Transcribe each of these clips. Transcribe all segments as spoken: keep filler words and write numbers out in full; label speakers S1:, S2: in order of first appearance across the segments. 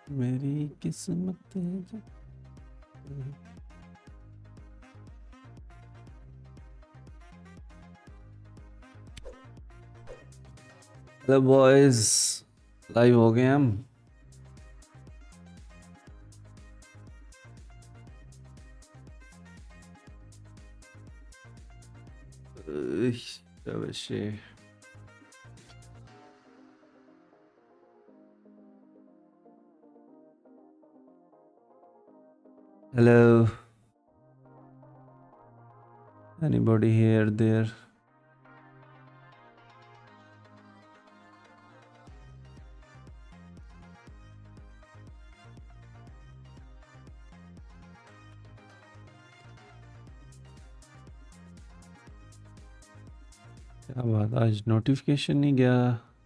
S1: मेरी किस्मत है जो। हेलो बॉयज, लाइव हो गए हम। शाबाशी। Hello, anybody here there? क्या बात, आज नोटिफिकेशन नहीं गया?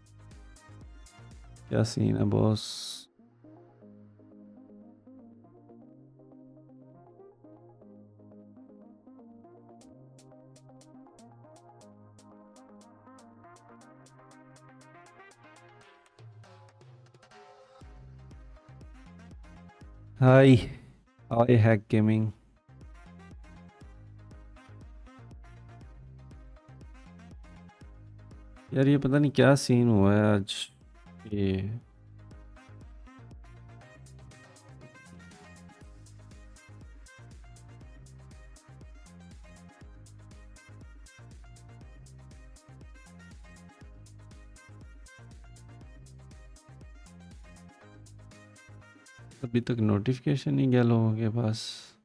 S1: क्या सीन है boss? Hi, hi hack gaming. यार ये पता नहीं क्या सीन हुआ है आज। ये अभी तक नोटिफिकेशन नहीं गया लोगों के पास।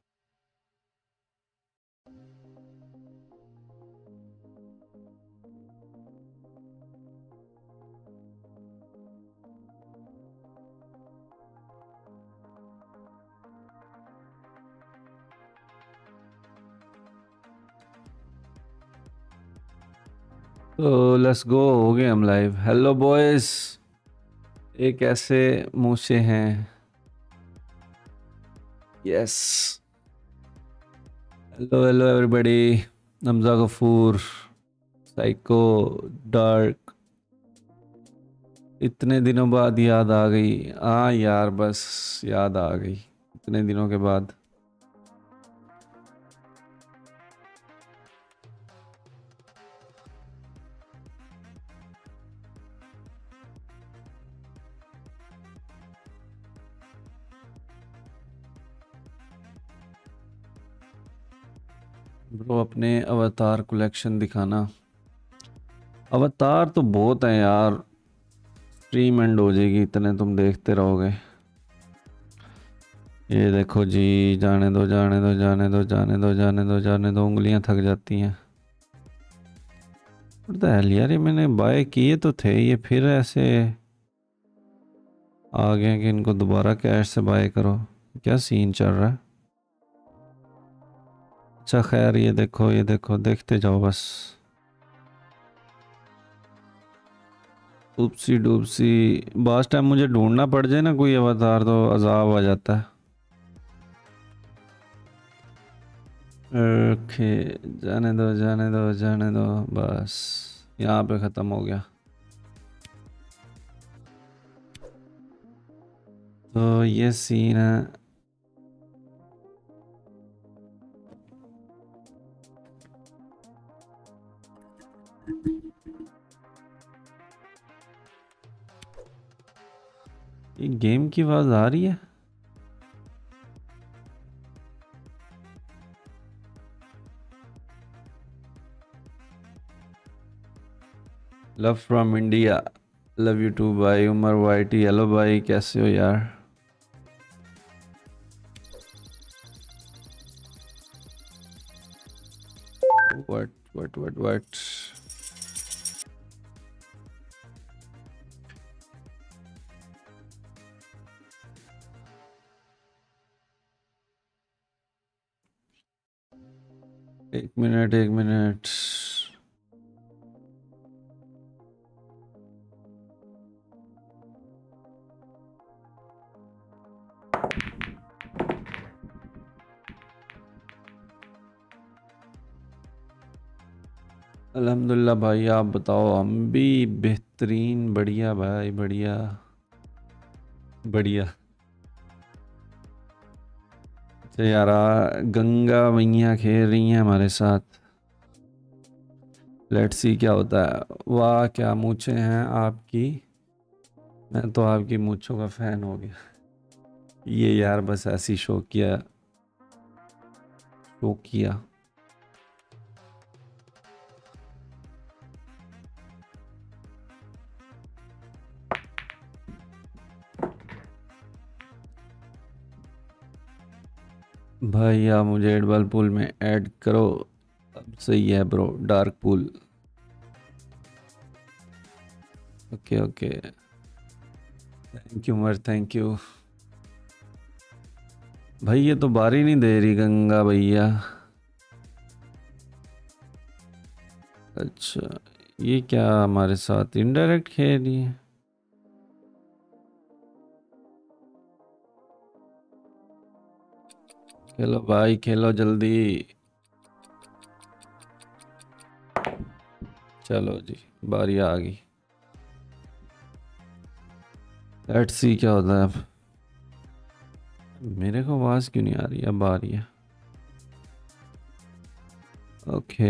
S1: तो लेट्स गो, हो गए हम लाइव। हेलो बॉयज, एक ऐसे मुँह से हैं। Yes, hello hello everybody. Hamza Ghafoor, psycho, dark. इतने दिनों बाद याद आ गई। हाँ यार, बस याद आ गई इतने दिनों के बाद। ब्रो अपने अवतार कलेक्शन दिखाना। अवतार तो बहुत है यार, स्ट्रीम एंड हो जाएगी इतने तुम देखते रहोगे। ये देखो जी, जाने दो जाने दो जाने दो जाने दो जाने दो जाने दो, उंगलियां थक जाती हैं। पता है यार, ये मैंने बाय किए तो थे, ये फिर ऐसे आ गए कि इनको दोबारा कैश से बाय करो। क्या सीन चल रहा है? अच्छा खैर, ये देखो ये देखो, देखते जाओ बस। उपसी डूबसी। बास टाइम मुझे ढूंढना पड़ जाए ना कोई अवतार तो अजाब आ जाता है। ओके, जाने दो जाने दो जाने दो, बस यहाँ पे ख़त्म हो गया। तो ये सीन है। ये गेम की आवाज़ आ रही है? Love from India, love you too भाई। उमर वाई टी, हेलो भाई, कैसे हो यार? What what what what? एक मिनट एक मिनट। अल्हम्दुलिल्लाह भाई, आप बताओ? हम भी बेहतरीन, बढ़िया भाई, बढ़िया बढ़िया। तो यार आ, गंगा मैया खेल रही हैं हमारे साथ। लेट्स सी क्या होता है। वाह क्या मूछें हैं आपकी। मैं तो आपकी मूछों का फैन हो गया। ये यार बस ऐसी शो किया शो किया। भाई आप मुझे एडबल पूल में ऐड करो। अब सही है bro. Dark pool. Okay okay. Thank you मर थैंक यू। भाई ये तो बारी नहीं दे रही गंगा भैया। अच्छा ये क्या हमारे साथ इनडायरेक्ट खेल रही है। खेलो भाई खेलो जल्दी। चलो जी बारी आ गई। लेट्स सी क्या होता है अब। मेरे को आवाज़ क्यों नहीं आ रही। अब आ रही है। ओके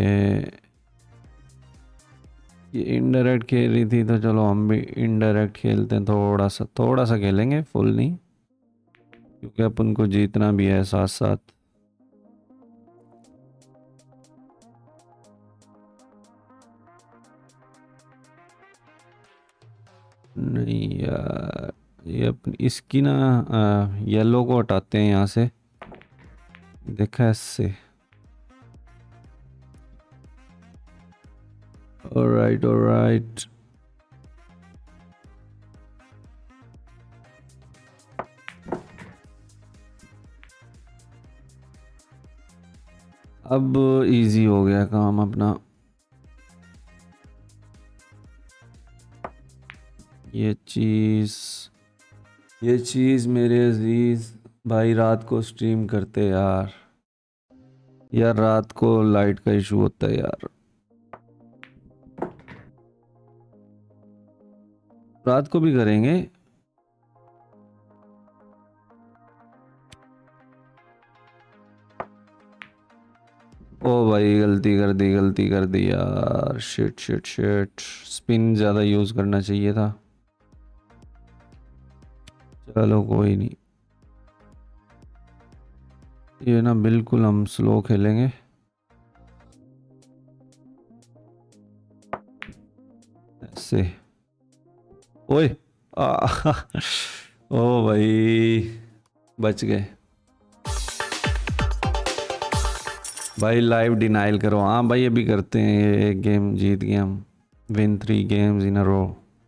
S1: ये इनडायरेक्ट खेल रही थी तो चलो हम भी इनडायरेक्ट खेलते हैं। थोड़ा सा थोड़ा सा खेलेंगे फुल नहीं क्योंकि अपन को जीतना भी है साथ साथ। नहीं यार ये अपनी इसकी ना येलो को हटाते हैं यहाँ से। देखा इससे। Alright alright. अब इजी हो गया काम अपना। ये चीज़ ये चीज़ मेरे अजीज भाई रात को स्ट्रीम करते यार। यार रात को लाइट का इशू होता है यार। रात को भी करेंगे। ओ भाई गलती कर दी गलती कर दी यार। Shit shit shit. स्पिन ज़्यादा यूज़ करना चाहिए था। चलो कोई नहीं। ये ना बिल्कुल हम स्लो खेलेंगे। ऐसे। ओए आ, ओ भाई बच गए। भाई लाइव डिनाइल करो। हाँ भाई अभी करते हैं। ये एक गेम जीत गए हम। Win three games in a row.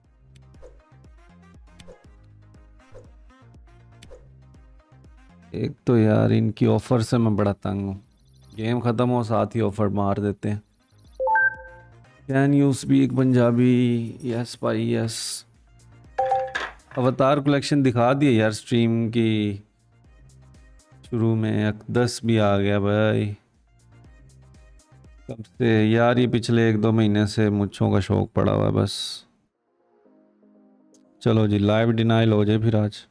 S1: एक तो यार इनकी ऑफर से मैं बड़ा तंग हूँ। गेम ख़त्म हो साथ ही ऑफर मार देते हैं। Can you speak Punjabi. Yes भाई यस। अवतार कलेक्शन दिखा दिए यार स्ट्रीम की शुरू में। दस भी आ गया भाई। कब से यार ये पिछले एक दो महीने से मुच्छों का शौक पड़ा हुआ है बस। चलो जी लाइव डिनाइल हो जाए फिर आज।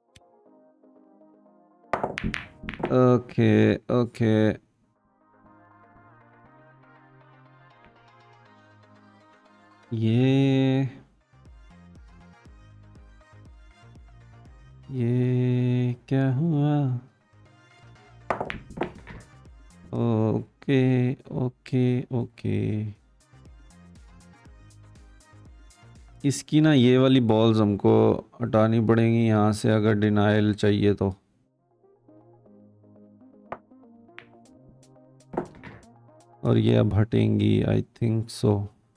S1: Okay okay. ये ये क्या हुआ। Okay okay okay. इसकी ना ये वाली बॉल्स हमको हटानी पड़ेंगी यहाँ से अगर डिनाइल चाहिए तो। और ये अब हटेंगी आई थिंक सो।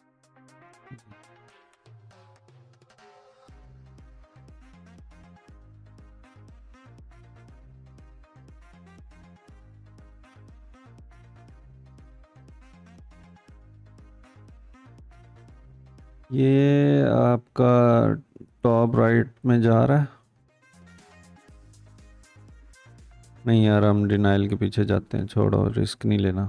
S1: ये आपका टॉप राइट में जा रहा है। नहीं यार हम डिनाइल के पीछे जाते हैं। छोड़ो रिस्क नहीं लेना।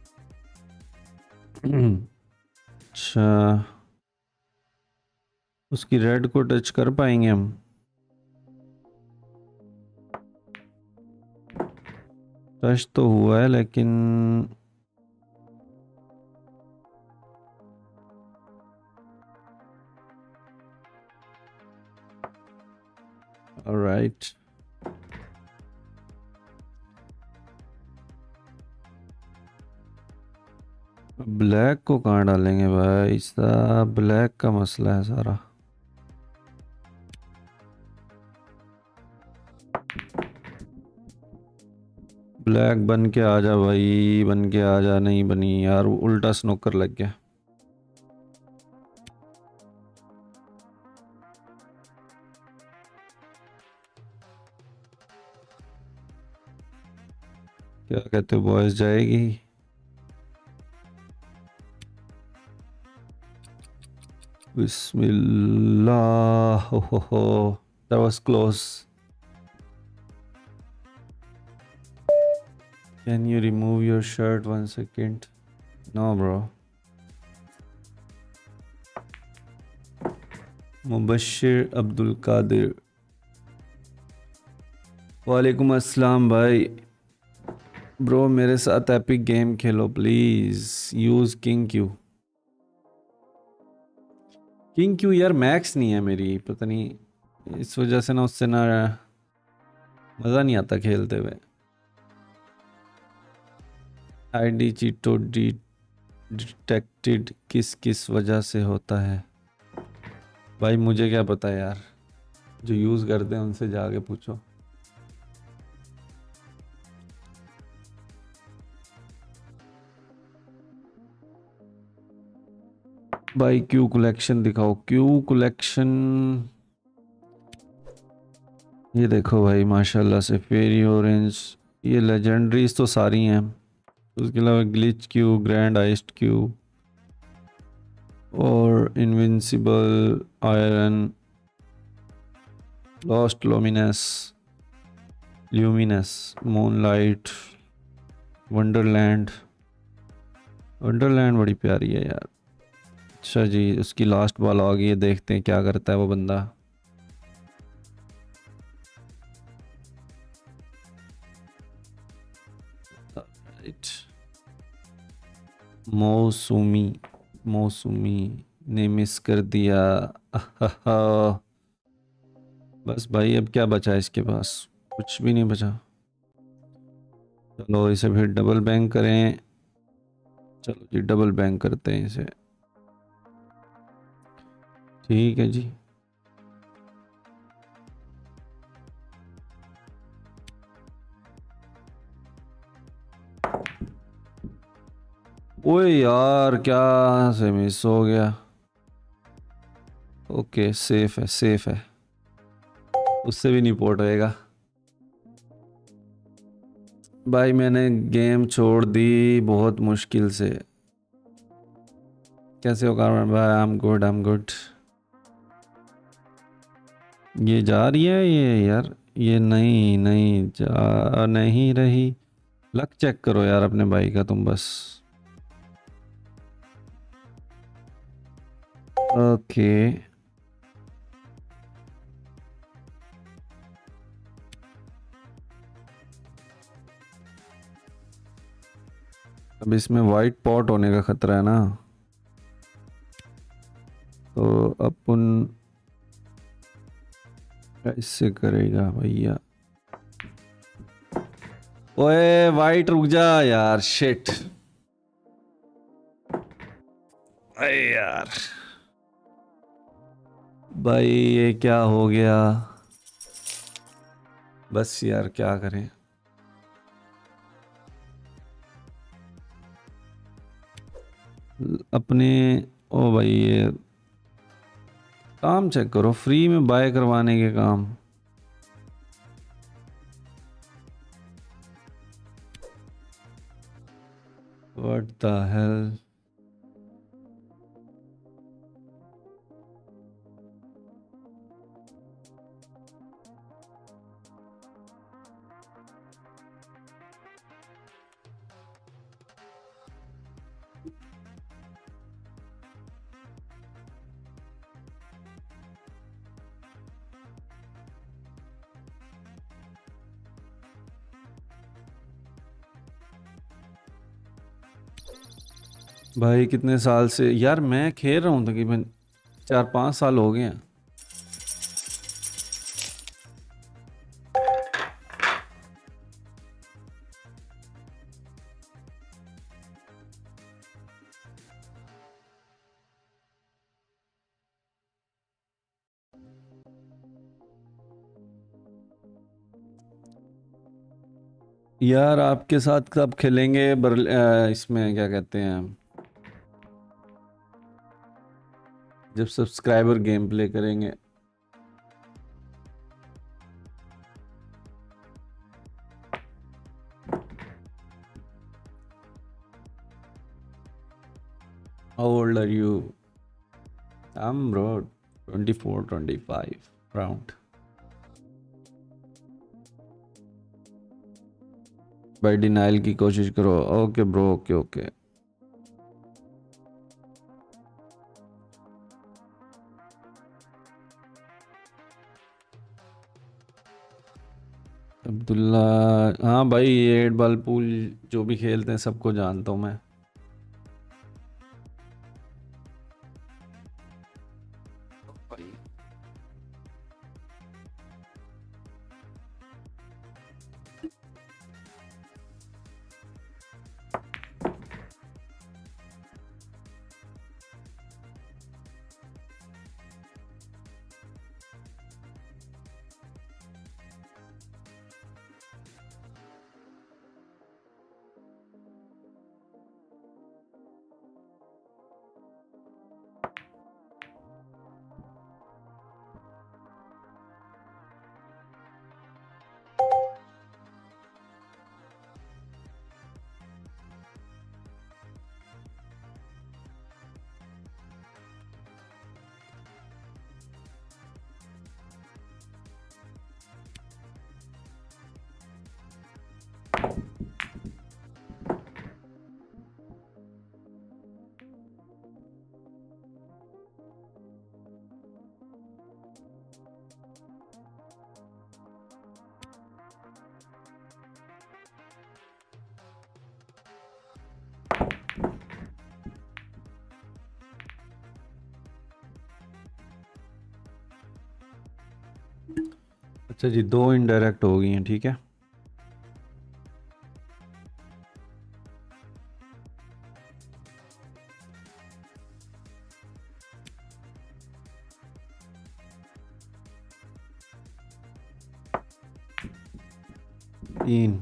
S1: अच्छा उसकी रेड को टच कर पाएंगे हम? टच तो हुआ है लेकिन ऑलराइट। ब्लैक को कहाँ डालेंगे भाई साहब? ब्लैक का मसला है सारा। ब्लैक बन के आ जा भाई, बन के आ जा। नहीं बनी यार, उल्टा स्नोकर लग गया। क्या कहते हो बॉयज, जाएगी? बिस्मिल्लाह। हो हो हो, that was close. Can you remove your shirt one second? No bro. Mubashshir Abdul Qadir, वालेकुम अस्सलाम भाई। ब्रो मेरे साथ एपिक गेम खेलो please. Use king cue. King cue यार मैक्स नहीं है मेरी, पता नहीं इस वजह से ना, उससे ना मज़ा नहीं आता खेलते हुए। आईडी चीटो डिटेक्टेड किस किस वजह से होता है भाई? मुझे क्या पता यार, जो यूज़ करते हैं उनसे जाके पूछो। भाई क्यू कलेक्शन दिखाओ, क्यू कलेक्शन। ये देखो भाई माशाल्लाह से फेरी ऑरेंज, ये लेजेंडरीज तो सारी हैं। उसके अलावा glitch cue, grand heist cue और invincible iron, lost luminous, luminous, moonlight, wonderland. Wonderland बड़ी प्यारी है यार। अच्छा जी, उसकी लास्ट बॉल आ गई है, देखते हैं क्या करता है वो बंदा। मौसमी, मौसमी ने मिस कर दिया। बस भाई अब क्या बचा है इसके पास? कुछ भी नहीं बचा। चलो इसे फिर डबल बैंक करें। चलो जी डबल बैंक करते हैं इसे। ठीक है जी। ओए यार क्या से मिस हो गया। ओके सेफ है, सेफ है, उससे भी नहीं पोर्ट होएगा। भाई मैंने गेम छोड़ दी बहुत मुश्किल से। कैसे हो कारवन भाई? I am good, I am good. ये जा रही है ये यार? ये नहीं नहीं जा नहीं रही। लक चेक करो यार अपने भाई का तुम बस। ओके अब इसमें वाइट पॉट होने का खतरा है ना, तो अपन कैसे करेगा भैया? ओए वाइट रुक जा यार, शिट। अरे यार भाई ये क्या हो गया? बस यार क्या करें। अपने ओ भाई ये काम चेक करो, फ्री में बाय करवाने के काम। What the hell? भाई कितने साल से यार मैं खेल रहा हूँ तकरीबन चार पाँच साल हो गए हैं। यार आपके साथ कब खेलेंगे बर्ल अ, इसमें क्या कहते हैं, जब सब्सक्राइबर गेम प्ले करेंगे। How old are you? I'm bro twenty four twenty five round. भाई डिनाइल की कोशिश करो। Okay bro, okay okay. Abdullah, हाँ भाई ये एट बॉल पूल जो भी खेलते हैं सबको जानता हूँ मैं। अच्छा जी, दो इनडायरेक्ट हो गई हैं, ठीक है। तीन।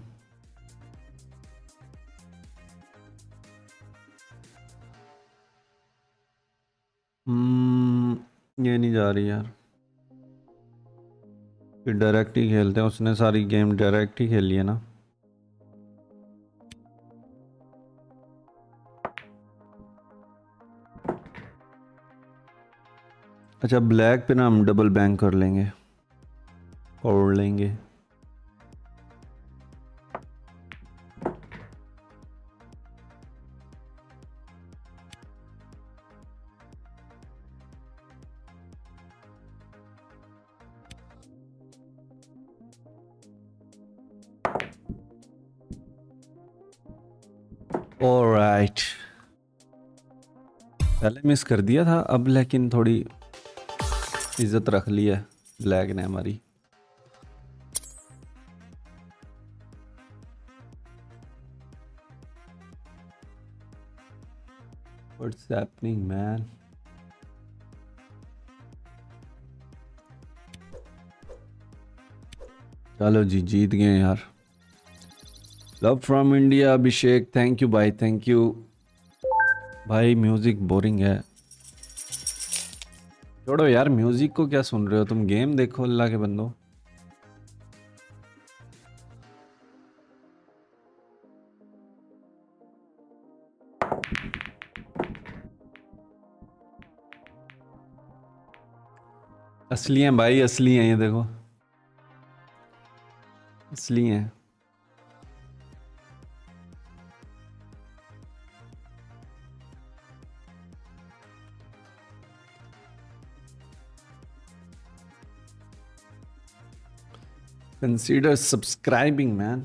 S1: हम्म ये नहीं जा रही यार। फिर डायरेक्ट ही खेलते हैं, उसने सारी गेम डायरेक्ट ही खेली है ना। अच्छा ब्लैक पे ना हम डबल बैंक कर लेंगे और लेंगे। ऑलराइट, पहले मिस कर दिया था अब, लेकिन थोड़ी इज्जत रख ली है ब्लैक ने हमारी। What's happening man? चलो जी जीत गए यार। Love from India Abhishek, thank you भाई, थैंक यू भाई। म्यूजिक बोरिंग है, छोड़ो यार म्यूजिक को, क्या सुन रहे हो तुम, गेम देखो अल्लाह के बंदो। असली हैं भाई, असली हैं, ये देखो असली हैं। Consider subscribing man.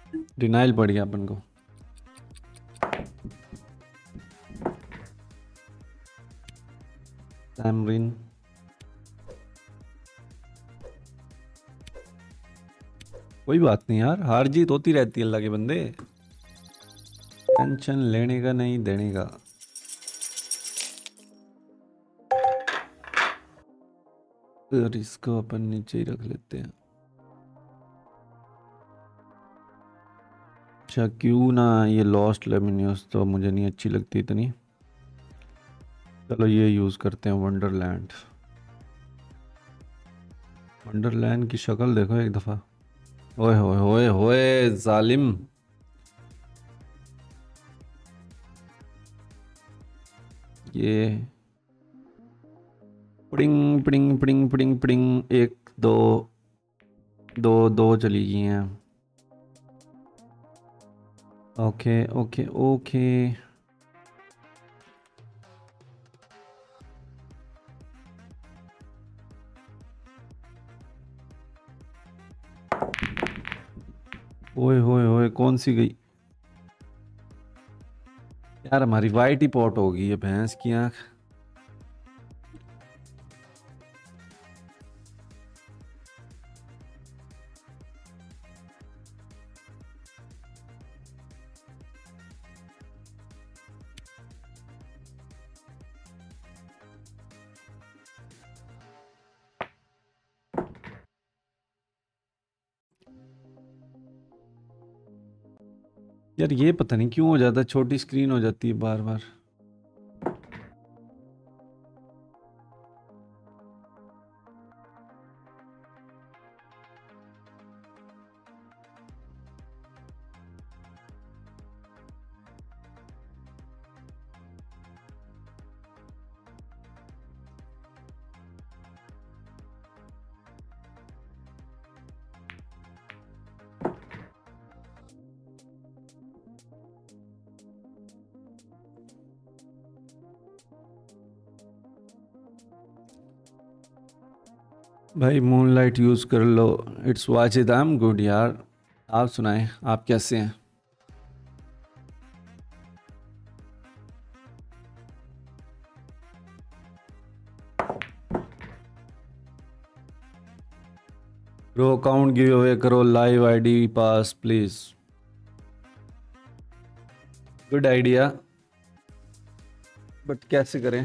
S1: डिनाइल पड़ गया अपन को। टैमरिन कोई बात नहीं यार, हार जीत होती रहती है अल्लाह के बंदे, टेंशन लेने का नहीं देने का। और इसको अपन नीचे ही रख लेते हैं। अच्छा क्यों ना, ये लॉस्ट लेमिनियस तो मुझे नहीं अच्छी लगती इतनी। चलो ये यूज़ करते हैं, वंडरलैंड। वंडरलैंड की शक्ल देखो एक दफ़ा। ओए होए होए होए जालिम। ये पिडिंग पिडिंग पिडिंग पिडिंग पिडिंग, एक दो दो दो चली गई हैं। Okay okay okay. ओए होए होए कौन सी गई यार, हमारी वाइट ही पॉट होगी ये भैंस की आंख। यार ये पता नहीं क्यों हो जाता है, छोटी स्क्रीन हो जाती है बार बार। भाई मूनलाइट यूज़ कर लो, it's Wajid. I am good यार, आप सुनाएं आप कैसे हैं? ब्रो अकाउंट गिव अवे करो, live ID pass please. Good idea, but कैसे करें?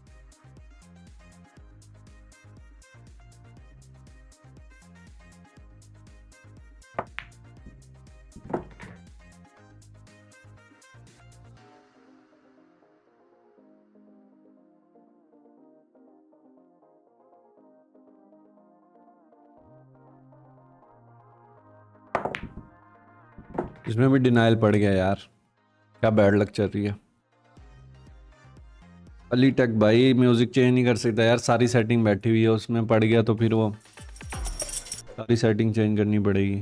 S1: इसमें भी डिनाइल पड़ गया यार, क्या बैड लक चल रही है। अली टेक भाई म्यूजिक चेंज नहीं कर सकता यार, सारी सेटिंग बैठी हुई है उसमें, पड़ गया तो फिर वो सारी सेटिंग चेंज करनी पड़ेगी।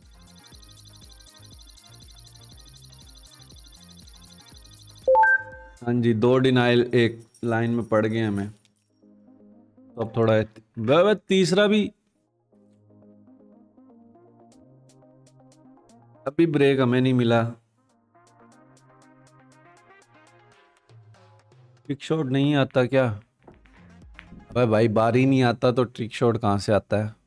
S1: हाँ जी, दो डिनाइल एक लाइन में पड़ गए हमें, तो अब थोड़ा वह तीसरा भी। अभी ब्रेक हमें नहीं मिला। ट्रिक शॉट नहीं आता क्या? अबे भाई बार ही नहीं आता तो ट्रिक शॉट कहाँ से आता है?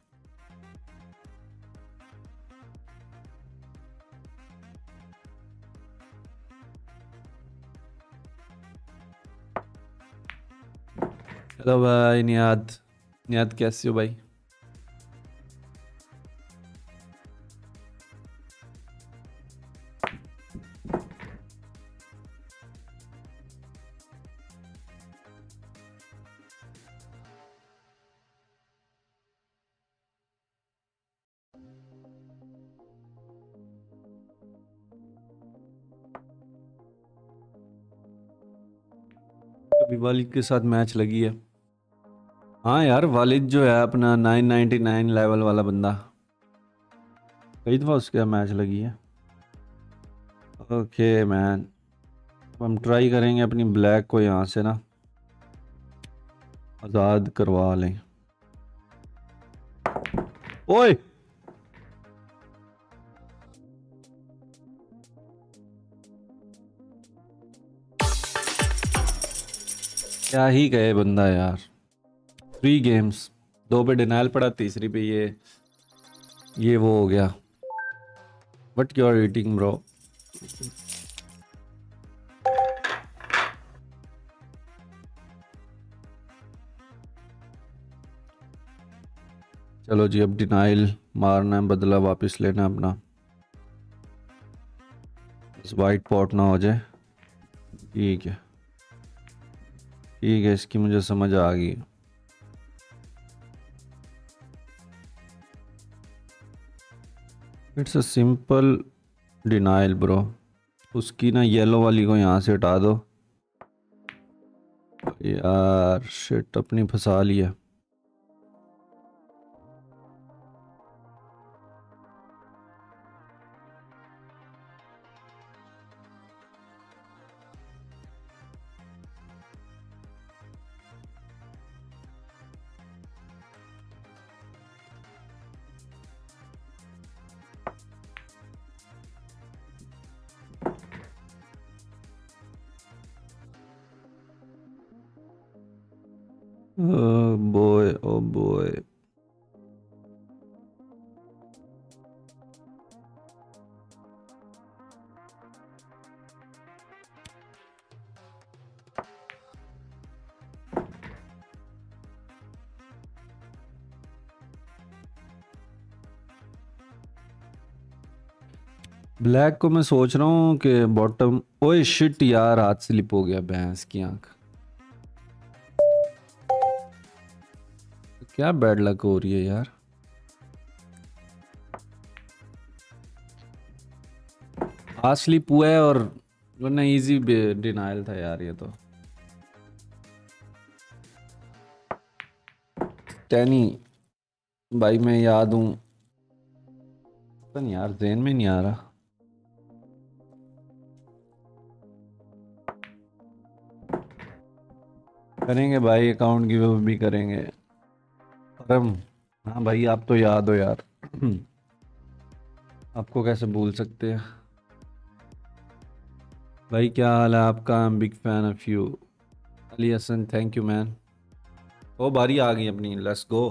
S1: हेलो भाई नियाद, नियाद कैसे हो भाई? अभी वालिद के साथ मैच लगी है। हाँ यार, वालिद जो है अपना नाइन नाइन्टी नाइन लेवल वाला बंदा, कई दफ़ा उसके मैच लगी है। ओके मैन, हम ट्राई करेंगे अपनी ब्लैक को यहाँ से ना आज़ाद करवा लें। ओए क्या ही कहे बंदा यार। थ्री गेम्स, दो पे डिनाइल पड़ा, तीसरी पे ये ये वो हो गया। What you are eating bro? चलो जी, अब डिनाइल मारना है, बदला वापस लेना है अपना, इस वाइट पॉट ना हो जाए। ठीक है ठीक है, इसकी मुझे समझ आ गई। It's a simple denial bro. उसकी ना येलो वाली को यहाँ से हटा दो यार। शिट, अपनी फंसा लिया। Oh boy, oh boy. Black को मैं सोच रहा हूँ कि बॉटम। ओए शिट यार, हाथ स्लिप हो गया, भैंस की आंख। क्या बैड लक हो रही है यार। हाथ स्लिप हुआ है, और वरना इजी डिनाइल था यार ये तो। टैनी भाई, मैं याद हूँ, पता नहीं यार, जेन में नहीं आ रहा। करेंगे भाई, अकाउंट गिव अप भी करेंगे। परम, हाँ भाई, आप तो याद हो यार। आपको कैसे भूल सकते हैं भाई। क्या हाल है आपका? I am big fan of you. Ali Hasan, thank you man. ओ बारी आ गई अपनी, लेट्स गो।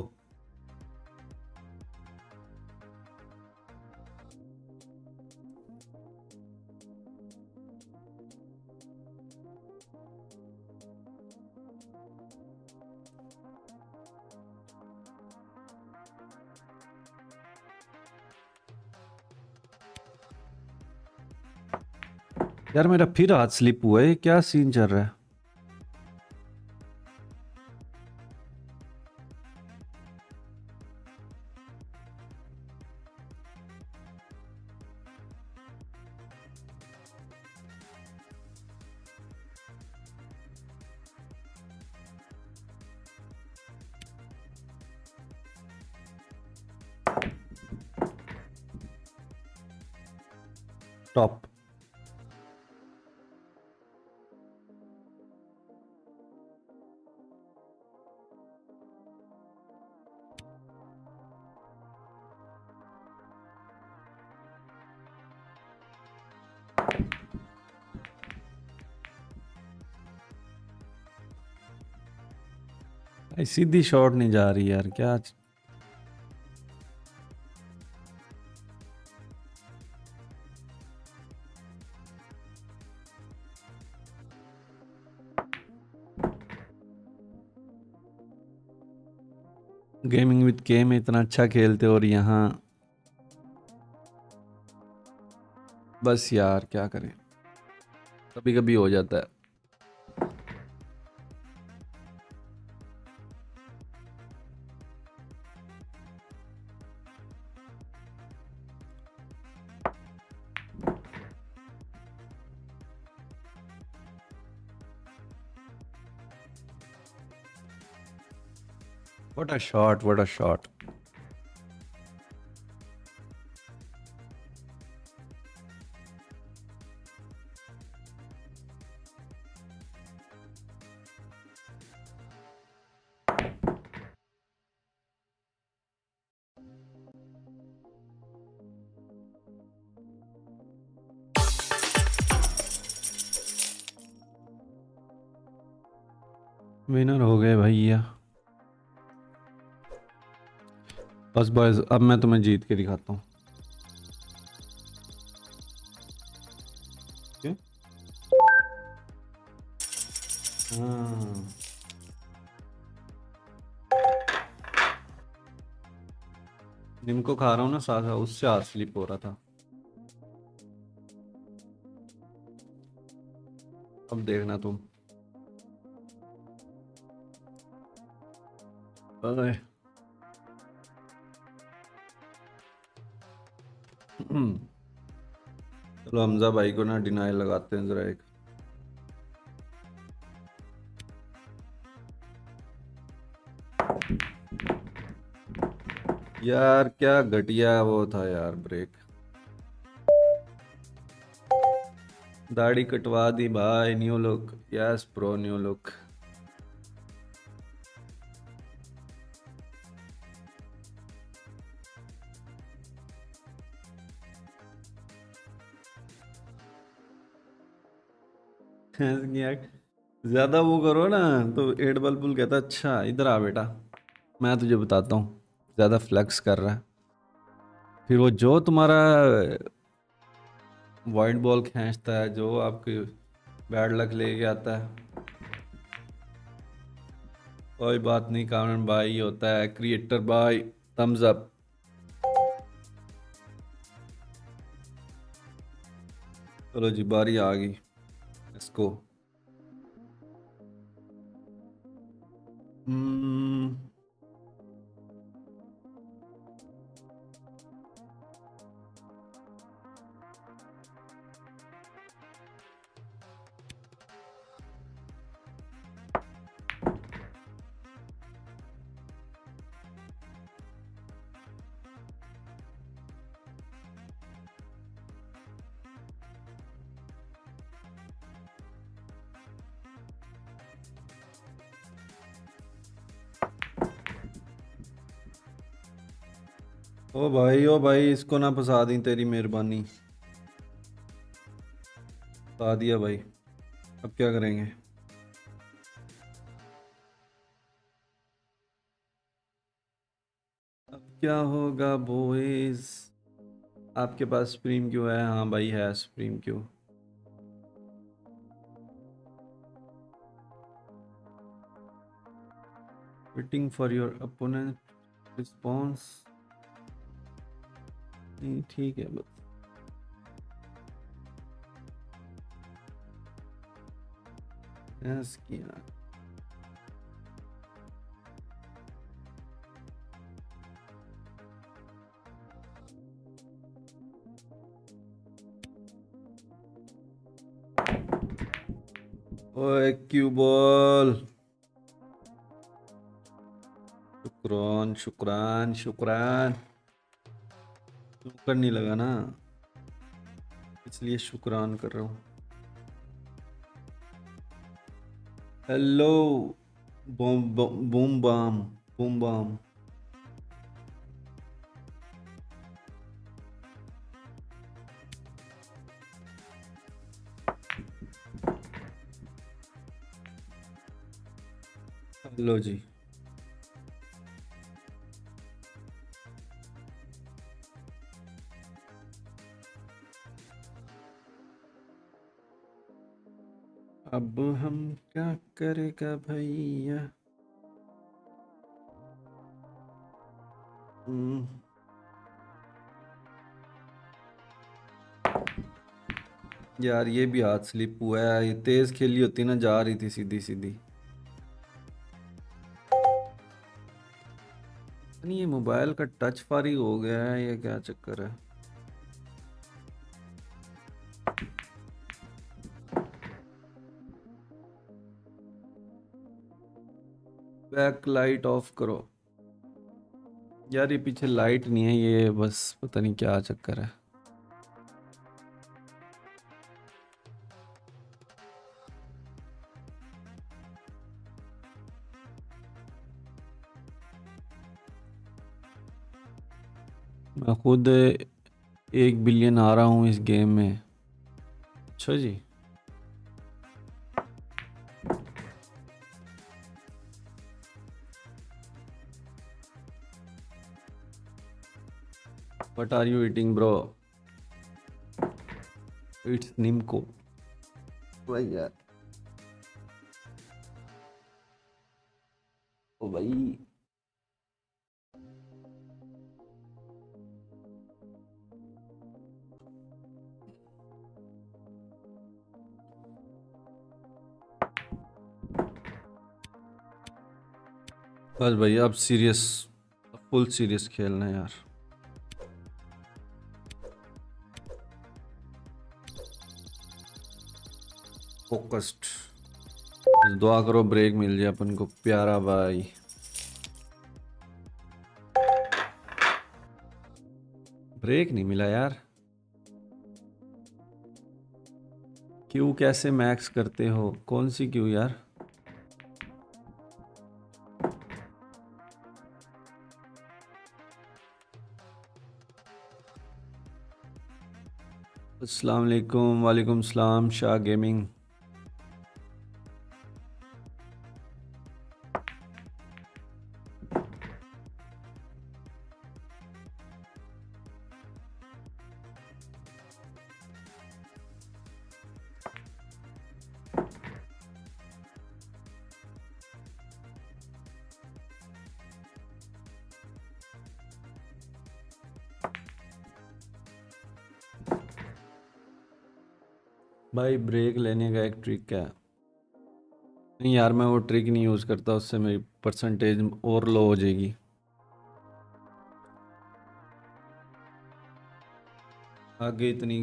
S1: यार मेरा फिर हाथ स्लिप हुआ है, क्या सीन चल रहा है? टॉप। भाई सीधी शॉट नहीं जा रही यार, क्या? गेमिंग विद के में इतना अच्छा खेलते, और यहाँ बस यार क्या करें, कभी कभी हो जाता है। What a shot, what a shot. Winner हो गए भैया। बस बॉयज अब मैं तुम्हें जीत के दिखाता हूँ। हाँ निम्को खा रहा हूँ ना साथ, उससे हाथ स्लिप हो रहा था। अब देखना तुम। अरे चलो हमजा भाई को ना डिनाइल लगाते हैं जरा एक। यार क्या घटिया वो था यार ब्रेक। दाढ़ी कटवा दी भाई, new look. Yes pro new look. ज्यादा वो करो ना तो एड बलबुल कहता अच्छा इधर आ बेटा, मैं तुझे बताता हूँ। ज्यादा फ्लेक्स कर रहा है, फिर वो जो तुम्हारा वाइट बॉल खींचता है, जो आपकी बैड लक लेके आता है। कोई बात नहीं, कारण भाई होता है क्रिएटर भाई। Thumbs up. चलो जी बारी आ गई, इसको हम्म ओ भाई ओ भाई इसको ना फंसा दी, तेरी मेहरबानी। फंसा दिया भाई, अब क्या करेंगे। अब क्या होगा बॉयज। आपके पास स्प्रीम क्यों है? हाँ भाई है स्प्रीम क्यों। Waiting for your opponent response. नहीं ठीक है बस। यस किया। ओए क्यू बॉल। शुक्रान शुक्रान शुक्रान। शुक्र नहीं लगा ना, इसलिए शुक्रान कर रहा हूँ। Hello boom boom bam boom bam. Hello जी। अब हम क्या करेगा भैया। हम्म, यार ये भी हाथ स्लिप हुआ है, ये तेज खेली होती ना, जा रही थी सीधी सीधी। नहीं ये मोबाइल का टच फारी हो गया है, ये क्या चक्कर है। बैक लाइट ऑफ करो। यार ये पीछे लाइट नहीं है, ये बस पता नहीं क्या चक्कर है। मैं खुद एक बिलियन आ रहा हूँ इस गेम में। अच्छा जी। What are you eating bro? It's nimko भाई यार। ओ भाई बस भाई अब सीरियस, फुल सीरियस खेलना है यार। फोकस्ड। दुआ करो ब्रेक मिल जाए अपन को प्यारा भाई। ब्रेक नहीं मिला यार। क्यू कैसे मैक्स करते हो? कौन सी क्यू यार? अस्सलाम वालेकुम। वालेकुम सलाम शाह गेमिंग। भाई ब्रेक लेने का एक ट्रिक है। नहीं यार मैं वो ट्रिक नहीं यूज़ करता, उससे मेरी परसेंटेज और लो हो जाएगी। आगे इतनी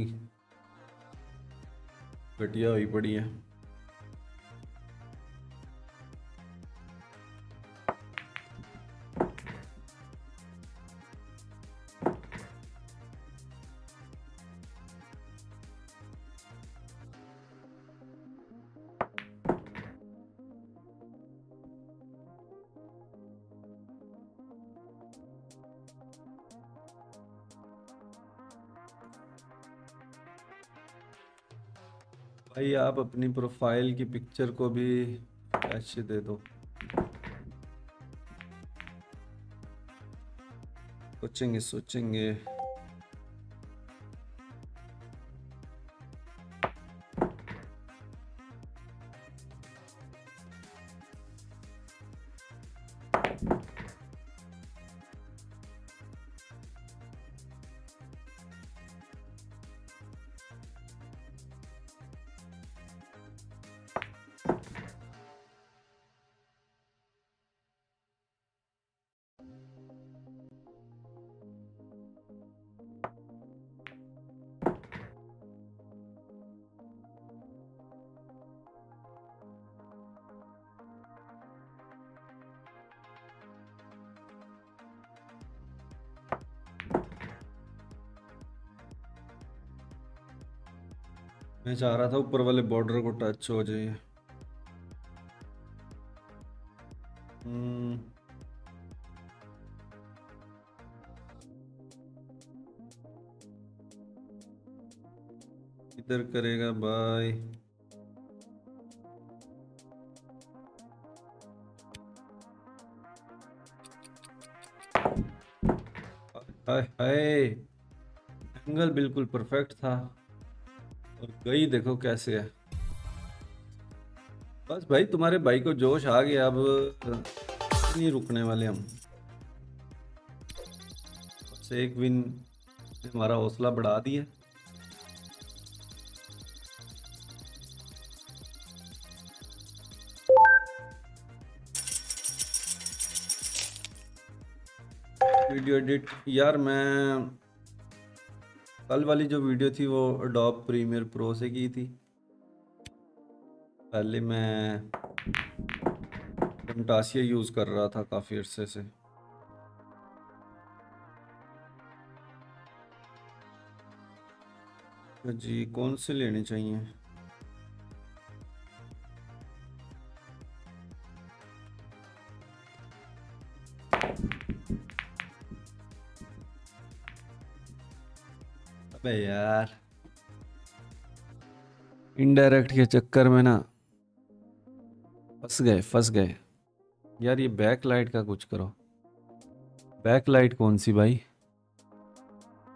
S1: घटिया हुई पड़ी है। भाई आप अपनी प्रोफाइल की पिक्चर को भी ऐसे दे दो। सोचेंगे सोचेंगे। मैं चाह रहा था ऊपर वाले बॉर्डर को टच हो जाए। हम्म इधर करेगा भाई। हाय हाय, एंगल बिल्कुल परफेक्ट था और गई देखो कैसे है। बस भाई तुम्हारे भाई को जोश आ गया, अब नहीं रुकने वाले हम। बस एक विन ने हमारा हौसला बढ़ा दिया। वीडियो एडिट यार, मैं कल वाली जो वीडियो थी वो एडोब प्रीमियर प्रो से की थी। पहले मैं camtasia यूज़ कर रहा था काफ़ी अरसे से। जी कौन से लेने चाहिए? अबे यार इनडायरेक्ट के चक्कर में ना फंस गए फंस गए यार। ये बैक लाइट का कुछ करो। बैक लाइट कौन सी भाई?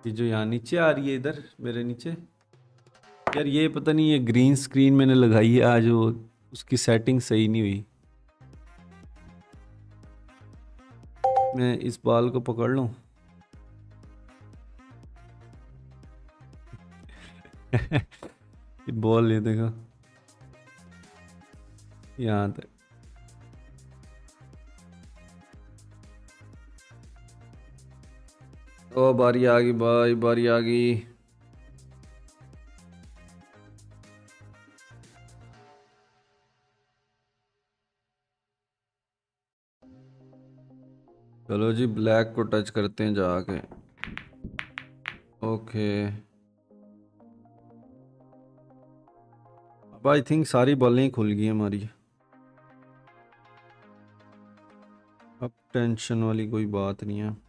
S1: ये जो यहाँ नीचे आ रही है, इधर मेरे नीचे, यार ये पता नहीं, ये ग्रीन स्क्रीन मैंने लगाई है आज, वो उसकी सेटिंग सही नहीं हुई। मैं इस बॉल को पकड़ लूं? ये बॉल ये देखो यहाँ तक। ओ बारी आ गई भाई, बारी आ गई। चलो जी, ब्लैक को टच करते हैं जाके। ओके, अब आई थिंक सारी बॉलें खुल गई हमारी। अब टेंशन वाली कोई बात नहीं है।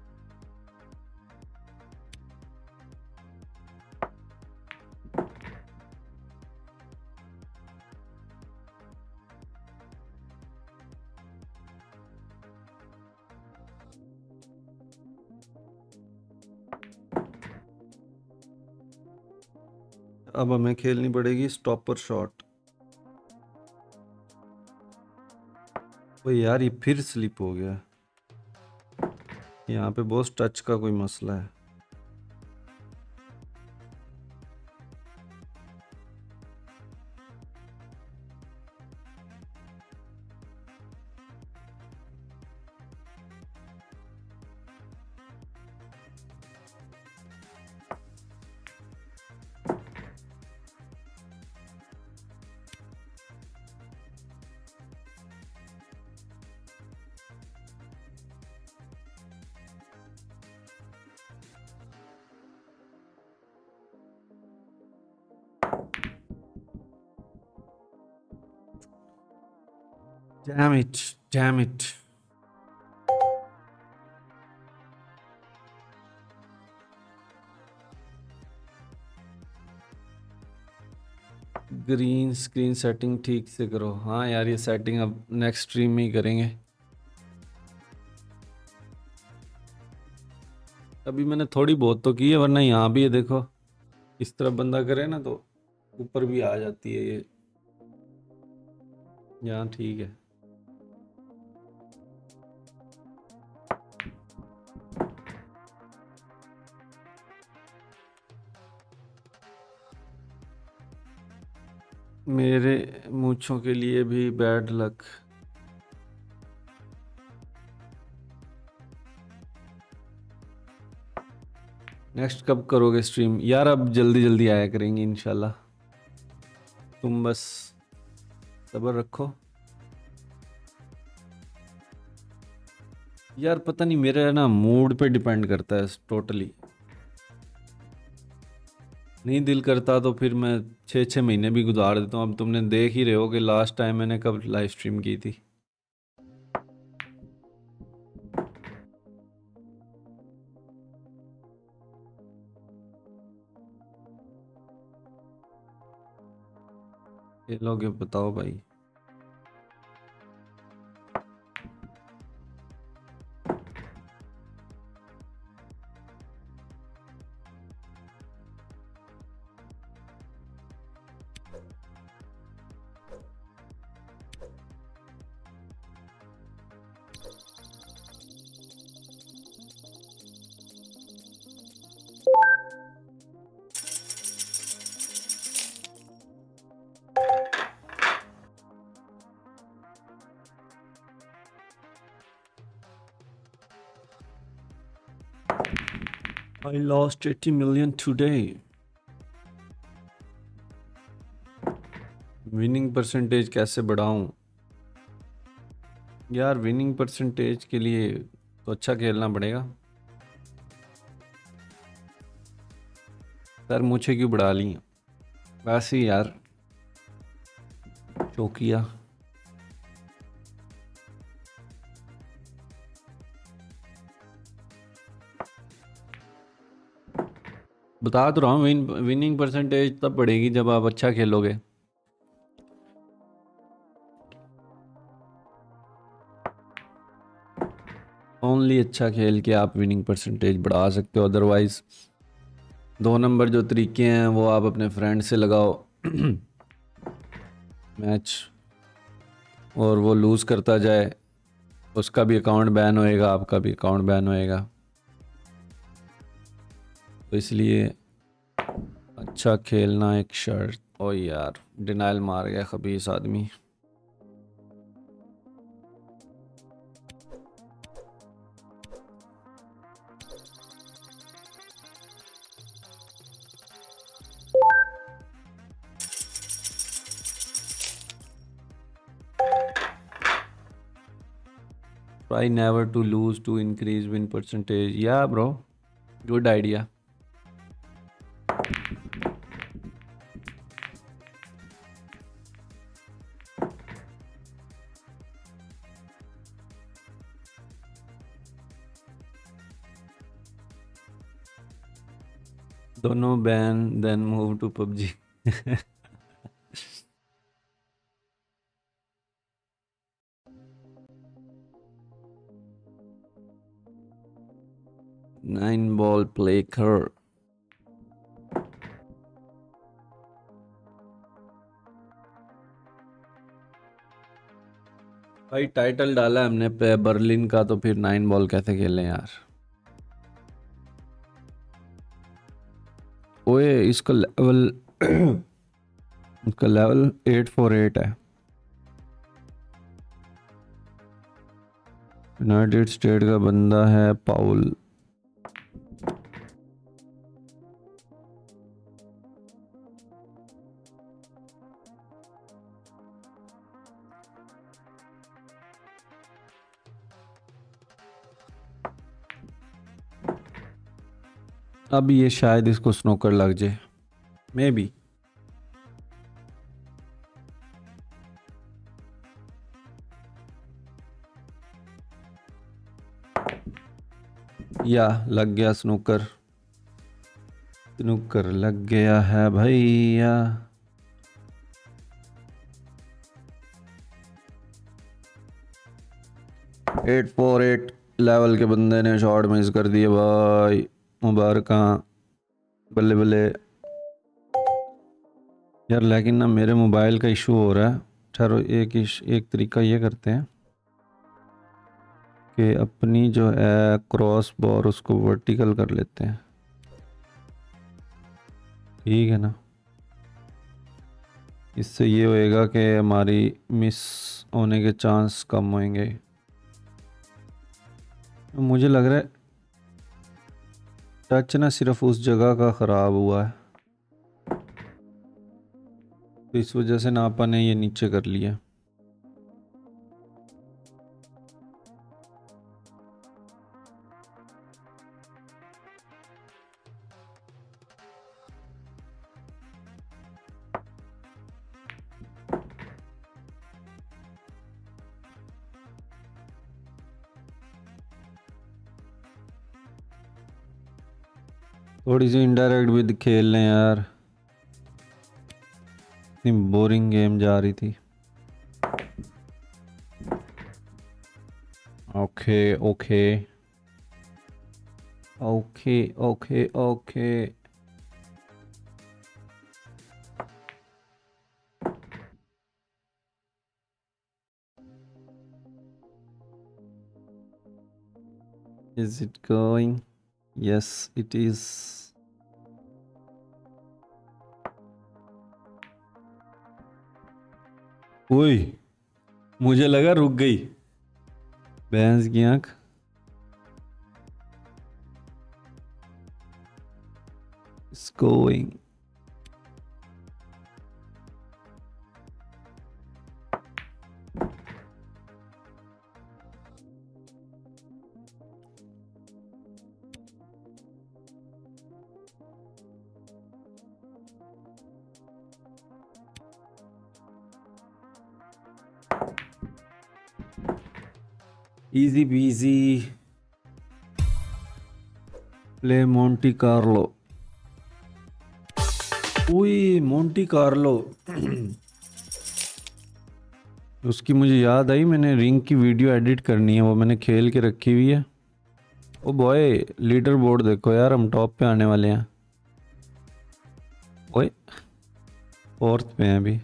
S1: अब हमें खेलनी पड़ेगी स्टॉपर शॉट। ओ यार, ये फिर स्लिप हो गया। यहाँ पे बहुत टच का कोई मसला है। Damn it, damn it. Green screen setting ठीक से करो। हाँ यार, ये सेटिंग अब नेक्स्ट स्ट्रीम में ही करेंगे। अभी मैंने थोड़ी बहुत तो की है, वरना यहाँ भी है देखो, इस तरफ बंदा करे ना तो ऊपर भी आ जाती है ये। यहाँ ठीक है। मेरे मूंछों के लिए भी बैड लक। नेक्स्ट कब करोगे स्ट्रीम यार? अब जल्दी जल्दी आया करेंगे इंशाल्लाह, तुम बस सब्र रखो। यार पता नहीं, मेरा ना मूड पे डिपेंड करता है टोटली। नहीं दिल करता तो फिर मैं छः छः महीने भी गुजार देता हूँ। अब तुमने देख ही रहे हो कि लास्ट टाइम मैंने कब लाइव स्ट्रीम की थी। खेलोगे बताओ भाई। I lost eighty million today. Winning percentage कैसे बढ़ाऊं? यार विनिंग परसेंटेज के लिए तो अच्छा खेलना पड़ेगा। सर मुझे क्यों बढ़ा ली? वैसे ही यार चौकिया। बता तो रहा हूँ, विन विनिंग परसेंटेज तब बढ़ेगी जब आप अच्छा खेलोगे। ओनली अच्छा खेल के आप विनिंग परसेंटेज बढ़ा सकते हो। अदरवाइज दो नंबर जो तरीके हैं वो आप अपने फ्रेंड से लगाओ मैच, और वो लूज़ करता जाए, उसका भी अकाउंट बैन होएगा, आपका भी अकाउंट बैन होएगा। तो इसलिए अच्छा खेलना एक शर्त। ओ यार डिनाइल मार गया खबीस आदमी। Try never to lose to increase win percentage. Yeah, bro. Good idea. दोनों ban then move to PUBG. Nine ball play कर। भाई टाइटल डाला है हमने पे बर्लिन का, तो फिर नाइन बॉल कैसे खेलें यार। ओए इसका लेवल इसका लेवल एट फोर एट है। यूनाइटेड स्टेट का बंदा है पाउल। अब ये शायद इसको स्नोकर लग जाए, मे बी। या लग गया स्नूकर, स्नूकर लग गया है भैया। एट फोर एट लेवल के बंदे ने शॉट मिस कर दिए भाई, मुबारक। बल्ले बल्ले यार, लेकिन ना मेरे मोबाइल का इशू हो रहा है। ठहरो, एक इश, एक तरीका ये करते हैं कि अपनी जो है क्रॉस बार उसको वर्टिकल कर लेते हैं, ठीक है ना। इससे ये होएगा कि हमारी मिस होने के चांस कम होंगे। मुझे लग रहा है टच ना सिर्फ उस जगह का ख़राब हुआ है, तो इस वजह से ना अपन ने ये नीचे कर लिया। थोड़ी सी इनडायरेक्ट भी खेल लें यार, इतनी बोरिंग गेम जा रही थी। Okay okay okay okay okay. Is it going? Yes, it is. ओए मुझे लगा रुक गई भैंस की आंख। It's going. Easy peasy. Play Monte Carlo. ओए मोंटी कार्लो। उसकी मुझे याद आई, मैंने रिंग की वीडियो एडिट करनी है, वो मैंने खेल के रखी हुई है। ओ बॉय, लीडर बोर्ड देखो यार, हम टॉप पे आने वाले हैं। ओए, फोर्थ पे हैं अभी।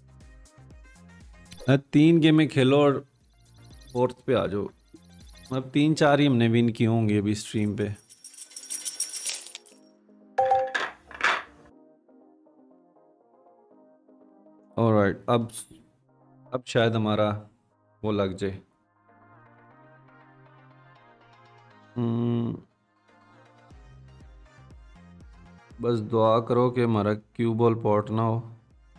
S1: मैं तीन गेमें खेलो और फोर्थ पे आ जाओ। मतलब तीन चार ही हमने विन की होंगी अभी स्ट्रीम पे। ऑलराइट, अब अब शायद हमारा वो लग जाए। हम्म, बस दुआ करो कि हमारा क्यू बॉल पॉट ना हो।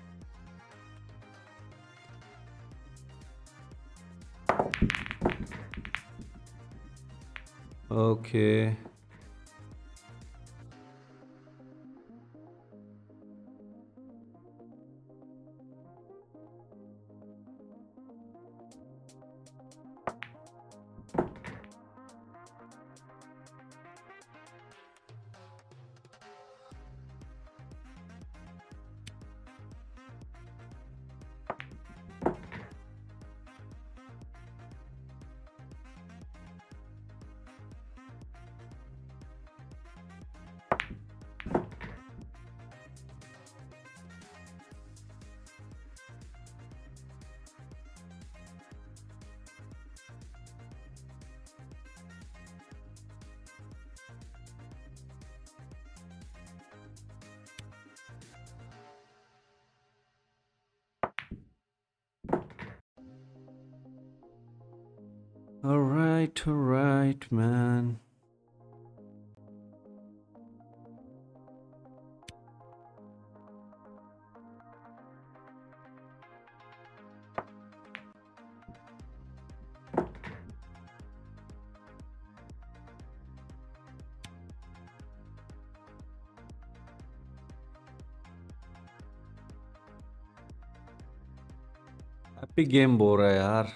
S1: Okay, alright alright man. Epic game बोल रहा है यार।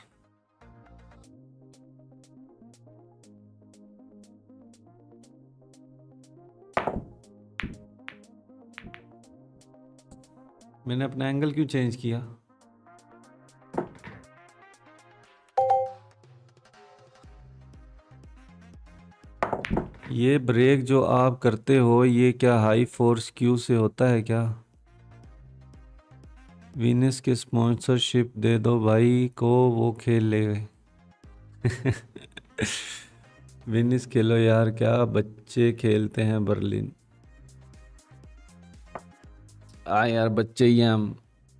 S1: मैंने अपना एंगल क्यों चेंज किया? ये ब्रेक जो आप करते हो ये क्या हाई फोर्स क्यू से होता है क्या? विनस के स्पॉन्सरशिप दे दो भाई को, वो खेल ले। विनिस खेलो यार, क्या बच्चे खेलते हैं बर्लिन। आ यार, बच्चे ही हैं हम।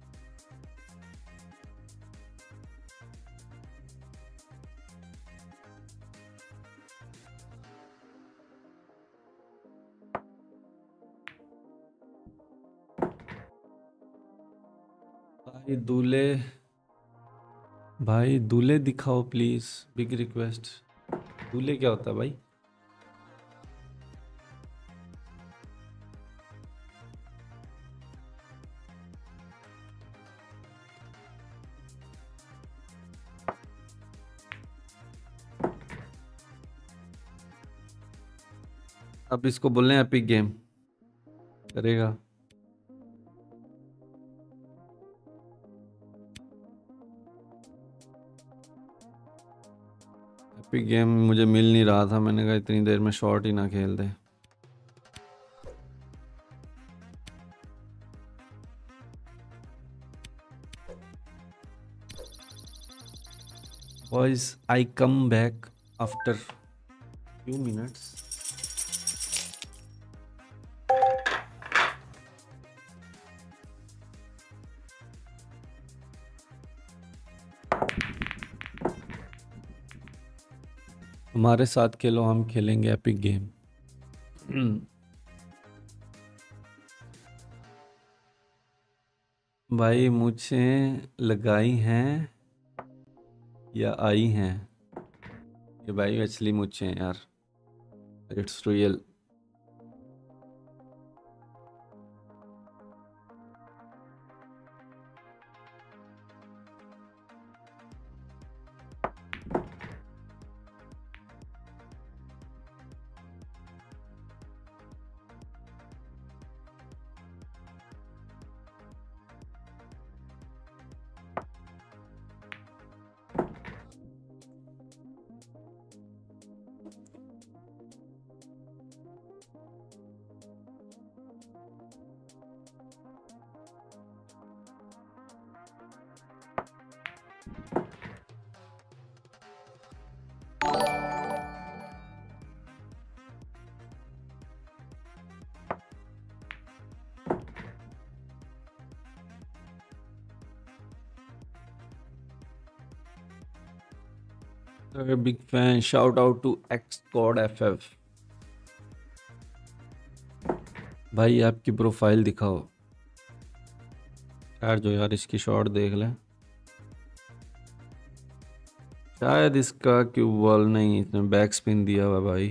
S1: भाई दूल्हे, भाई दूल्हे दिखाओ प्लीज, बिग रिक्वेस्ट। दूल्हे क्या होता है भाई? अब इसको बोलने एपिक गेम करेगा। एपिक गेम मुझे मिल नहीं रहा था, मैंने कहा इतनी देर में शॉर्ट ही ना खेल दे। Boys, I come back after few minutes. हमारे साथ खेलो, हम खेलेंगे एपिक गेम। भाई मुझे लगाई हैं या आई हैं? ये भाई एक्चुअली मुझे हैं यार, it's real. Big fan, shout out to X God F F. भाई आपकी प्रोफाइल दिखाओ यार, जो यार इसकी शॉट देख लें। शायद इसका क्यूब बॉल नहीं, इसने बैक स्पिन दिया हुआ भाई।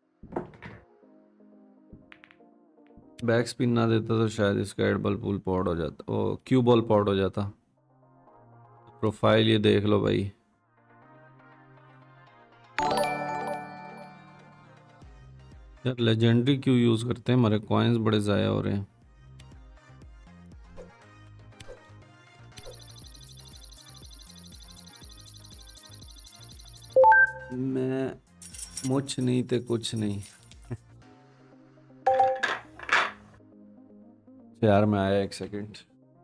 S1: बैक स्पिन ना देता तो शायद इसका एड बॉल पुल पॉड हो जाता, ओ क्यू बॉल पॉड हो जाता। प्रोफाइल ये देख लो भाई। यार लेजेंडरी क्यों यूज करते हैं, हमारे कॉइन्स बड़े ज़ाया हो रहे हैं। मैं मुझ नहीं थे कुछ नहीं। यार मैं आया एक सेकंड।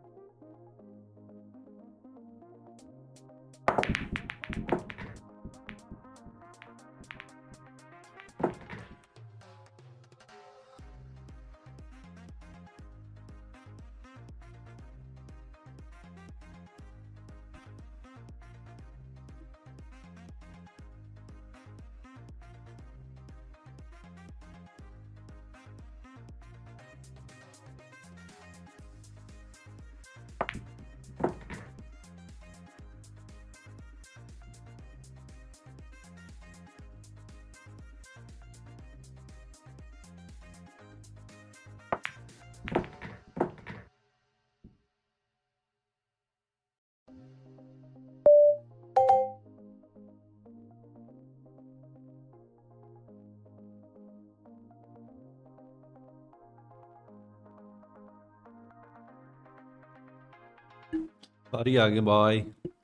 S1: सारी आगे बाय।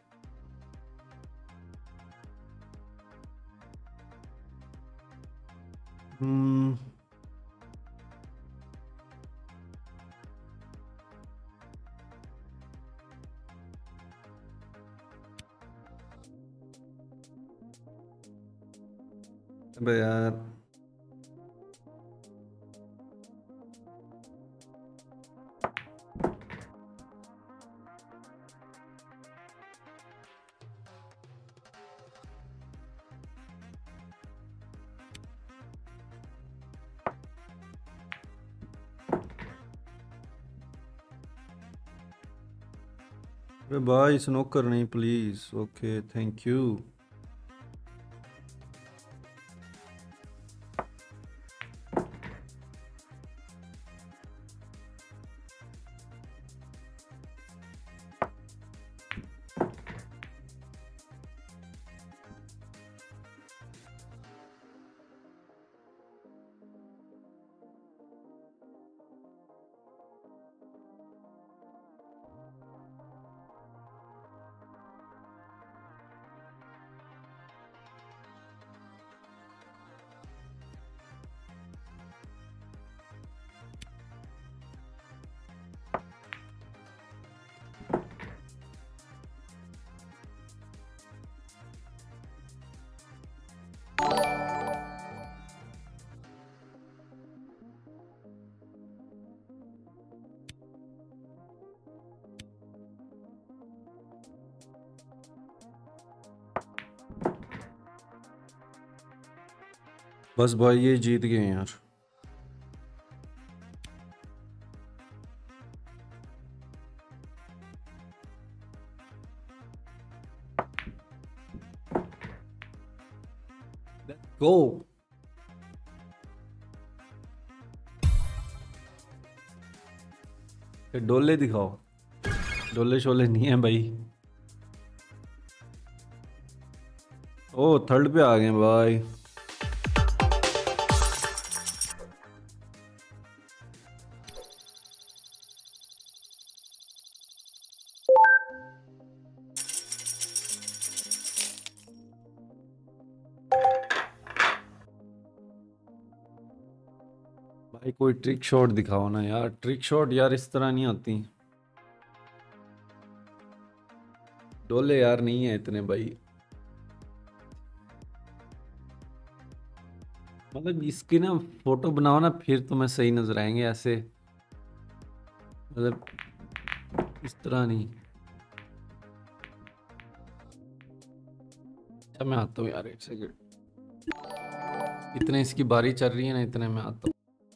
S1: हम्म अबे यार अबे भाई स्नोकर नहीं प्लीज। Okay thank you. बस भाई ये जीत गए हैं यार। गो। डोले दिखाओ। डोले शोले नहीं है भाई। ओ थर्ड पे आ गए भाई। भाई कोई ट्रिक शॉट दिखाओ ना यार, ट्रिक शॉट यार इस तरह नहीं आती। डोले यार नहीं है इतने भाई, मतलब इसकी ना फोटो बनाओ ना फिर तुम्हें सही नजर आएंगे ऐसे, मतलब इस तरह नहीं। अच्छा मैं आता हूँ यार, एक सेकंड, इतने इसकी बारी चल रही है ना, इतने में आता हूँ।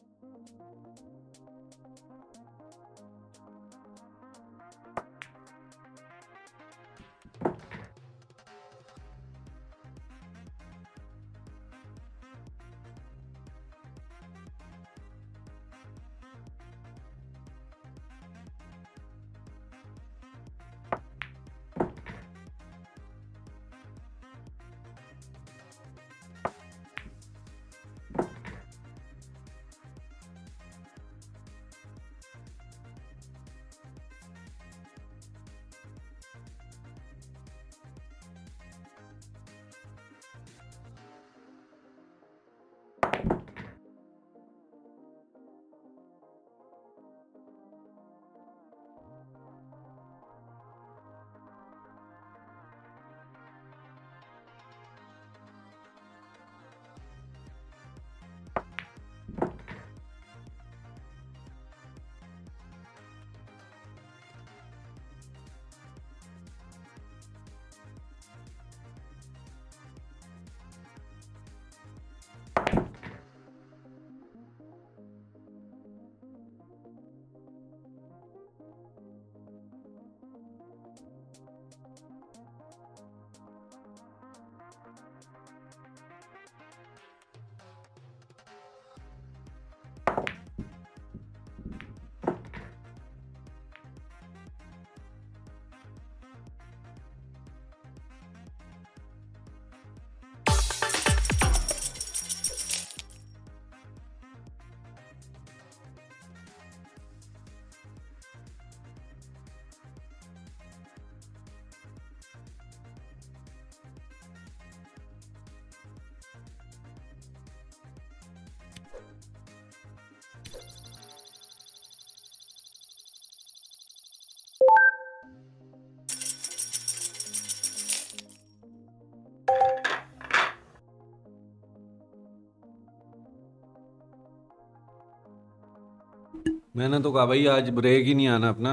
S1: मैंने तो कहा भाई आज ब्रेक ही नहीं आना अपना।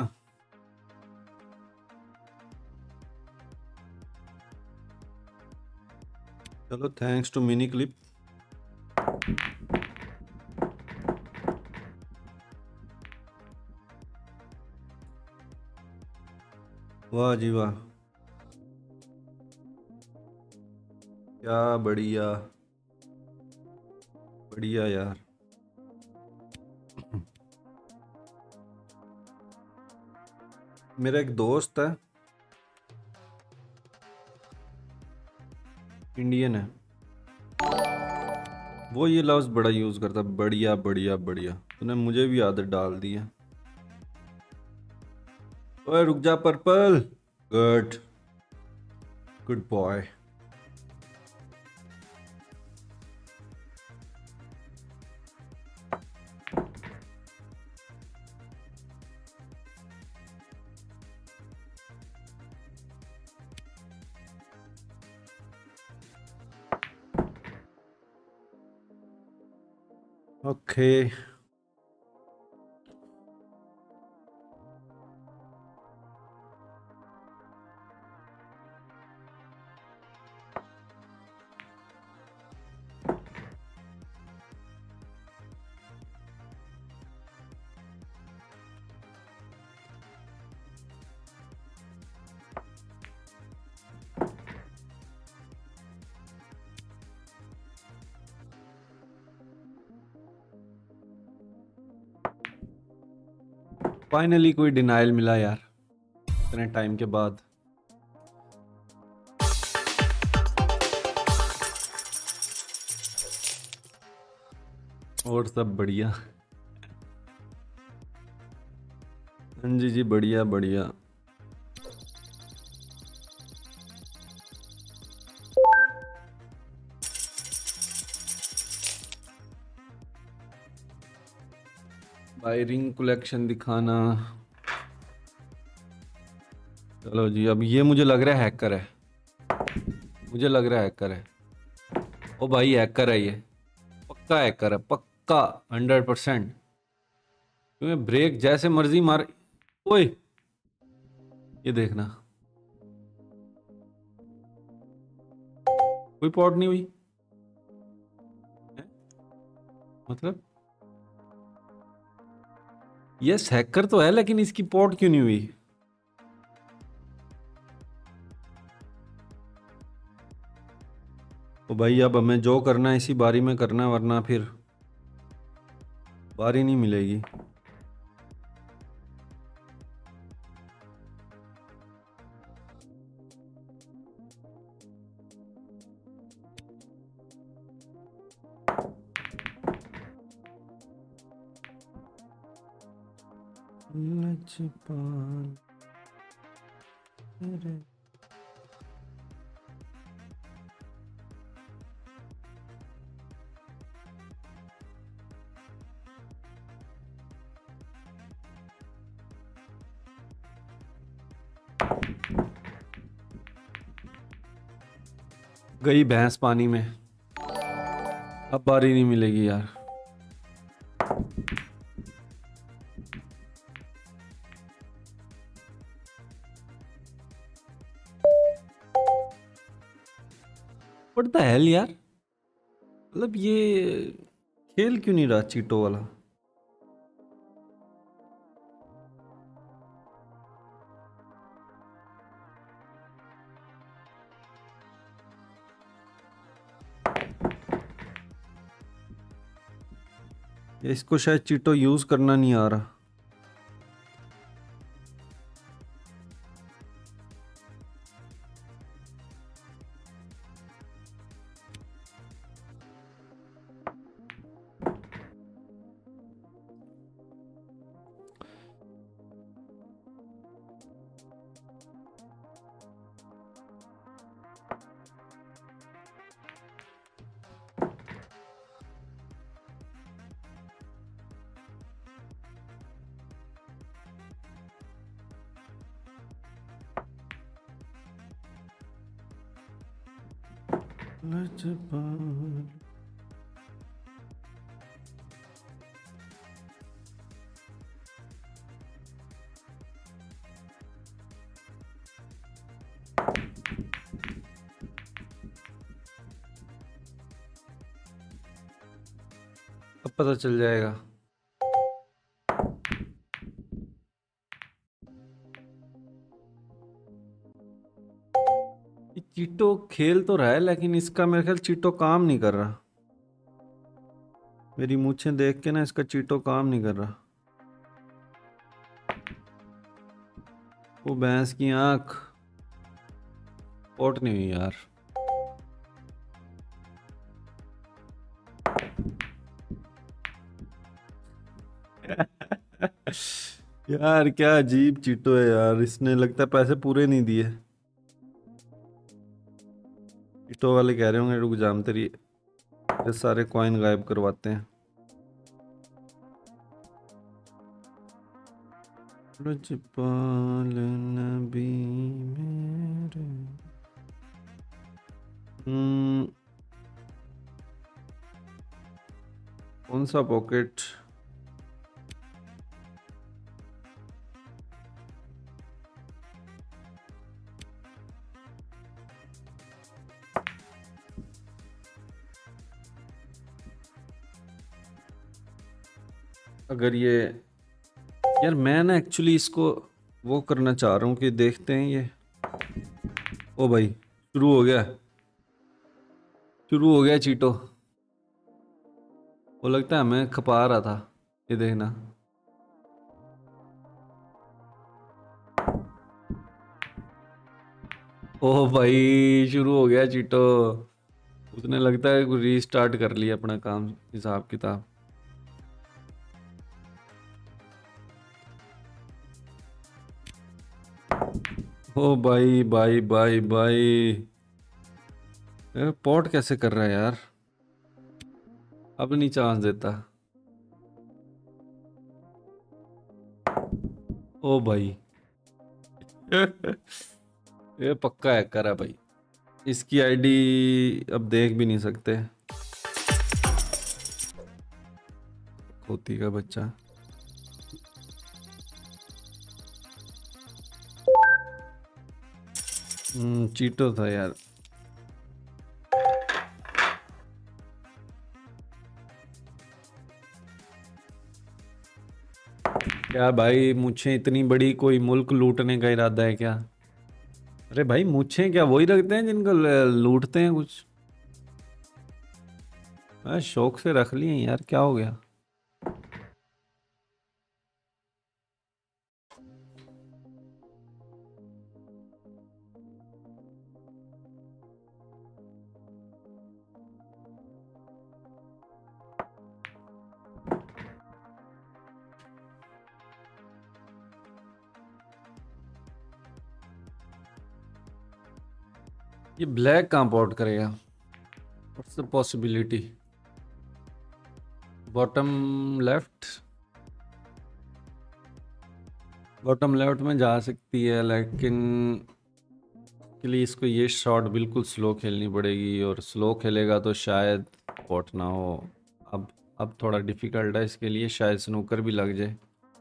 S1: चलो थैंक्स टू मिनी क्लिप। वाह जी वाह, क्या बढ़िया बढ़िया यार। मेरा एक दोस्त है, इंडियन है, वो ये लफ्ज़ बड़ा यूज़ करता है, बढ़िया बढ़िया बढ़िया। तूने मुझे भी आदत डाल दी है। ओए रुक जा purple, good good boy. Okay finally कोई डिनाइल मिला यार इतने टाइम के बाद। और सब बढ़िया। हाँ जी जी बढ़िया बढ़िया। भाई रिंग कलेक्शन दिखाना, चलो जी, अब ये मुझे लग रहा है हैकर है, मुझे लग रहा है हैकर है। ओ भाई हैकर है ये, पक्का हैकर है, पक्का हंड्रेड परसेंट। क्योंकि ब्रेक जैसे मर्जी मार। ओए ये देखना, कोई पॉट नहीं हुई है? मतलब यस हैकर तो है, लेकिन इसकी पॉट क्यों नहीं हुई? तो भाई अब हमें जो करना है इसी बारी में करना है, वरना फिर बारी नहीं मिलेगी। लजपाल तेरे गई भैंस पानी में, अब बारी नहीं मिलेगी यार। व्हाट द हेल यार, मतलब ये खेल क्यों नहीं रहा चीटो वाला? इसको शायद चीटो यूज करना नहीं आ रहा। लजपाल अब पता चल जाएगा। ये चीटो खेल तो रहा है, लेकिन इसका मेरे ख्याल चीटो काम नहीं कर रहा। मेरी मूछें देख के ना इसका चीटो काम नहीं कर रहा। वो भैंस की आंख पोट नहीं हुई यार। यार क्या अजीब चीटो है यार, इसने लगता है पैसे पूरे नहीं दिए। चीटो वाले कह रहे होंगे रुक जा, हम तेरी ये सारे कॉइन गायब करवाते हैं। लजपाल नबी मेरे। हम्म, कौन सा पॉकेट? अगर ये यार मैं ना एक्चुअली इसको वो करना चाह रहा हूँ कि देखते हैं ये। ओ भाई शुरू हो गया, शुरू हो गया चीटो। वो लगता है हमें खपा रहा था, ये देखना। ओ भाई शुरू हो गया चीटो। उसने लगता है रीस्टार्ट कर लिया अपना काम, हिसाब किताब। ओ भाई भाई भाई भाई, यार पॉट कैसे कर रहा है यार, अब नहीं चांस देता। ओ भाई ये पक्का हैकर है भाई। इसकी आईडी अब देख भी नहीं सकते। खोती का बच्चा। हम्म चीटो था यार। क्या भाई, मुझे इतनी बड़ी कोई मुल्क लूटने का इरादा है क्या? अरे भाई, मुझे क्या वही रखते हैं जिनको ल- लूटते हैं कुछ। हाँ, शौक से रख लिए यार, क्या हो गया? ये ब्लैक कहाँ पोर्ट करेगा? What's the possibility? Bottom left. Bottom left में जा सकती है, लेकिन के लिए इसको ये शॉट बिल्कुल स्लो खेलनी पड़ेगी, और स्लो खेलेगा तो शायद पोर्ट ना हो। अब अब थोड़ा डिफिकल्ट है इसके लिए, शायद स्नूकर भी लग जाए।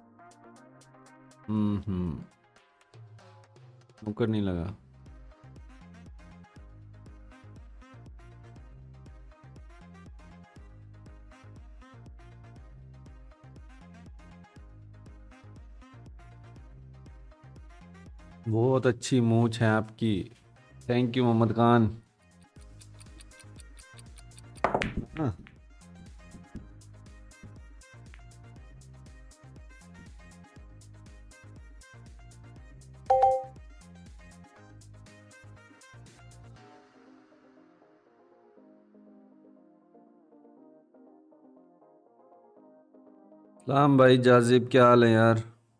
S1: हम्म हम्म स्नूकर नहीं लगा। बहुत अच्छी मूंछ है आपकी। Thank you Mohammad Khan. हाँ। सलाम भाई जाजिब, क्या हाल है यार?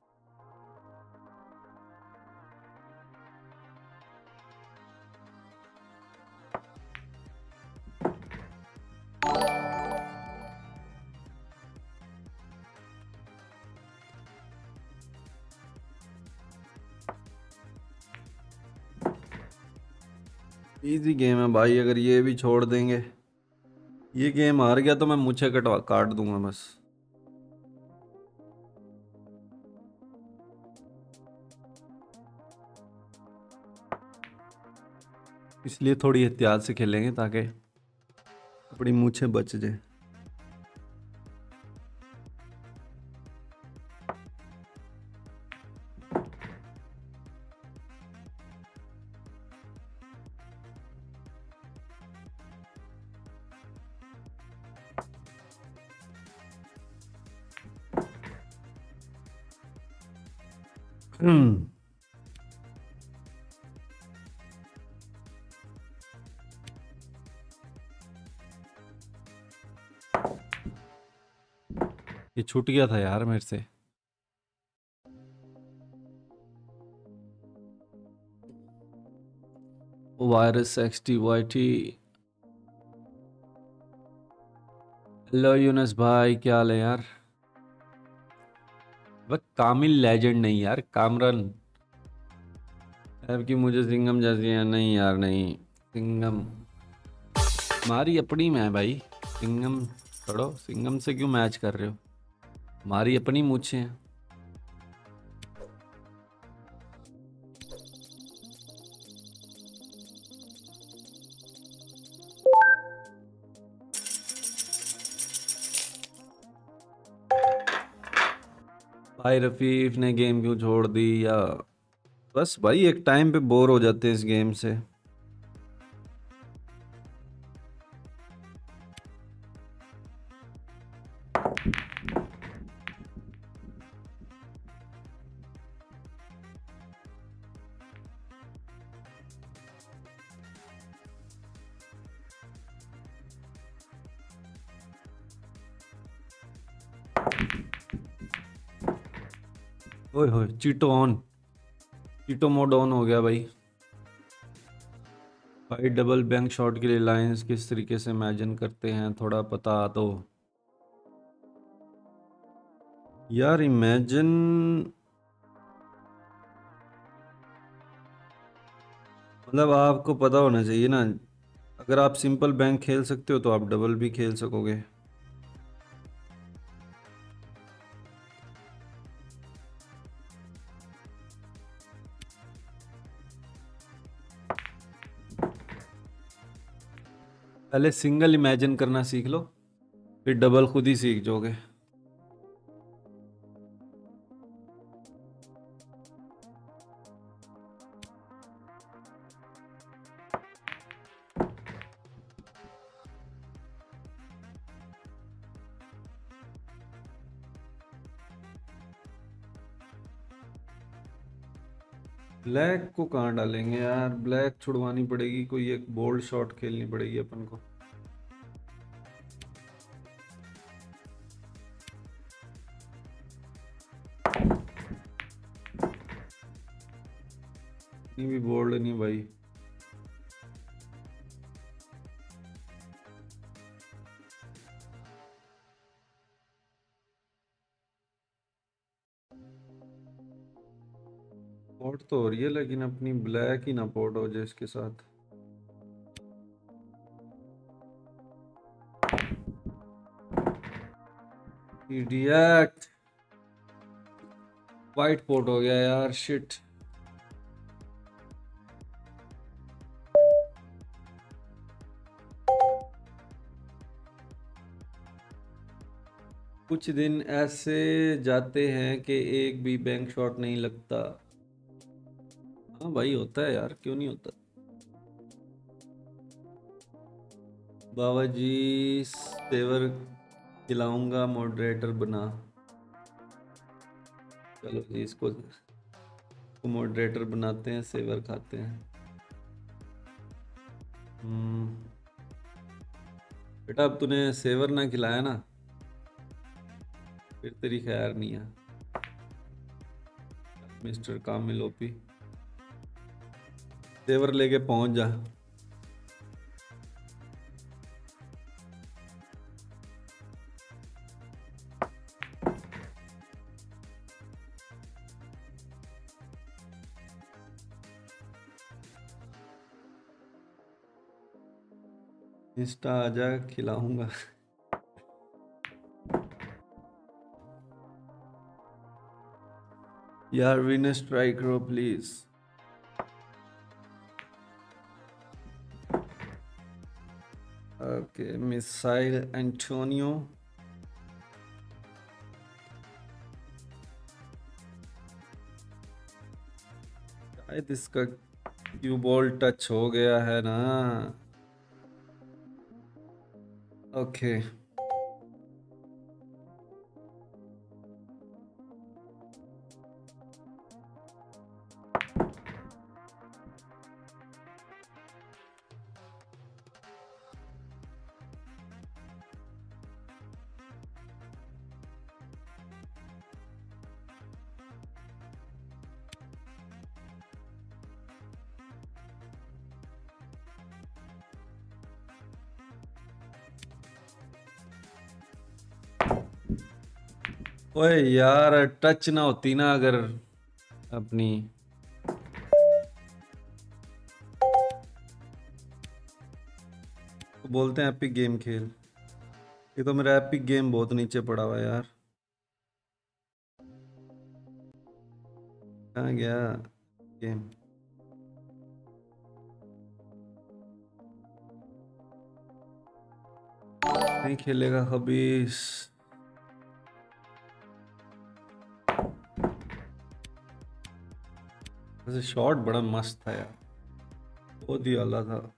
S1: इजी गेम है भाई, अगर ये भी छोड़ देंगे। ये गेम हार गया तो मैं मुझे कटवा काट दूंगा बस। इसलिए थोड़ी एहतियात से खेलेंगे ताकि अपनी मूछें बच जाए। हम्म ये छूट गया था यार मेरे से। Virus X T Y T. Hello Younas भाई, क्या हाल है यार? वह कामिल लेजेंड नहीं यार, कामरन। अब की मुझे सिंगम जैसी है नहीं यार, नहीं। सिंगम हमारी अपनी में है भाई। सिंगम छोड़ो, सिंगम से क्यों मैच कर रहे हो? हमारी अपनी मूछें हैं। भाई रफीफ ने गेम क्यों छोड़ दी? या बस भाई एक टाइम पे बोर हो जाते हैं इस गेम से। ओए होए, Cheeto on. Cheeto mode on हो गया भाई। भाई डबल बैंक शॉट के लिए लाइंस किस तरीके से इमेजिन करते हैं, थोड़ा पता तो। यार इमेजिन मतलब आपको पता होना चाहिए ना, अगर आप सिंपल बैंक खेल सकते हो तो आप डबल भी खेल सकोगे। पहले सिंगल इमेजिन करना सीख लो, फिर डबल खुद ही सीख जाओगे। ब्लैक को कहाँ डालेंगे यार, ब्लैक छुड़वानी पड़ेगी, कोई एक बोल्ड शॉट खेलनी पड़ेगी अपन को। नहीं भी बोल्ड नहीं भाई। पोर्ट तो हो रही है लेकिन अपनी ब्लैक ही ना पोर्ट हो जाए इसके साथ। इडियट, वाइट पोर्ट हो गया यार, शिट। कुछ दिन ऐसे जाते हैं कि एक भी बैंक शॉट नहीं लगता। हाँ भाई होता है यार, क्यों नहीं होता। बाबा जी सेवर खिलाऊंगा, मॉडरेटर बना। चलो जी, इसको मॉडरेटर बनाते हैं, सेवर खाते हैं। हम्म, बेटा अब तूने सेवर ना खिलाया ना, फिर तेरी खैर नहीं है। मिस्टर कामिल ओपी, सेवर लेके पहुंच जा। इंस्टा आजा, खिलाऊंगा। यार विनस ट्राई करो प्लीज। Okay, missile Antonio. शायद इसका क्यू बॉल टच हो गया है ना। ओके, ओए यार टच ना होती ना अगर अपनी। तो बोलते हैं एपिक गेम खेल। ये तो मेरा एपिक गेम बहुत नीचे पड़ा हुआ है यार। कहाँ गया गेम। नहीं खेलेगा खबीस। वैसे शॉट बड़ा मस्त था यार, बहुत ही आला था।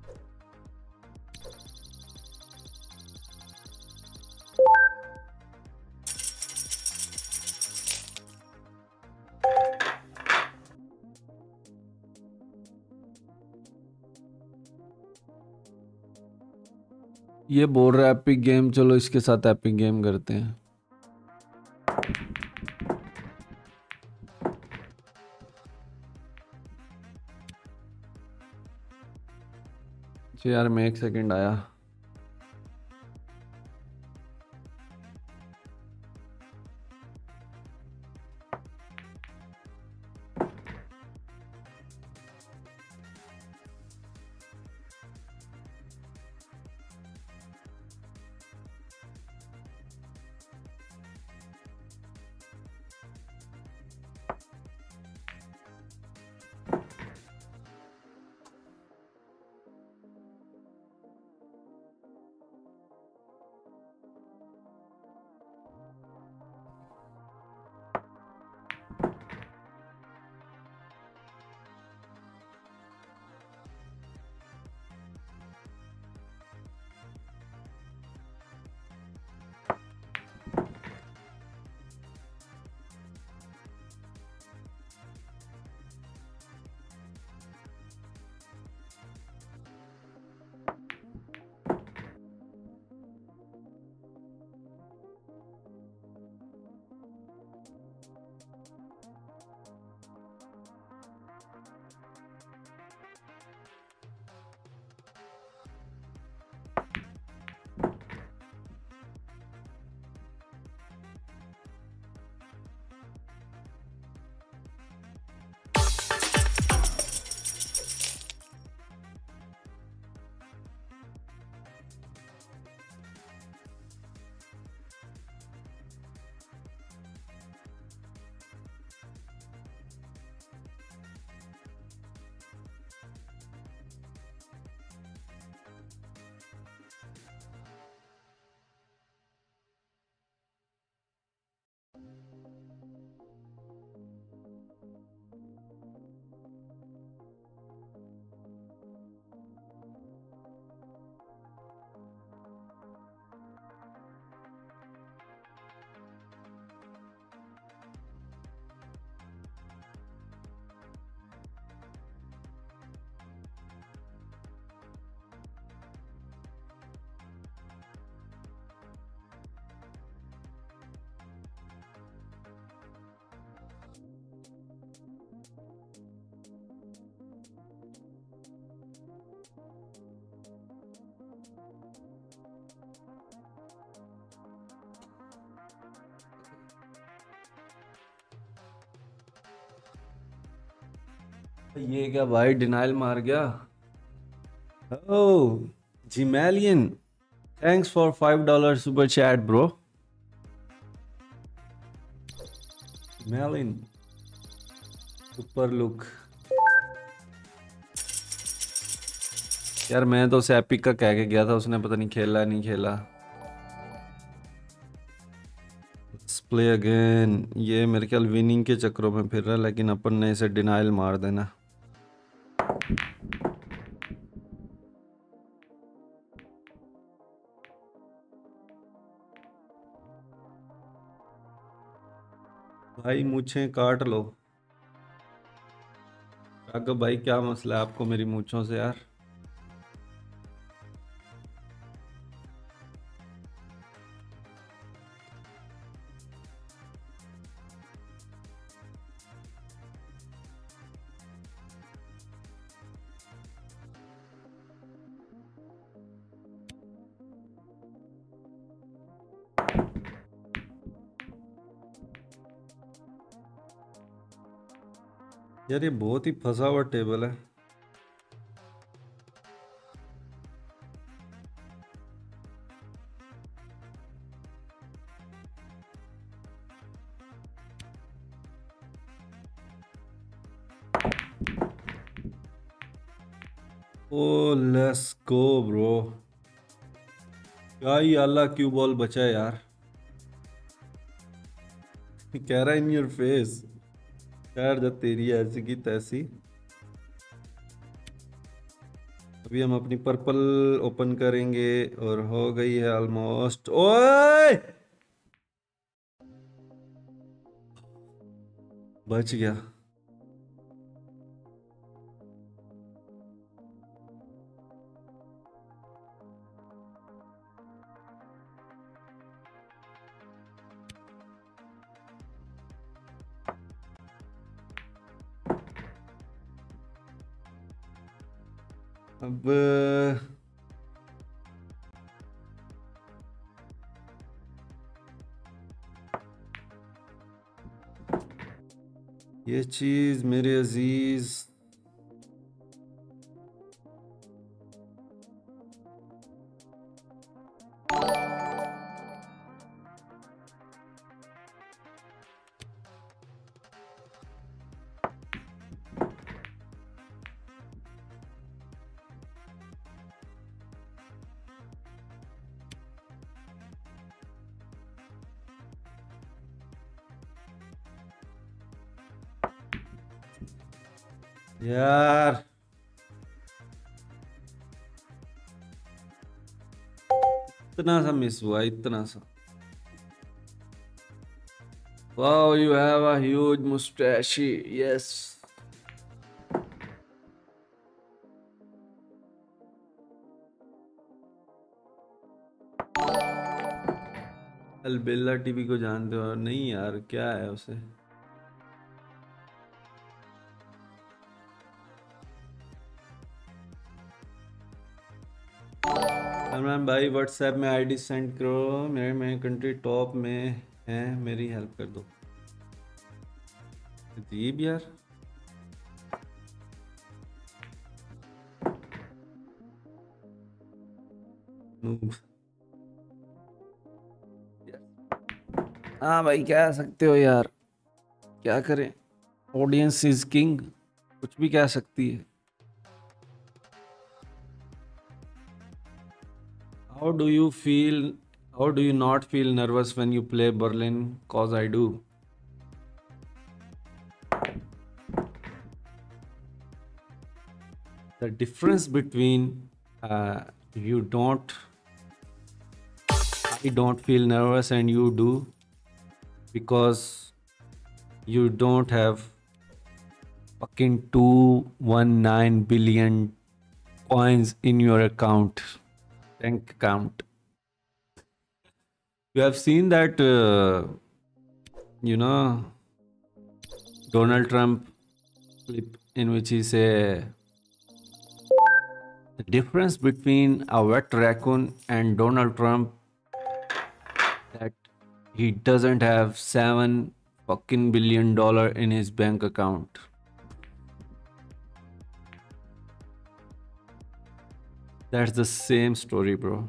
S1: ये बोल रहा है एपिक गेम, चलो इसके साथ एपिक गेम करते हैं। यार मैं एक सेकंड आया। ये क्या भाई, डिनाइल मार गया। ओह जिमेलियन, thanks for five dollar super chat bro. मेलिन सुपर लुक। यार मैं तो उसे एपिक का कह के गया था, उसने पता नहीं खेला नहीं खेला। Play again. ये मेरे ख्याल विनिंग के चक्रों में फिर रहा है, लेकिन अपन ने इसे डिनाइल मार देना। भाई मूछें काट लो। राघव भाई क्या मसला है आपको मेरी मूछों से यार। यार ये बहुत ही फंसा हुआ टेबल है। Oh let's go bro. क्या ही अल्लाह क्यू बॉल बचा है यार। कह रहा इन योर फेस। यार जब तेरी ऐसी की तैसी। अभी हम अपनी पर्पल ओपन करेंगे और हो गई है ऑलमोस्ट। ओए बच गया। अब ये चीज मेरे अजीज। यार इतना सा मिस हुआ, इतना सा। Wow you have a huge moustache. Yes. Albela TV को जानते हो? नहीं यार, क्या है उसे। इमरान भाई व्हाट्सएप में आईडी सेंड करो, मेरे मेरे कंट्री टॉप में है, मेरी हेल्प कर दो। अजीब यार। नूब। हाँ भाई कह सकते हो यार, क्या करें, ऑडियंस इज किंग, कुछ भी कह सकती है। How do you feel, how do you not feel nervous when you play Berlin? Cause I do. The difference between uh, you don't, I don't feel nervous and you do, because you don't have fucking two hundred nineteen billion coins in your account, bank account. You have seen that uh, you know Donald Trump clip in which he say the difference between a wet raccoon and Donald Trump, that he doesn't have seven fucking billion dollar in his bank account. That's the same story, bro.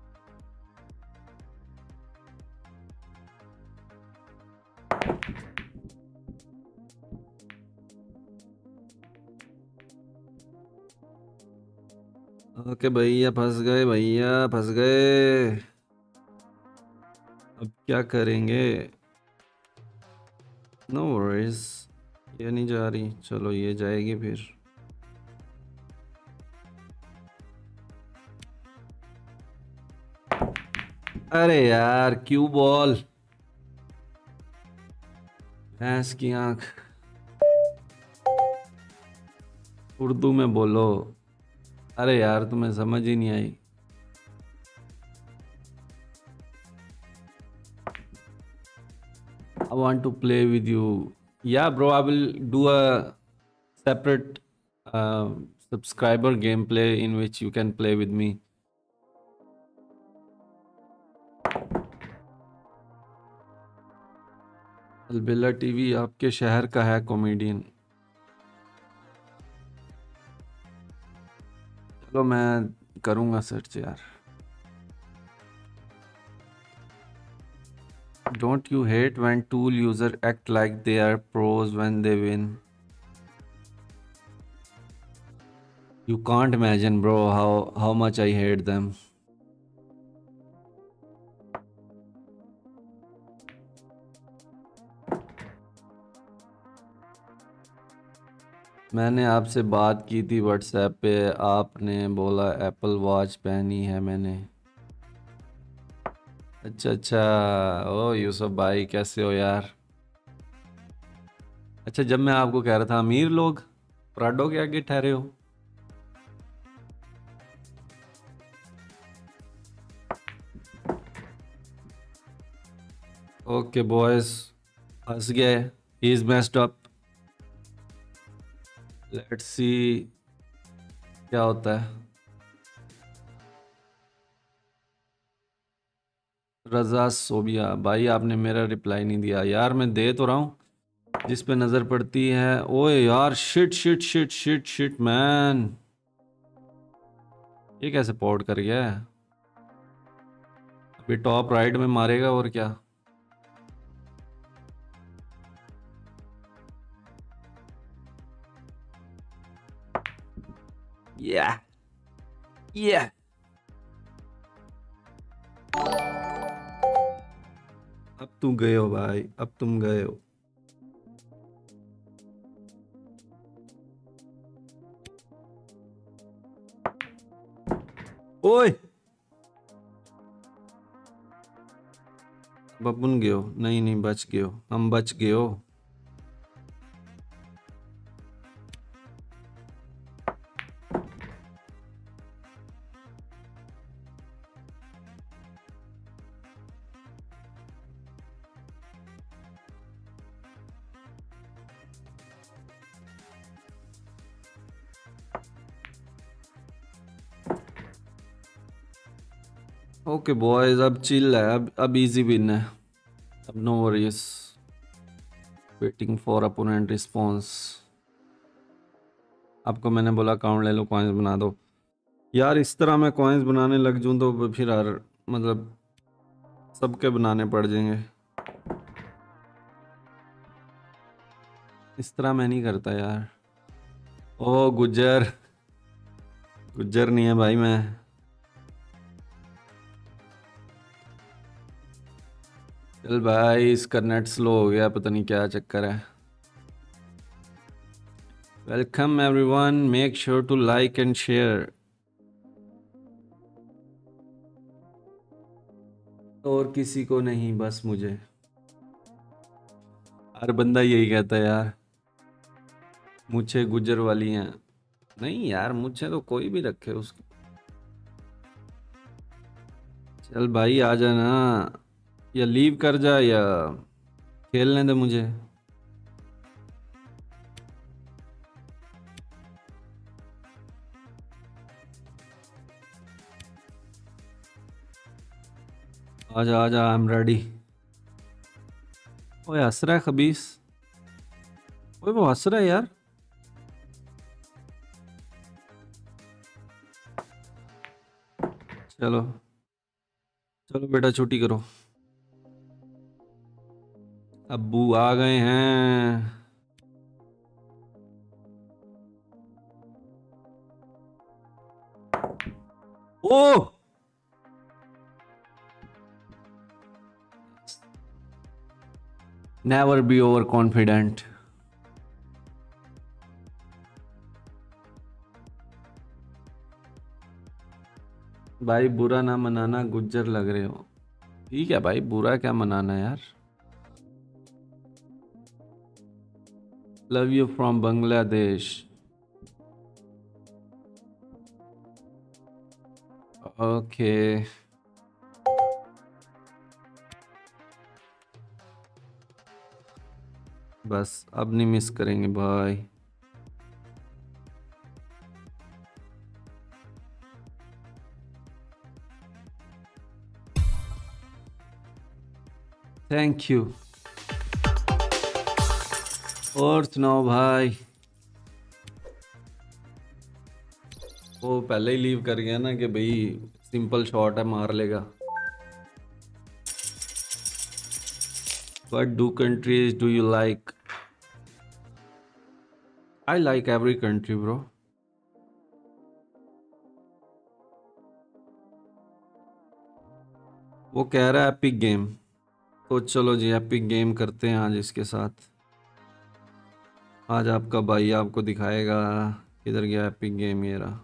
S1: Okay भैया, फंस गए भैया, फंस गए। अब क्या करेंगे? No worries, ये नहीं जा रही, चलो ये जाएगी फिर। अरे यार, क्यू बॉल, भैंस की आंख। उर्दू में बोलो। अरे यार, तुम्हें समझ ही नहीं आई। I want to play with you. Yeah, bro, I will do a separate uh, subscriber gameplay in which you can play with me. Albela TV आपके शहर का है कॉमेडियन। चलो मैं करूँगा सर्च यार। Don't you hate when tool user act like they are pros when they win? You can't imagine, bro, how how much I hate them. मैंने आपसे बात की थी व्हाट्सएप पे, आपने बोला एप्पल वॉच पहनी है मैंने। अच्छा अच्छा, ओ यूसुफ भाई कैसे हो यार? अच्छा, जब मैं आपको कह रहा था अमीर लोग प्राडो के आगे ठहरे हो। ओके बॉयज, फंस गए, he is messed up. Let's see क्या होता है। रजा सोबिया भाई, आपने मेरा रिप्लाई नहीं दिया यार। मैं दे तो रहा हूँ जिस पे नजर पड़ती है। ओए यार, shit shit shit shit shit man, ये कैसे पोर्ट कर गया है? अभी टॉप राइट में मारेगा और क्या। या या अब तुम गए हो भाई, अब तुम गए हो। ओए बबुन गए हो? नहीं नहीं, बच गए हो, हम बच गए हो। ओके बॉयज, अब चिल है, अब अब इजी विन है, अब no worries. Waiting for opponent response. आपको मैंने बोला अकाउंट ले लो, कॉइन्स बना दो। यार इस तरह मैं कॉइन्स बनाने लग जूँ तो फिर हर मतलब सबके बनाने पड़ जाएंगे। इस तरह मैं नहीं करता यार। ओ गुज्जर, गुज्जर नहीं है भाई मैं। चल भाई, इसका नेट स्लो हो गया, पता नहीं क्या चक्कर है। Welcome everyone, make sure to like and share. और किसी को नहीं, बस मुझे। हर बंदा यही कहता है यार, मुझे गुज्जर वाली हैं। नहीं यार, मुझे तो कोई भी रखे उसकी। चल भाई आ जाना, या लीव कर जा या खेलने दे मुझे। आजा आजा, आई एम रेडी। ओए हंस रहा है खबीस। ओए वो हंस रहा है यार। चलो चलो बेटा छुट्टी करो, अब्बू आ गए हैं। Oh never be over confident. भाई बुरा ना मनाना, गुज्जर लग रहे हो। ठीक है भाई, बुरा क्या मनाना यार। Love you from Bangladesh. Okay बस अब नहीं मिस करेंगे भाई। Thank you. और सुनाओ भाई। वो पहले ही लीव कर गया ना कि भाई सिंपल शॉट है, मार लेगा। What do countries do you like? I like every country, bro. वो कह रहा है एपिक गेम, तो चलो जी एपिक गेम करते हैं आज इसके साथ। आज आपका भाई आपको दिखाएगा किधर गया एपिक गेम, ये रहा।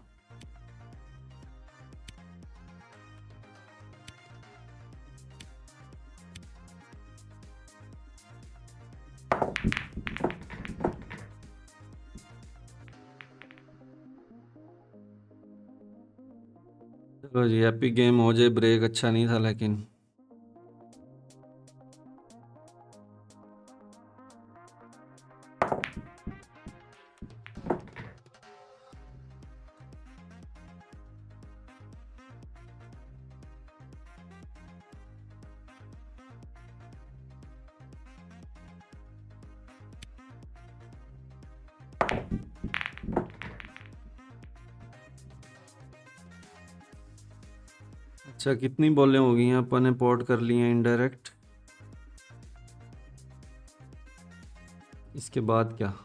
S1: चलो जी एपिक गेम हो जाए, ब्रेक अच्छा नहीं था लेकिन। अच्छा कितनी बॉलें हो गई हैं अपन ने पॉट कर ली हैं इनडायरेक्ट। इसके बाद क्या?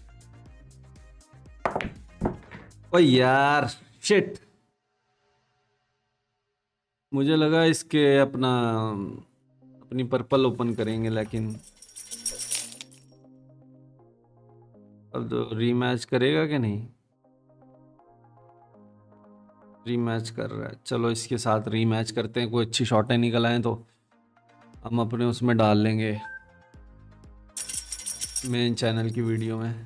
S1: ओ यार शिट, मुझे लगा इसके अपना अपनी पर्पल ओपन करेंगे, लेकिन अब तो रीमैच करेगा कि नहीं? रीमैच कर रहा है, चलो इसके साथ रीमैच करते हैं। कोई अच्छी शॉटें निकल आए तो हम अपने उसमें डाल लेंगे मेन चैनल की वीडियो में।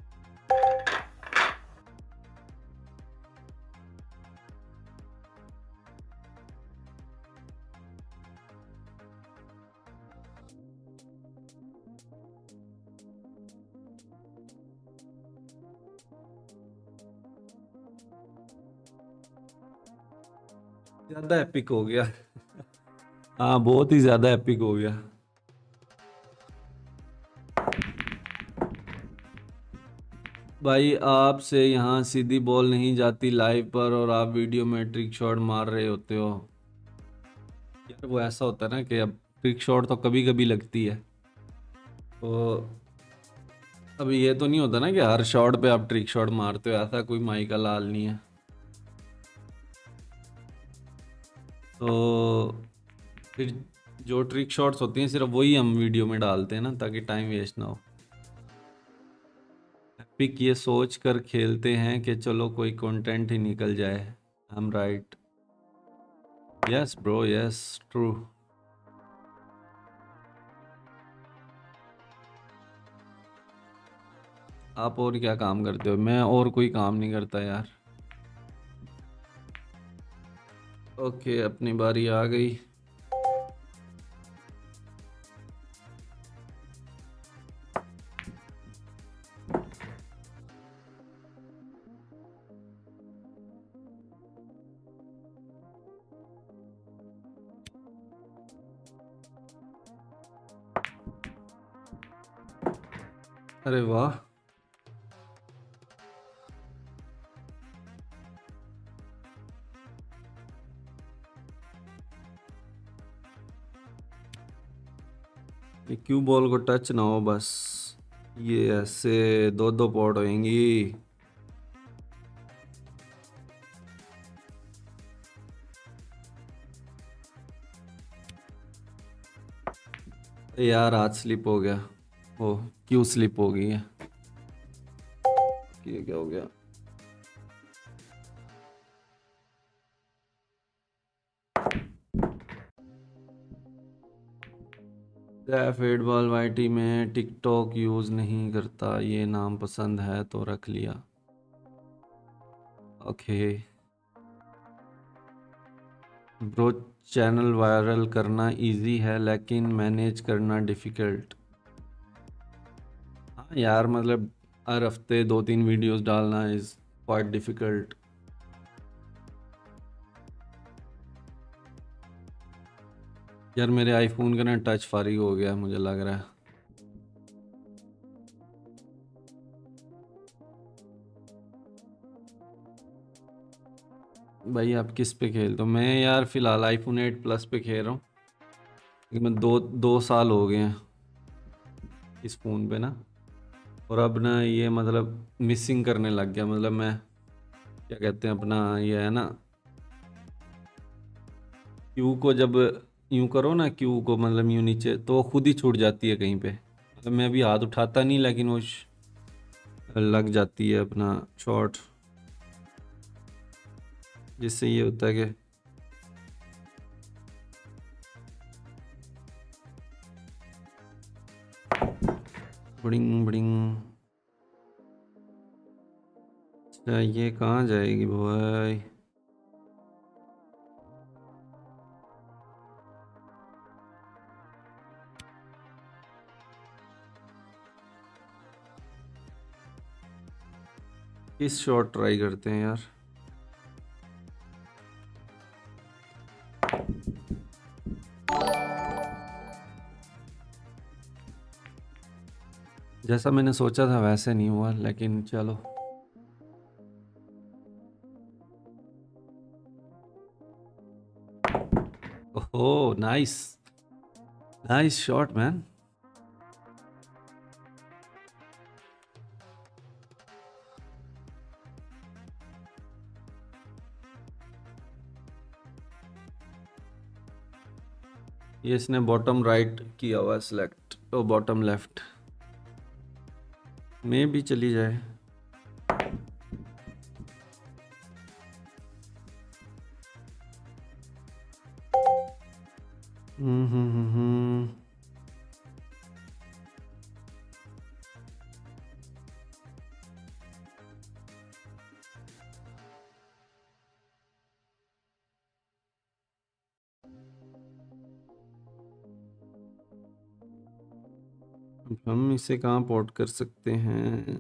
S1: ज्यादा एपिक हो गया। हाँ बहुत ही ज्यादा एपिक हो गया। भाई आपसे यहाँ सीधी बॉल नहीं जाती लाइव पर और आप वीडियो में ट्रिक शॉट मार रहे होते हो। यार वो ऐसा होता है ना कि अब ट्रिक शॉट तो कभी कभी लगती है, तो अभी ये तो नहीं होता ना कि हर शॉट पे आप ट्रिक शॉट मारते हो, ऐसा कोई माई का लाल नहीं है। तो फिर जो ट्रिक शॉट्स होती हैं सिर्फ वही हम वीडियो में डालते हैं ना, ताकि टाइम वेस्ट ना हो। एपिक ये सोच कर खेलते हैं कि चलो कोई कंटेंट ही निकल जाए। I am right. Yes bro yes true. आप और क्या काम करते हो? मैं और कोई काम नहीं करता यार। ओके अपनी बारी आ गई। अरे वाह, ये क्यू बॉल को टच ना हो बस। ये ऐसे दो दो पॉट होंगी। यार हाथ स्लिप हो गया। ओ क्यू स्लिप हो गई है। ये क्या हो गया? फेड बॉल वाईटी में टिकटॉक यूज नहीं करता, ये नाम पसंद है तो रख लिया। ओके ब्रो, चैनल वायरल करना इजी है लेकिन मैनेज करना डिफिकल्ट। हाँ यार, मतलब हर हफ्ते दो तीन वीडियोस डालना इज क्वाइट डिफिकल्ट। यार मेरे आईफोन का ना टच फारिग हो गया मुझे लग रहा है। भाई आप किस पे खेलते हो? मैं यार फिलहाल आईफोन एट प्लस पे खेल रहा हूँ। लेकिन मैं दो दो साल हो गए हैं इस फ़ोन पे ना। और अब ना ये मतलब मिसिंग करने लग गया। मतलब मैं क्या कहते हैं अपना ये है ना, क्यू को जब यूं करो ना, क्यू को मतलब यूं नीचे तो वो खुद ही छूट जाती है कहीं पे। मतलब मैं अभी हाथ उठाता नहीं लेकिन वो श- लग जाती है अपना शॉट। जिससे ये होता है कि बड़िंग बड़िंग। अच्छा ये कहाँ जाएगी भाई? किस शॉट ट्राई करते हैं यार? जैसा मैंने सोचा था वैसे नहीं हुआ, लेकिन चलो। Oh nice, nice shot man. ये इसने बॉटम राइट किया हुआ सिलेक्ट, तो बॉटम लेफ्ट में भी चली जाए। हम्म हम्म हम्म हम्म। हम इसे कहाँ पोर्ट कर सकते हैं?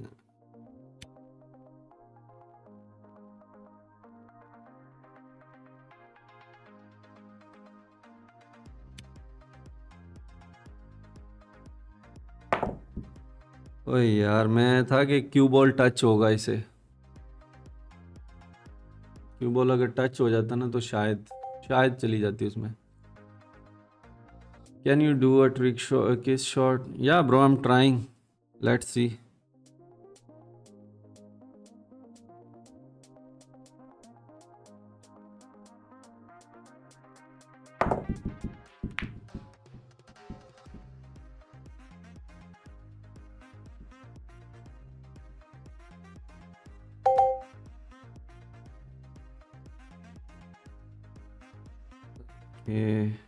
S1: ओए यार, मैं था कि क्यू बॉल टच होगा इसे। क्यू बॉल अगर टच हो जाता ना तो शायद शायद चली जाती उसमें। Can you do a trick shot, kiss shot? या bro I am trying, let's see. ये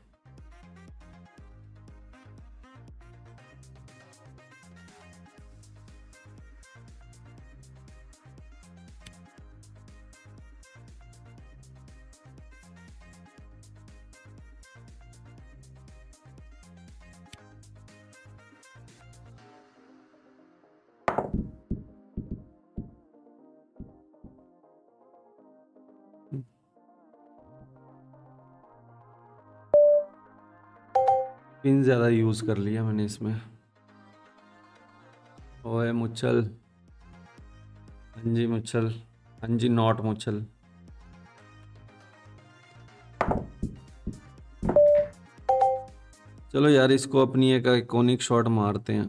S1: पिन ज़्यादा यूज़ कर लिया मैंने इसमें। ओए मुच्छल, हाँ जी मुच्छल, हाँ जी नॉट मुच्छल। चलो यार, इसको अपनी एक आइकॉनिक शॉट मारते हैं।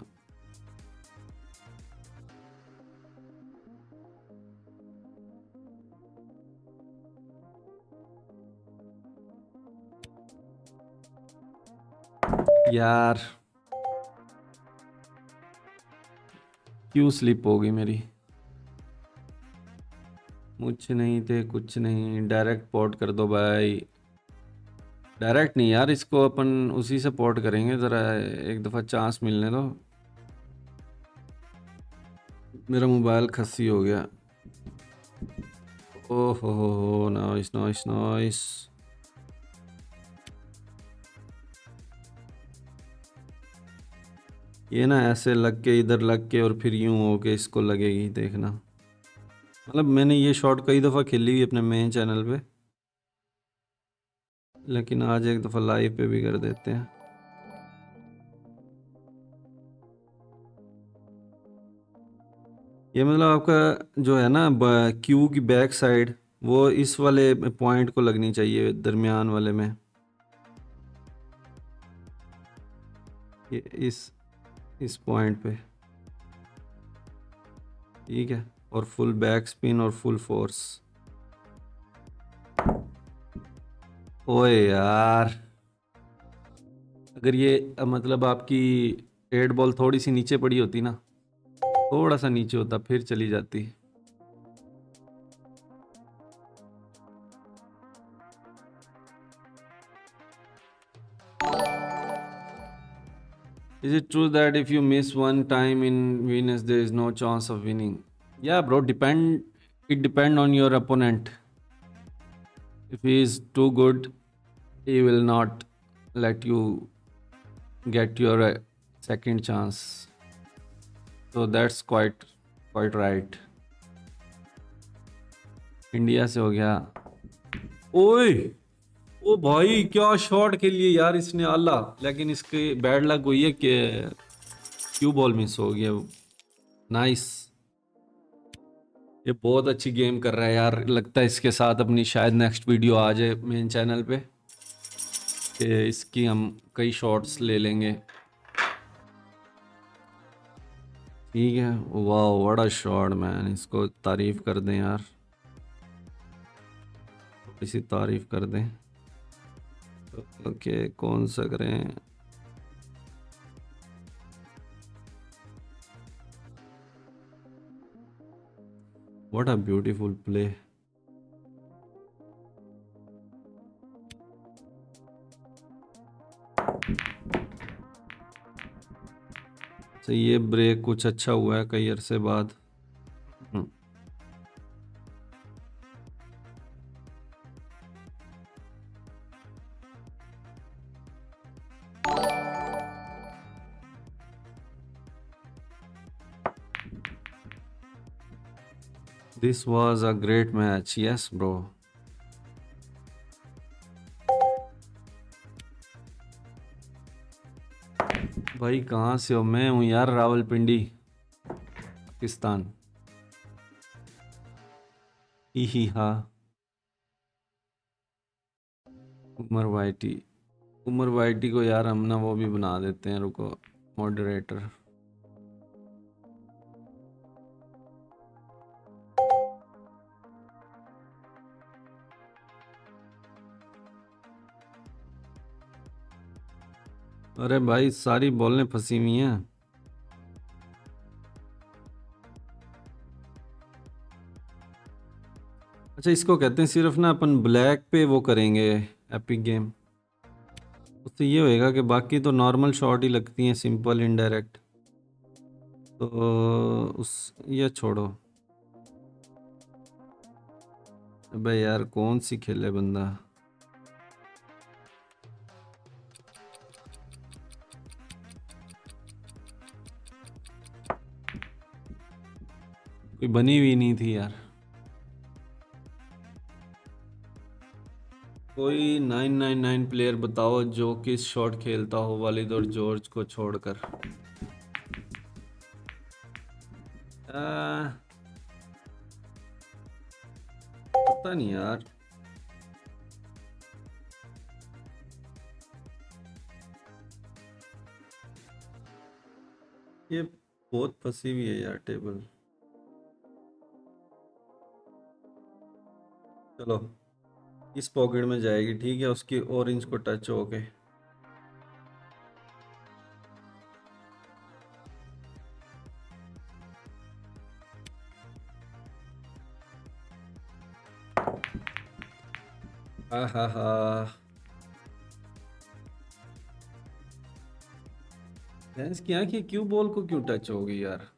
S1: यार क्यों स्लिप हो गई मेरी? मुझे नहीं थे, कुछ नहीं, डायरेक्ट पोर्ट कर दो भाई। डायरेक्ट नहीं यार, इसको अपन उसी से पोर्ट करेंगे, ज़रा एक दफ़ा चांस मिलने दो। मेरा मोबाइल खस्सी हो गया। ओहो हो हो, नाइस नाइस नाइस। ये ना ऐसे लग के, इधर लग के और फिर यूं हो के इसको लगेगी, देखना। मतलब मैंने ये शॉट कई दफ़ा खेली हुई अपने मेन चैनल पे, लेकिन आज एक दफ़ा लाइव पे भी कर देते हैं। ये मतलब आपका जो है ना क्यू की बैक साइड, वो इस वाले पॉइंट को लगनी चाहिए, दरमियान वाले में। ये इस इस पॉइंट पे, ठीक है। और फुल बैक स्पिन और फुल फोर्स। ओए यार, अगर ये अ, मतलब आपकी एट बॉल थोड़ी सी नीचे पड़ी होती ना, थोड़ा सा नीचे होता, फिर चली जाती। Is it true that if you miss one time in Venus, there is no chance of winning? Yeah, bro. Depend. It depend on your opponent. If he is too good, he will not let you get your uh, second chance. So that's quite quite right. India से हो गया। ओए, ओ भाई क्या shot के लिए यार इसने, अल्लाह। लेकिन इसके बैड लक हुई है कि क्यू बॉल मिस हो गया। नाइस। ये बहुत अच्छी गेम कर रहा है यार, लगता है इसके साथ अपनी शायद नेक्स्ट वीडियो आ जाए मेन चैनल पे, कि इसकी हम कई शॉट्स ले लेंगे। ठीक है। वाह व्हाट अ शॉट मैन, इसको तारीफ कर दें यार, इसी तारीफ कर दें। ओके, कौन सा करें? What a beautiful play. तो ये ब्रेक कुछ अच्छा हुआ है कई अरसे बाद। हम्म। This was a great match. Yes, bro. भाई कहाँ से हो? मैं हूँ यार रावलपिंडी, पाकिस्तान। ही हा। उमर वाईटी। उमर वाईटी को यार हम ना वो भी बना देते हैं, रुको, मॉडरेटर। अरे भाई सारी बॉलें फंसी हुई हैं। अच्छा, इसको कहते हैं सिर्फ ना अपन ब्लैक पे वो करेंगे एपिक गेम। उससे ये होएगा कि बाकी तो नॉर्मल शॉट ही लगती हैं, सिंपल इनडायरेक्ट। तो उस ये छोड़ो। अबे यार कौन सी खेले बंदा। कोई बनी हुई नहीं थी यार। कोई नाइन नाइन नाइन प्लेयर बताओ जो किस शॉट खेलता हो वालिद और जॉर्ज को छोड़कर। आ, पता नहीं यार। बहुत फंसी हुई है यार टेबल। चलो इस पॉकेट में जाएगी, ठीक है, उसकी ऑरेंज को टच होके। हा हा हा। भैंस की आंखें क्यों, बॉल को क्यों टच होगी यार।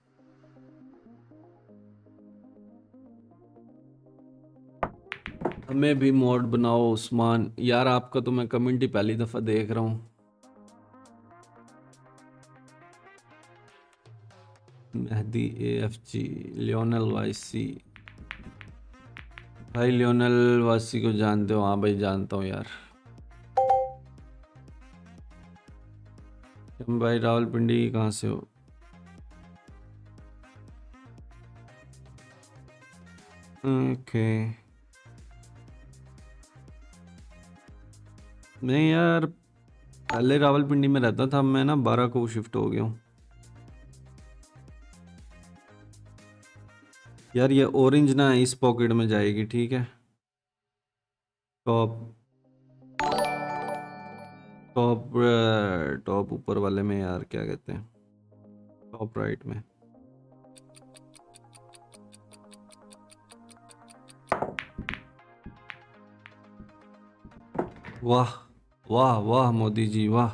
S1: हमें भी मोड बनाओ उस्मान यार, आपका तो मैं कमेंट ही पहली दफा देख रहा हूँ। Mehdi A F G, Lionel YC. भाई लियोनल वासी को जानते हो? हाँ भाई जानता हूँ यार। तुम भाई रावलपिंडी कहाँ से हो? ओके। नहीं यार, पहले रावलपिंडी में रहता था, मैं ना बारह को शिफ्ट हो गया हूँ। यार ये ऑरेंज ना इस पॉकेट में जाएगी, ठीक है। टॉप टॉप टॉप ऊपर वाले में यार, क्या कहते हैं, टॉप राइट में। वाह वाह वाह मोदी जी वाह।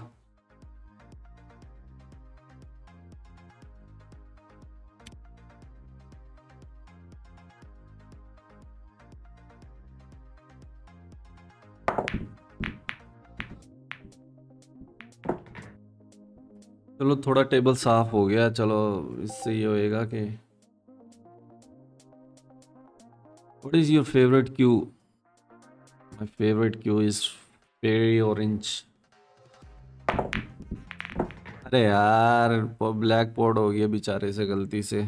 S1: चलो थोड़ा टेबल साफ हो गया, चलो इससे ये होएगा कि what is your favourite cue? My favourite cue is Perry orange. अरे यार ब्लैक पॉट हो गया बेचारे से गलती से।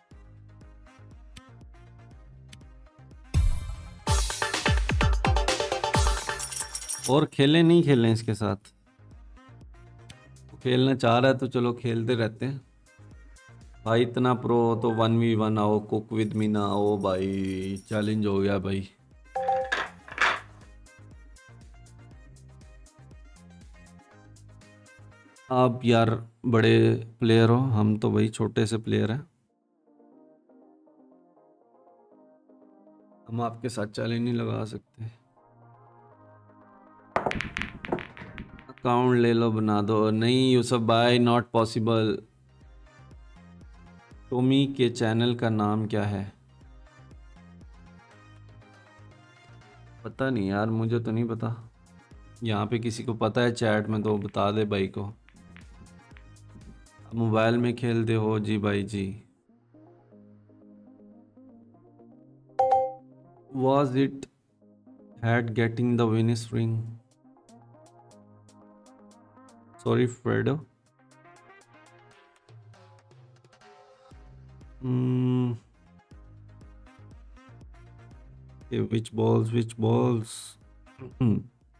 S1: और खेलें नहीं खेलें इसके साथ? खेलना चाह रहा है तो चलो खेलते रहते हैं भाई। इतना प्रो हो तो वन वी वन आओ, कुक विद मी ना आओ भाई, चैलेंज हो गया भाई। आप यार बड़े प्लेयर हो, हम तो भाई छोटे से प्लेयर हैं। हम आपके साथ चैलेंज नहीं लगा सकते। अकाउंट ले लो बना दो। नहीं यूसुफ भाई, नॉट पॉसिबल। टोमी के चैनल का नाम क्या है? पता नहीं यार, मुझे तो नहीं पता। यहाँ पे किसी को पता है चैट में तो बता दे भाई को। मोबाइल में खेलते हो? जी भाई जी। Was it had getting the Venus ring? Sorry, Fredo. Hmm. Okay, which balls? Which balls? Hmm.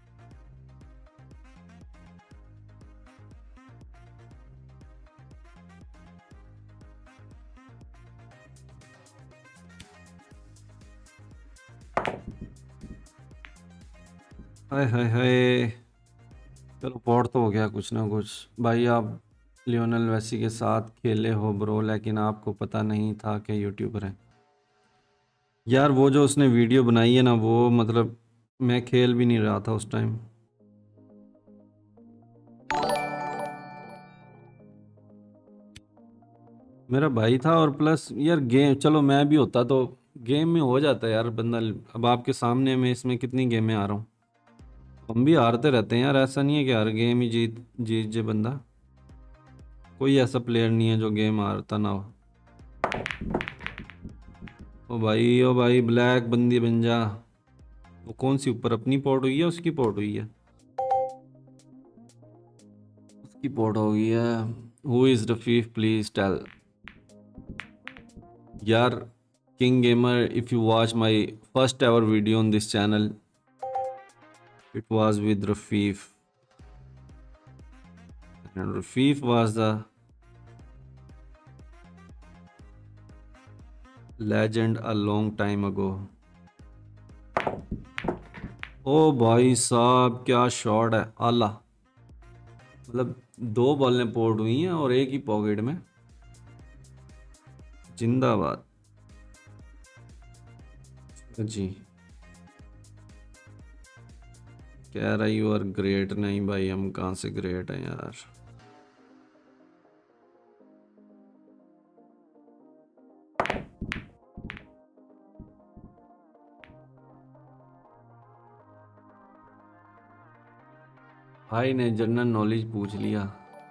S1: हाय हाय हाय। चलो पॉट तो हो गया कुछ ना कुछ। भाई आप लियोनल मेसी के साथ खेले हो ब्रो, लेकिन आपको पता नहीं था कि यूट्यूबर है। यार वो जो उसने वीडियो बनाई है ना, वो मतलब मैं खेल भी नहीं रहा था उस टाइम। मेरा भाई था, और प्लस यार गेम, चलो मैं भी होता तो गेम में हो जाता है यार बंदा। अब आपके सामने मैं इसमें कितनी गेमें आ रहा हूँ, हम भी हारते रहते हैं यार। ऐसा नहीं है कि हर गेम ही जीत जीत जे बंदा। कोई ऐसा प्लेयर नहीं है जो गेम हारता ना हो। ओ भाई ओ भाई, ब्लैक बंदी बन जा। वो कौन सी ऊपर अपनी पॉट हुई है, उसकी पॉट हुई है? उसकी पॉट हो गई है। Who is Rafif please tell. यार king gamer, if you watch my first ever video on this channel, it was with Rafif, and Rafif was the legend a long time ago. ओ भाई साहब क्या शॉट है, आला। मतलब दो बॉलें पोर्ट हुई हैं और एक ही पॉकेट में। जिंदाबाद जी। कह रहा यू आर ग्रेट, नहीं भाई हम कहाँ से ग्रेट हैं यार। भाई ने जनरल नॉलेज पूछ लिया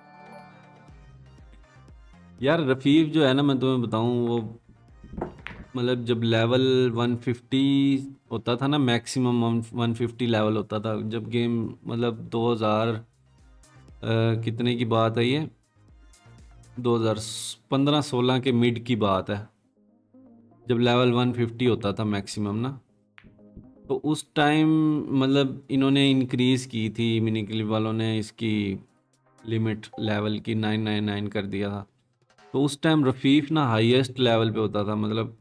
S1: यार। रफीक जो है ना, मैं तुम्हें बताऊं, वो मतलब जब लेवल वन फिफ्टी होता था ना, मैक्सिमम वन फिफ्टी लेवल होता था जब गेम, मतलब दो हज़ार कितने की बात है ये, दो हज़ार पंद्रह सोलह के मिड की बात है, जब लेवल वन फिफ्टी होता था मैक्सिमम ना। तो उस टाइम मतलब इन्होंने इंक्रीज़ की थी, मिनी क्लिप वालों ने इसकी लिमिट लेवल की नाइन नाइन नाइन कर दिया था। तो उस टाइम रफ़ीफ ना हाईएस्ट लेवल पे होता था, मतलब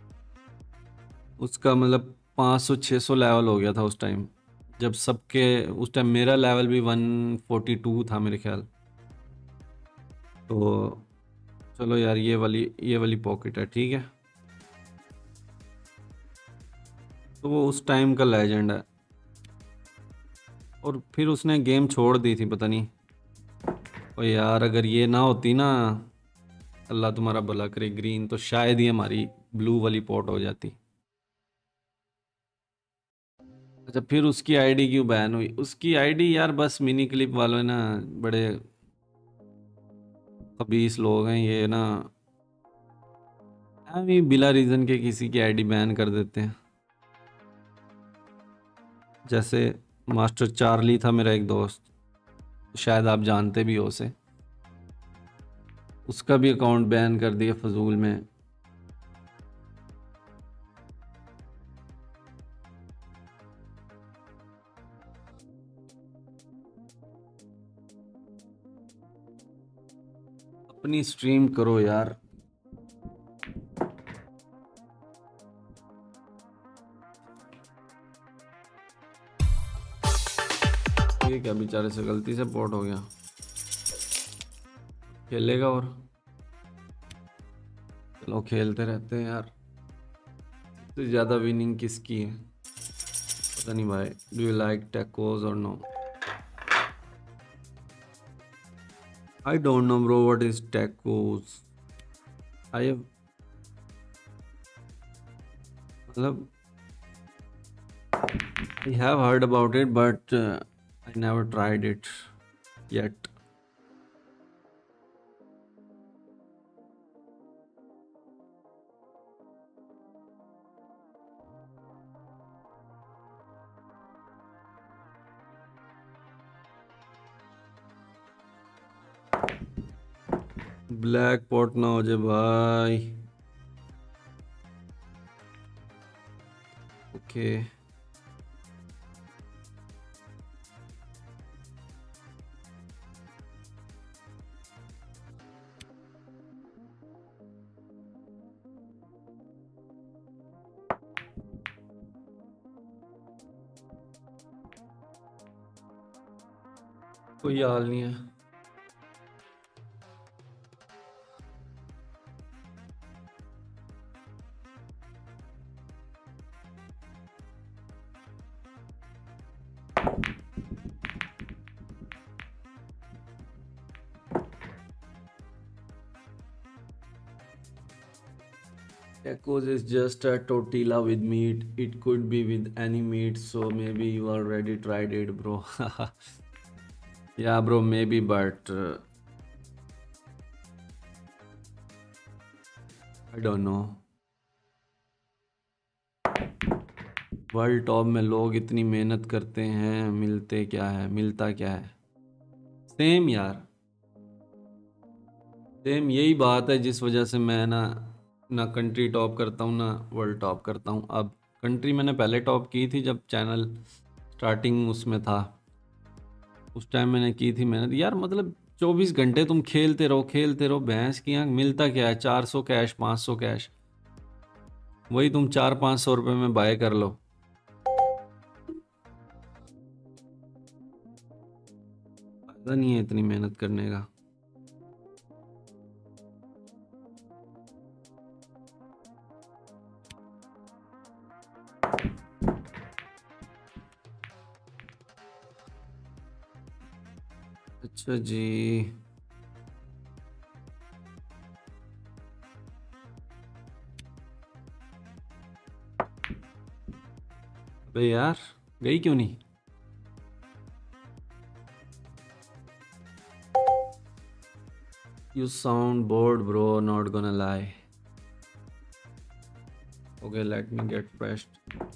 S1: उसका मतलब पाँच सौ छः सौ लेवल हो गया था उस टाइम, जब सबके, उस टाइम मेरा लेवल भी वन फोर्टी टू था मेरे ख्याल। तो चलो यार, ये वाली ये वाली पॉकेट है, ठीक है। तो वो उस टाइम का लेजेंड है, और फिर उसने गेम छोड़ दी थी, पता नहीं। और यार अगर ये ना होती ना, अल्लाह तुम्हारा भला करे ग्रीन, तो शायद ही हमारी ब्लू वाली पॉट हो जाती। अच्छा, फिर उसकी आईडी क्यों बैन हुई? उसकी आईडी यार बस मिनी क्लिप वालों ना, बड़े खबीस लोग हैं ये ना, अभी बिला रीज़न के किसी की आईडी बैन कर देते हैं। जैसे मास्टर चार्ली था मेरा एक दोस्त, शायद आप जानते भी हो उसे, उसका भी अकाउंट बैन कर दिया फजूल में। अपनी स्ट्रीम करो यार। ये क्या बेचारे से गलती से पोर्ट हो गया, खेलेगा और चलो खेलते रहते हैं यार। सबसे ज़्यादा विनिंग किसकी है पता नहीं भाई। Do you like tacos or no? I don't know bro what is tacos. I have, मतलब I have heard about it but uh, I never tried it yet. Black pot ना हो जाए भाई। ओके कोई हाल नहीं है। Tacos is just a tortilla with meat. It could be with any meat, so maybe you already tried it, bro. Yeah, bro, maybe, but uh, I don't know. World top में लोग इतनी मेहनत करते हैं, मिलते क्या है, मिलता क्या है? सेम यार, सेम यही बात है जिस वजह से मैं ना ना कंट्री टॉप करता हूँ ना वर्ल्ड टॉप करता हूँ। अब कंट्री मैंने पहले टॉप की थी जब चैनल स्टार्टिंग उसमें था, उस टाइम मैंने की थी मेहनत यार। मतलब चौबीस घंटे तुम खेलते रहो खेलते रहो, भैंस की आँख, मिलता क्या है? चार सौ कैश, पाँच सौ कैश, वही तुम चार पाँच सौ रुपये में बाय कर लो। फायदा नहीं है इतनी मेहनत करने का। अच्छा जी। अबे यार, गई क्यों नहीं? You sound bored, bro. Not gonna lie. Okay, let me get fresh.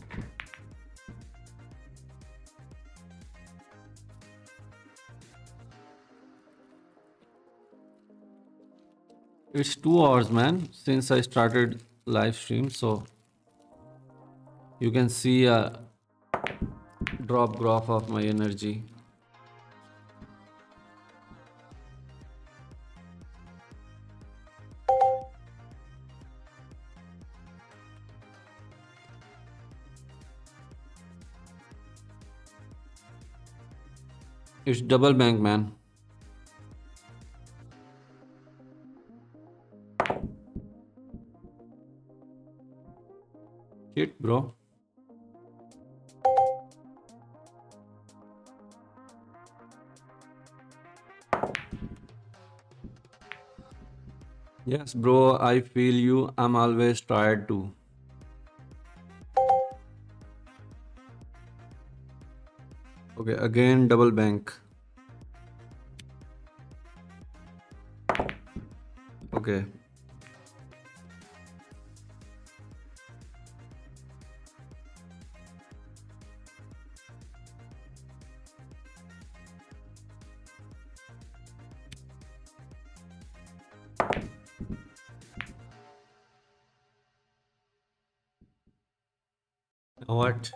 S1: It's two hours, man, since I started live stream, so you can see a drop graph of my energy. It's double bank, man. Hit, bro. Yes, bro, I feel you. I'm always tired too. Okay, again, double bank. Okay. What?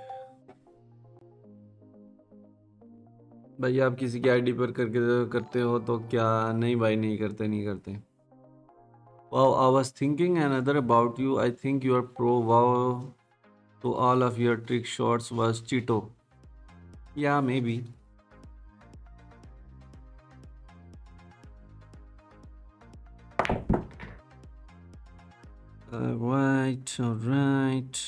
S1: भाई आप किसी की ID पर करके करते हो तो क्या? नहीं भाई, नहीं करते, नहीं करते। Wow, I was thinking another about you. I think you are pro. Wow, to all of your trick shots was Cheeto. Yeah, maybe. Alright, alright.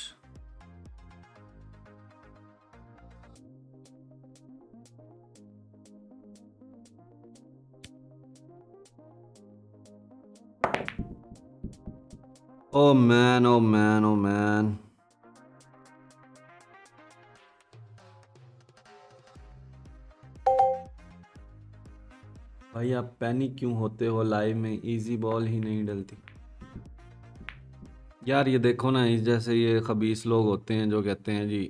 S1: Oh man, oh man, oh man. भाई आप panic क्यों होते हो live में? Easy ball ही नहीं डलती। यार ये देखो ना, इस जैसे ये खबीस लोग होते हैं जो कहते हैं जी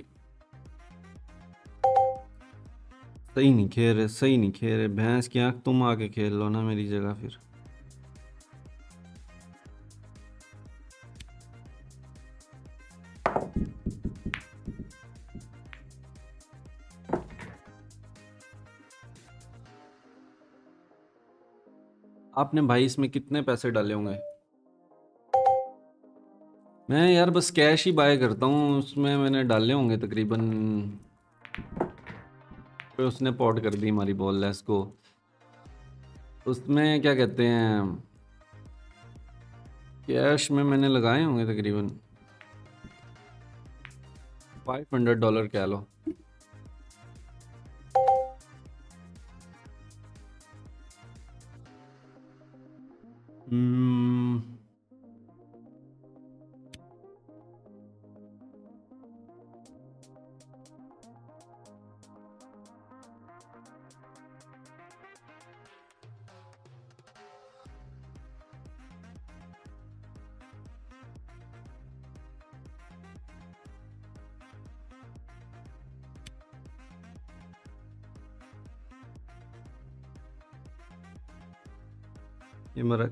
S1: सही नहीं खेल रहे, सही नहीं खेल रहे। भैंस की आंख, तुम आके खेल लो ना मेरी जगह फिर। आपने भाई इसमें कितने पैसे डाले होंगे? मैं यार बस कैश ही बाय करता हूँ, उसमें मैंने डाले होंगे तकरीबन। फिर उसने पॉट कर दी हमारी बॉल, लेस को। उसमें क्या कहते हैं, कैश में मैंने लगाए होंगे तकरीबन फाइव हंड्रेड डॉलर कह लो। हम्म ये मेरा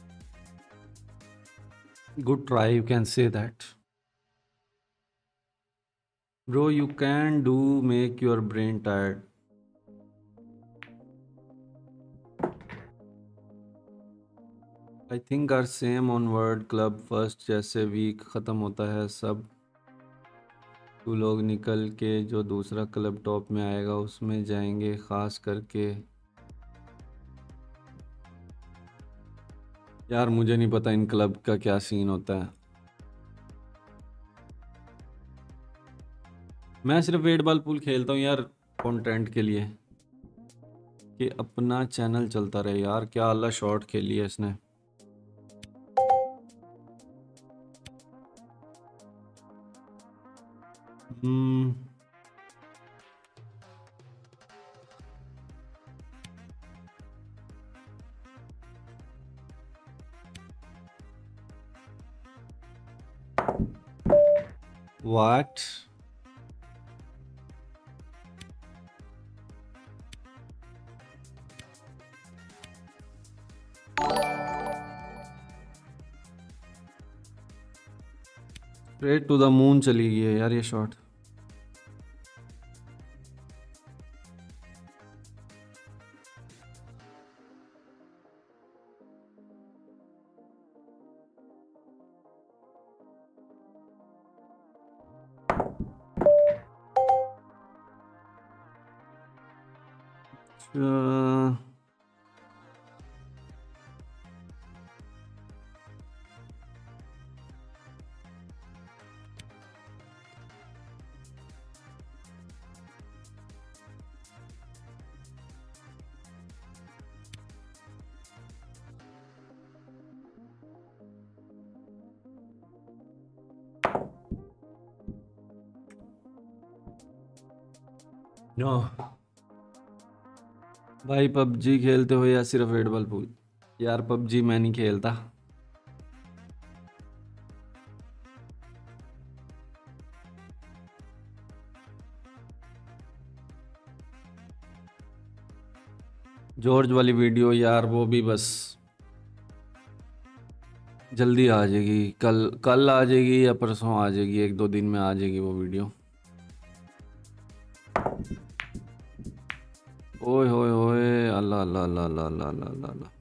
S1: good try, you can say that. Bro, you can do make your brain tired. I think our same on word club first जैसे वीक ख़त्म होता है सब तू लोग निकल के जो दूसरा क्लब टॉप में आएगा उसमें जाएंगे ख़ास करके। यार मुझे नहीं पता इन क्लब का क्या सीन होता है। मैं सिर्फ एट बॉल पूल खेलता हूँ यार कंटेंट के लिए कि अपना चैनल चलता रहे। यार क्या अल्लाह शॉट खेली है इसने। Hmm what straight to the moon चली गई है यार ये शॉट। Uh, नो भाई पबजी खेलते हो या सिर्फ एट बॉल पूल? यार पबजी मैं नहीं खेलता। जॉर्ज वाली वीडियो यार वो भी बस जल्दी आ जाएगी, कल कल आ जाएगी या परसों आ जाएगी, एक दो दिन में आ जाएगी वो वीडियो। ओए होए होए अल्लाह अल्लाह अल्लाह अल्लाह अल्लाह अल्लाह अल्लाह।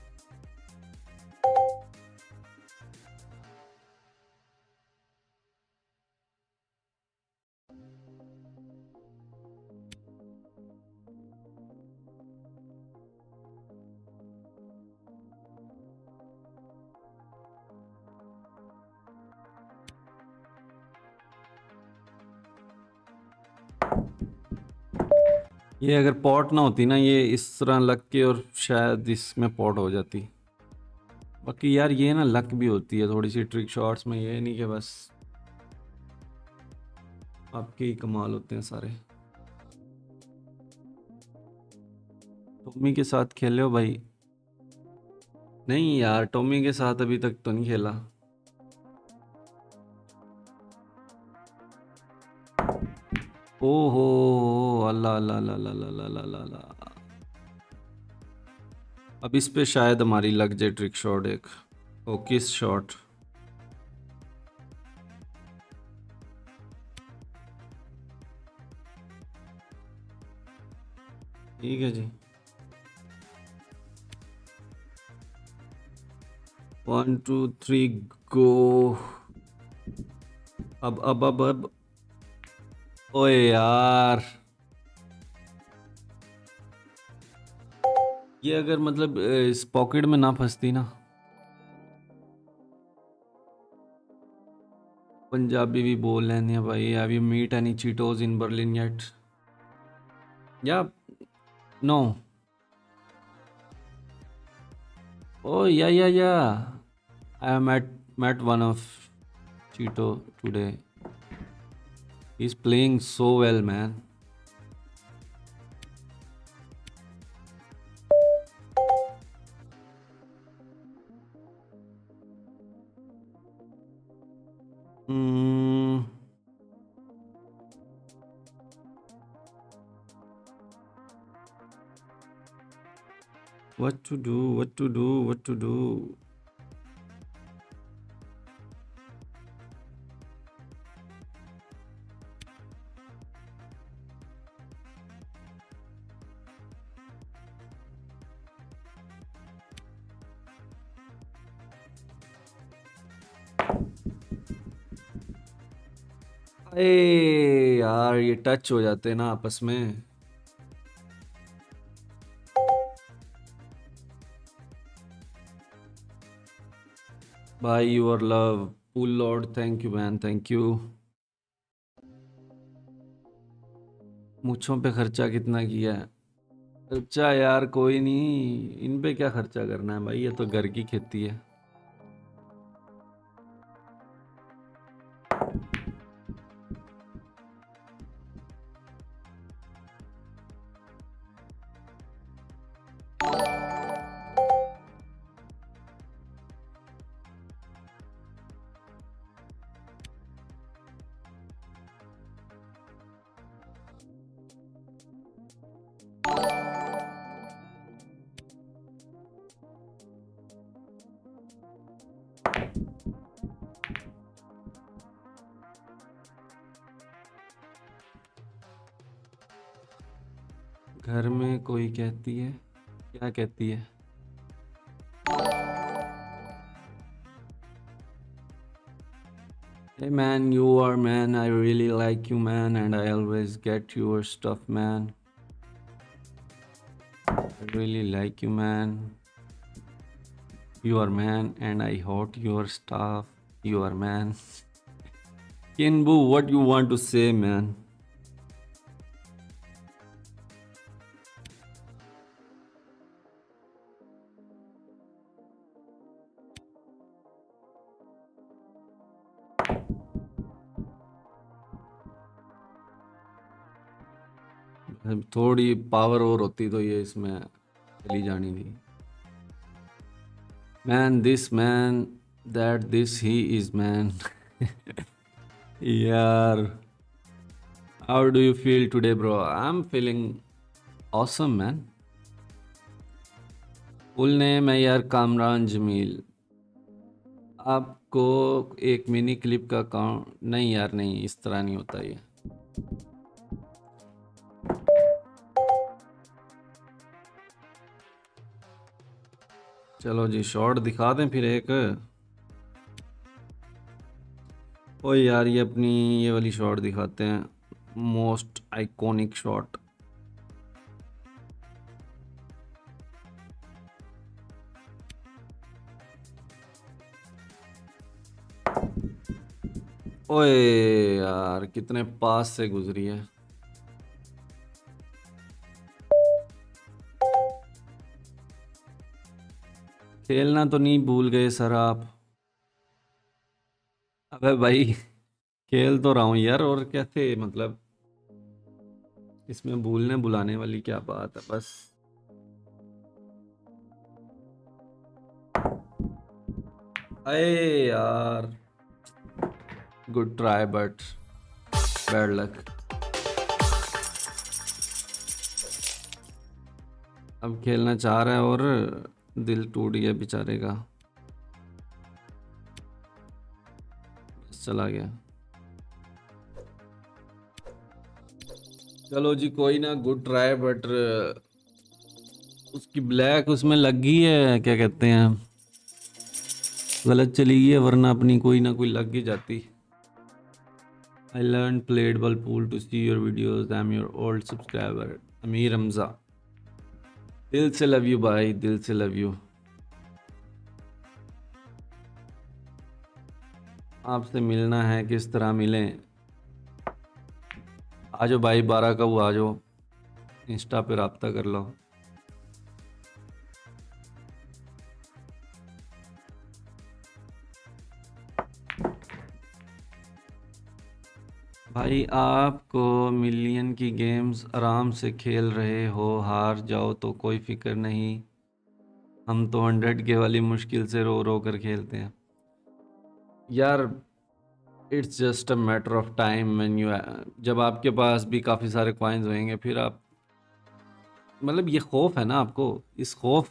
S1: ये अगर पॉट ना होती ना ये इस तरह लग के और शायद इसमें पॉट हो जाती। बाकी यार ये ना लक भी होती है थोड़ी सी ट्रिक शॉट्स में, ये नहीं कि बस आपके ही कमाल होते हैं सारे। टॉमी के साथ खेले हो भाई? नहीं यार टॉमी के साथ अभी तक तो नहीं खेला। ओहो अल्लाह अल्लाह अल्लाह अल्लाह अल्लाह अल्लाह अल्लाह। अब इस पे शायद हमारी लग जाए ट्रिक शॉट एक। ओ किस शॉट? ठीक है जी। One two three go. अब अब अब अब ओए यार ये अगर मतलब इस पॉकेट में ना फंसती ना। पंजाबी भी बोल लेने भाई। Have you meet any Cheetos in Berlin yet? या no? Oh yeah, yeah, yeah. I met met one of Cheeto today. He's playing so well, man. Hmm. What to do? What to do? What to do? अरे यार ये touch हो जाते हैं ना आपस में। भाई your love pool lord, thank you man, thank you. मूछों पे खर्चा कितना किया है? खर्चा यार कोई नहीं, इन पे क्या खर्चा करना है भाई, ये तो घर की खेती है। घर में कोई कहती है, क्या कहती है? Hey man, you are man. I really like you man, and I always get your stuff man. I really like you man. You are man, and I hate your stuff. You are man. Kinbu, what you want to say man? थोड़ी power और होती तो ये इसमें चली जानी थी। Man, this man, that this he is man. यार, how do you feel today bro? I'm feeling awesome man. Full name है यार कामरान जमील। आपको एक मिनी क्लिप का अकाउंट नहीं यार, नहीं इस तरह नहीं होता ये। चलो जी शॉट दिखा दें फिर एक। ओ यार ये अपनी ये वाली शॉट दिखाते हैं, मोस्ट आइकॉनिक शॉट। ओए यार कितने पास से गुजरी है। खेलना तो नहीं भूल गए सर आप? अबे भाई खेल तो रहा हूँ यार, और क्या थे मतलब, इसमें भूलने बुलाने वाली क्या बात है बस। अरे यार good try but bad luck. अब खेलना चाह रहा है और दिल टूट गया बेचारे का, चला गया। चलो जी कोई ना, गुड ट्राई बट उसकी ब्लैक उसमें लग गई है, क्या कहते हैं, गलत चली गई है, वरना अपनी कोई ना कोई लग ही जाती। I learned played ball pool to see your videos. I'm your old subscriber. Amir Hamza, दिल से लव यू भाई, दिल से लव यू। आपसे मिलना है, किस तरह मिलें? आ जाओ भाई, बारह का वो आ जाओ, इंस्टा पे रब्ता कर लो। भाई आपको मिलियन की गेम्स आराम से खेल रहे हो, हार जाओ तो कोई फिक्र नहीं, हम तो हंड्रेड के वाली मुश्किल से रो रो कर खेलते हैं यार। It's just a matter of time when you, जब आपके पास भी काफ़ी सारे कॉइन्स होंगे फिर आप, मतलब ये खौफ है ना आपको, इस खौफ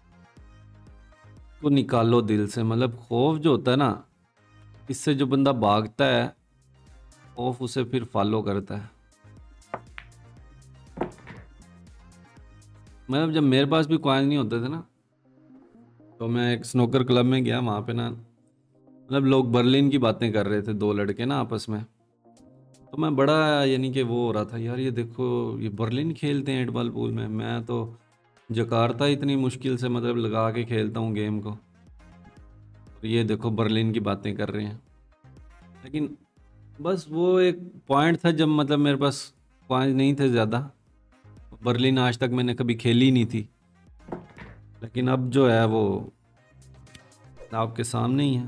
S1: को निकालो दिल से। मतलब खौफ जो होता है ना, इससे जो बंदा भागता है, खौफ उसे फिर फॉलो करता है। मतलब जब मेरे पास भी कॉइन नहीं होते थे ना, तो मैं एक स्नोकर क्लब में गया, वहाँ पे ना मतलब लोग बर्लिन की बातें कर रहे थे, दो लड़के ना आपस में। तो मैं बड़ा यानी कि वो हो रहा था यार, ये देखो ये बर्लिन खेलते हैं एट बॉल पूल में, मैं तो जकार्ता इतनी मुश्किल से मतलब लगा के खेलता हूँ गेम को, और ये देखो बर्लिन की बातें कर रहे हैं। लेकिन बस वो एक पॉइंट था जब मतलब मेरे पास पॉइंट नहीं थे ज़्यादा। बर्लिन आज तक मैंने कभी खेली नहीं थी, लेकिन अब जो है वो आपके सामने ही है।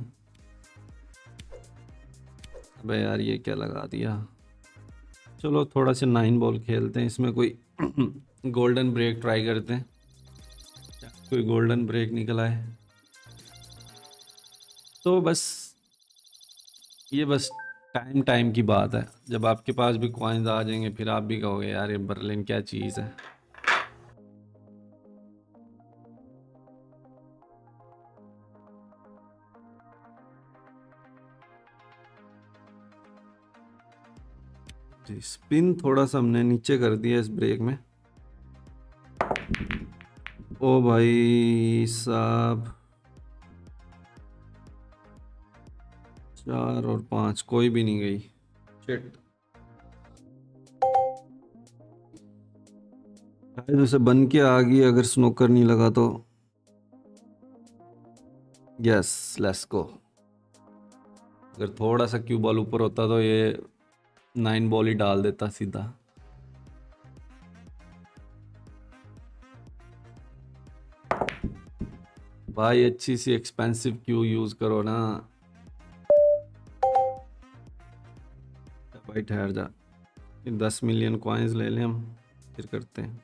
S1: अबे यार ये क्या लगा दिया। चलो थोड़ा सा नाइन बॉल खेलते हैं, इसमें कोई गोल्डन ब्रेक ट्राई करते हैं, कोई गोल्डन ब्रेक निकल आए तो बस। ये बस टाइम टाइम की बात है, जब आपके पास भी कॉइन्स आ जाएंगे फिर आप भी कहोगे यार ये बर्लिन क्या चीज़ है। जी स्पिन थोड़ा सा हमने नीचे कर दिया इस ब्रेक में। ओ भाई साहब, चार और पांच कोई भी नहीं गई। शिट, शायद उसे बन के आ गई अगर स्नोकर नहीं लगा तो। Yes let's go. अगर थोड़ा सा क्यू बॉल ऊपर होता तो ये नाइन बॉल ही डाल देता सीधा। भाई अच्छी सी एक्सपेंसिव क्यू यूज करो ना। भाई ठहर जा, दस मिलियन कॉइन्स ले लें हम, फिर करते हैं।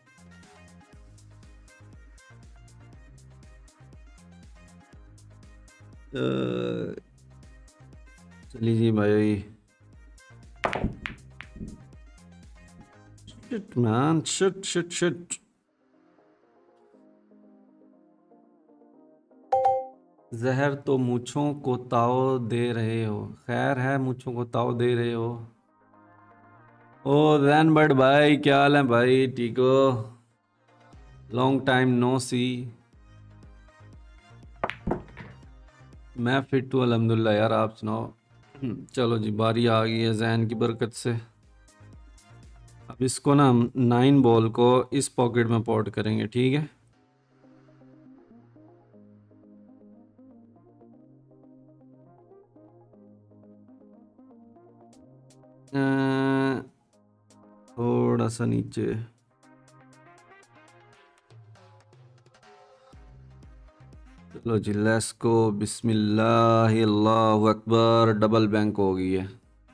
S1: चलिए जी भाई। Shit man, shit shit shit. जहर तो मूछों को ताव दे रहे हो, खैर है मूछों को ताव दे रहे हो। ओ रैन बर्ड भाई, क्या हाल है भाई, ठीक हो? Long time no see. मैं फिट हूँ अल्हम्दुलिल्लाह यार, आप सुनाओ। चलो जी बारी आ गई है जैन की बरकत से। अब इसको ना हम नाइन बॉल को इस पॉकेट में पॉट करेंगे, ठीक है। अ, थोड़ा सा नीचे। चलो जी लेट्स गो, बिस्मिल्लाह अल्लाहु अकबर। डबल बैंक हो गई है।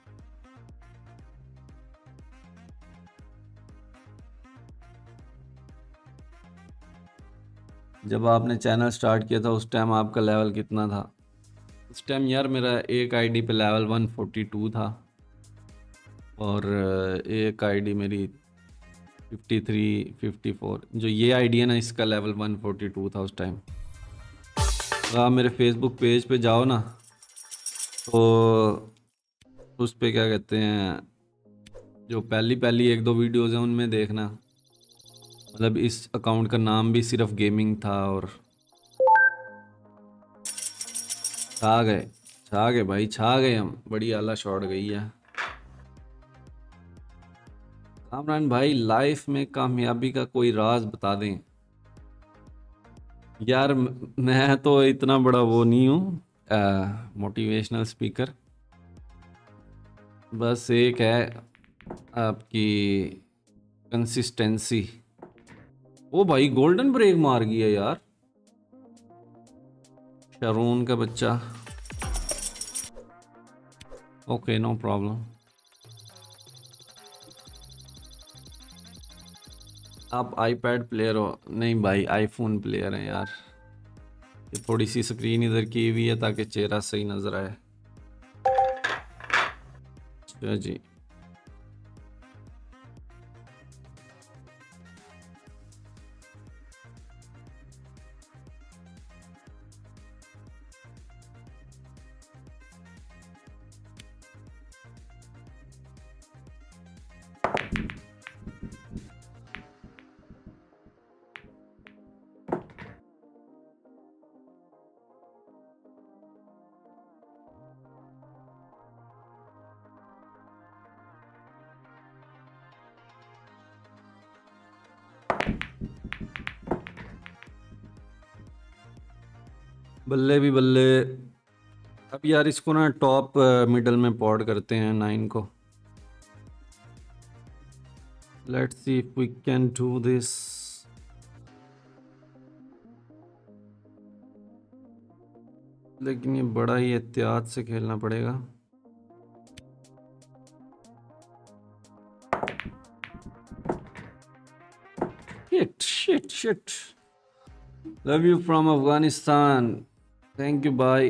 S1: जब आपने चैनल स्टार्ट किया था उस टाइम आपका लेवल कितना था? उस टाइम यार मेरा एक आईडी पे लेवल वन फोर्टी टू था, और एक आईडी मेरी फिफ्टी थ्री फिफ्टी फोर। जो ये आईडी है ना इसका लेवल वन फोर्टी टू था उस टाइम। तो आप मेरे फेसबुक पेज पे जाओ ना, तो उस पे क्या कहते हैं, जो पहली पहली एक दो वीडियोस हैं उनमें देखना। मतलब इस अकाउंट का नाम भी सिर्फ गेमिंग था, और छा गए, छा गए भाई, छा गए हम। बड़ी आला शॉट गई है। कामरान भाई लाइफ में कामयाबी का कोई राज बता दें। यार म- मैं तो इतना बड़ा वो नहीं हूँ मोटिवेशनल स्पीकर। बस एक है आपकी कंसिस्टेंसी। ओ भाई गोल्डन ब्रेक मार गया यार, शरून का बच्चा। Okay no problem. आप आईपैड प्लेयर हो? नहीं भाई आईफोन प्लेयर हैं यार। ये थोड़ी सी स्क्रीन इधर की हुई है ताकि चेहरा सही नजर आए। अच्छा जी। बल्ले भी बल्ले। अब यार इसको ना टॉप मिडल में पॉड करते हैं नाइन को। Let's see if we can do this. लेकिन ये बड़ा ही एहतियात से खेलना पड़ेगा। Shit shit shit. Love you from Afghanistan. Thank you bye.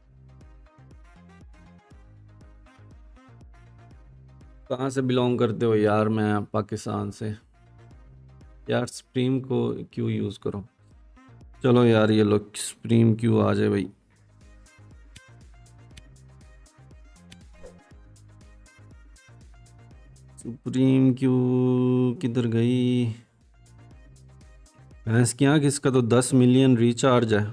S1: कहाँ से बिलोंग करते हो यार? मैं पाकिस्तान से। यार स्प्रीम को क्यों यूज़ करो? चलो यार ये लो स्प्रीम क्यों आ जाए भाई। सुप्रीम क्यों किधर गई? भैंस की आँख, इसका तो दस मिलियन रिचार्ज है।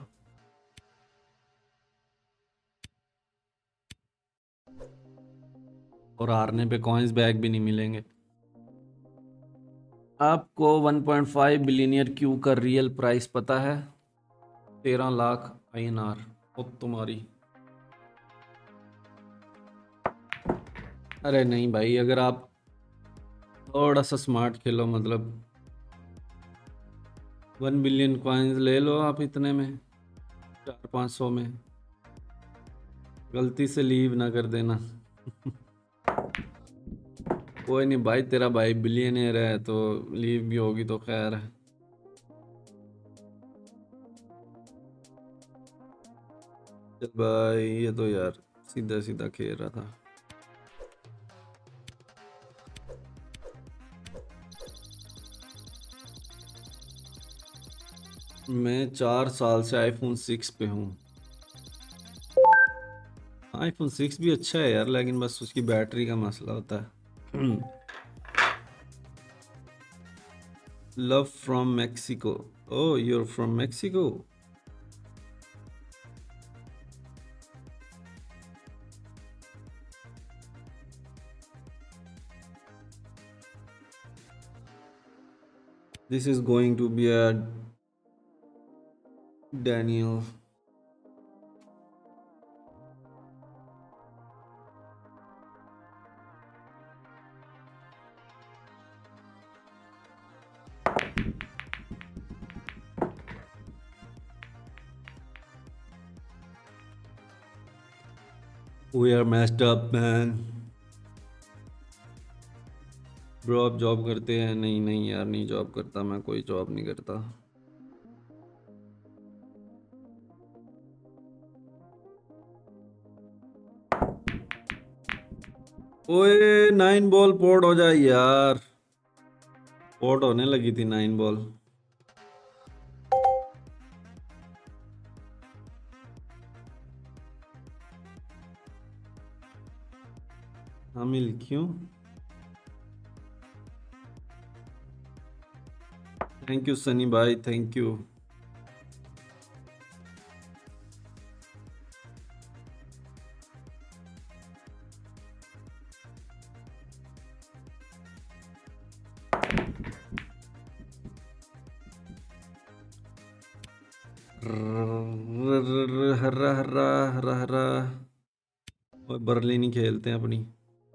S1: और हारने पे कॉइन्स बैग भी नहीं मिलेंगे। आपको one point five billionaire cue का रियल प्राइस पता है? तेरह लाख आई एन आर। अब तुम्हारी। अरे नहीं भाई, अगर आप थोड़ा सा स्मार्ट खेलो, मतलब वन बिलियन कॉइन्स ले लो आप इतने में, चार पाँच सौ में। गलती से लीव ना कर देना। कोई नहीं भाई, तेरा भाई बिलियनियर है तो लीव भी होगी तो खैर है। चल भाई, ये तो यार सीधा सीधा खेल रहा था। मैं चार साल से आईफोन सिक्स पे हूँ। आईफोन सिक्स भी अच्छा है यार, लेकिन बस उसकी बैटरी का मसला होता है। Love from Mexico. Oh, you're from Mexico. This is going to be a Daniel. We are messed up man. Bro आप जॉब करते हैं? नहीं नहीं यार, नहीं जॉब करता मैं, कोई जॉब नहीं करता। ओए नाइन बॉल पोर्ट हो जाए यार। पोर्ट होने लगी थी नाइन बॉल। हामिल क्यों? थैंक यू सनी भाई, थैंक यू। हर्रा हर्रा हर्रा हर्रा। और बर्ली नहीं खेलते हैं अपनी।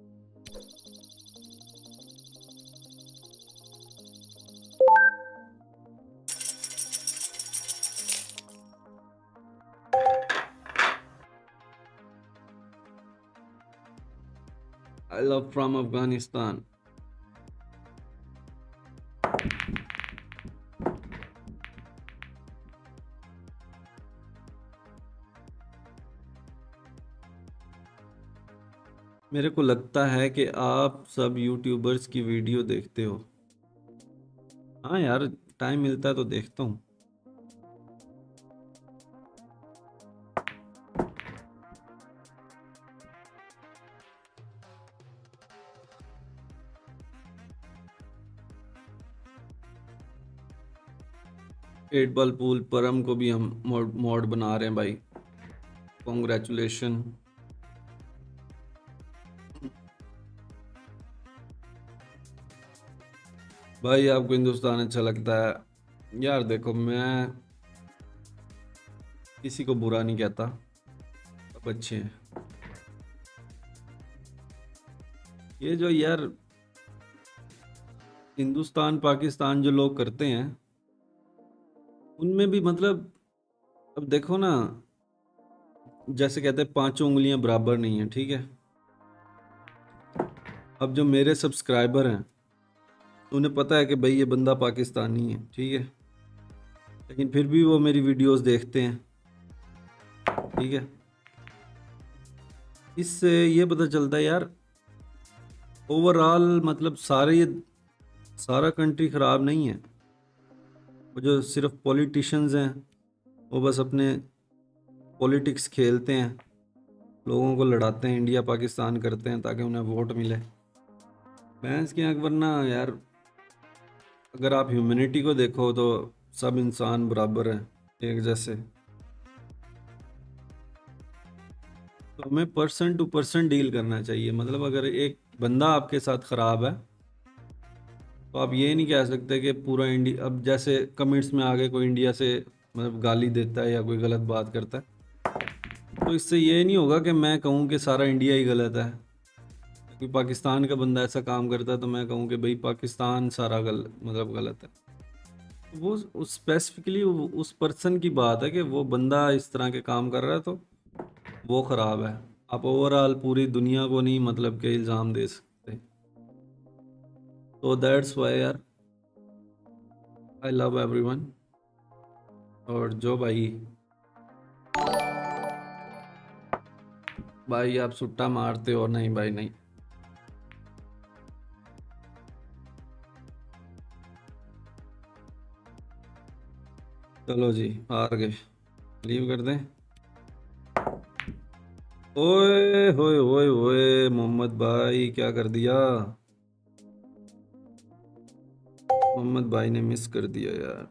S1: I love from Afghanistan. मेरे को लगता है कि आप सब यूट्यूबर्स की वीडियो देखते हो। हाँ यार, टाइम मिलता है तो देखता हूँ। एट बॉल पूल परम को भी हम मॉड मॉड बना रहे हैं भाई। कॉन्ग्रेचुलेशन। भाई आपको हिंदुस्तान अच्छा लगता है यार? देखो, मैं किसी को बुरा नहीं कहता, सब अच्छे हैं। ये जो यार हिंदुस्तान पाकिस्तान जो लोग करते हैं, उनमें भी मतलब, अब देखो ना, जैसे कहते हैं पांचों उंगलियां बराबर नहीं है, ठीक है? अब जो मेरे सब्सक्राइबर हैं, उन्हें पता है कि भाई ये बंदा पाकिस्तानी है, ठीक है, लेकिन फिर भी वो मेरी वीडियोस देखते हैं, ठीक है? इससे ये पता चलता है यार, ओवरऑल मतलब सारे ये सारा कंट्री ख़राब नहीं है। वो जो सिर्फ पॉलिटिशियंस हैं, वो बस अपने पॉलिटिक्स खेलते हैं, लोगों को लड़ाते हैं, इंडिया पाकिस्तान करते हैं ताकि उन्हें वोट मिले। भैंस की आंख, वरना यार अगर आप ह्यूमैनिटी को देखो तो सब इंसान बराबर हैं, एक जैसे। तो हमें पर्सन टू पर्सन डील करना चाहिए। मतलब अगर एक बंदा आपके साथ ख़राब है, तो आप ये नहीं कह सकते कि पूरा इंडिया, अब जैसे कमेंट्स में आगे कोई इंडिया से मतलब गाली देता है या कोई गलत बात करता है, तो इससे ये नहीं होगा कि मैं कहूँ कि सारा इंडिया ही गलत है। कोई पाकिस्तान का बंदा ऐसा काम करता है तो मैं कहूँ कि भाई पाकिस्तान सारा गल मतलब गलत है। वो उस स्पेसिफिकली उस पर्सन की बात है कि वो बंदा इस तरह के काम कर रहा है तो वो ख़राब है। आप ओवरऑल पूरी दुनिया को नहीं मतलब के इल्ज़ाम दे सकते। तो दैट्स वाई यार, आई लव एवरीवन। और जो भाई भाई आप सुट्टा मारते हो, नहीं भाई नहीं। चलो जी, हार गए, लीव कर दें। ओए होए होए होए, मोहम्मद भाई क्या कर दिया? मोहम्मद भाई ने मिस कर दिया यार।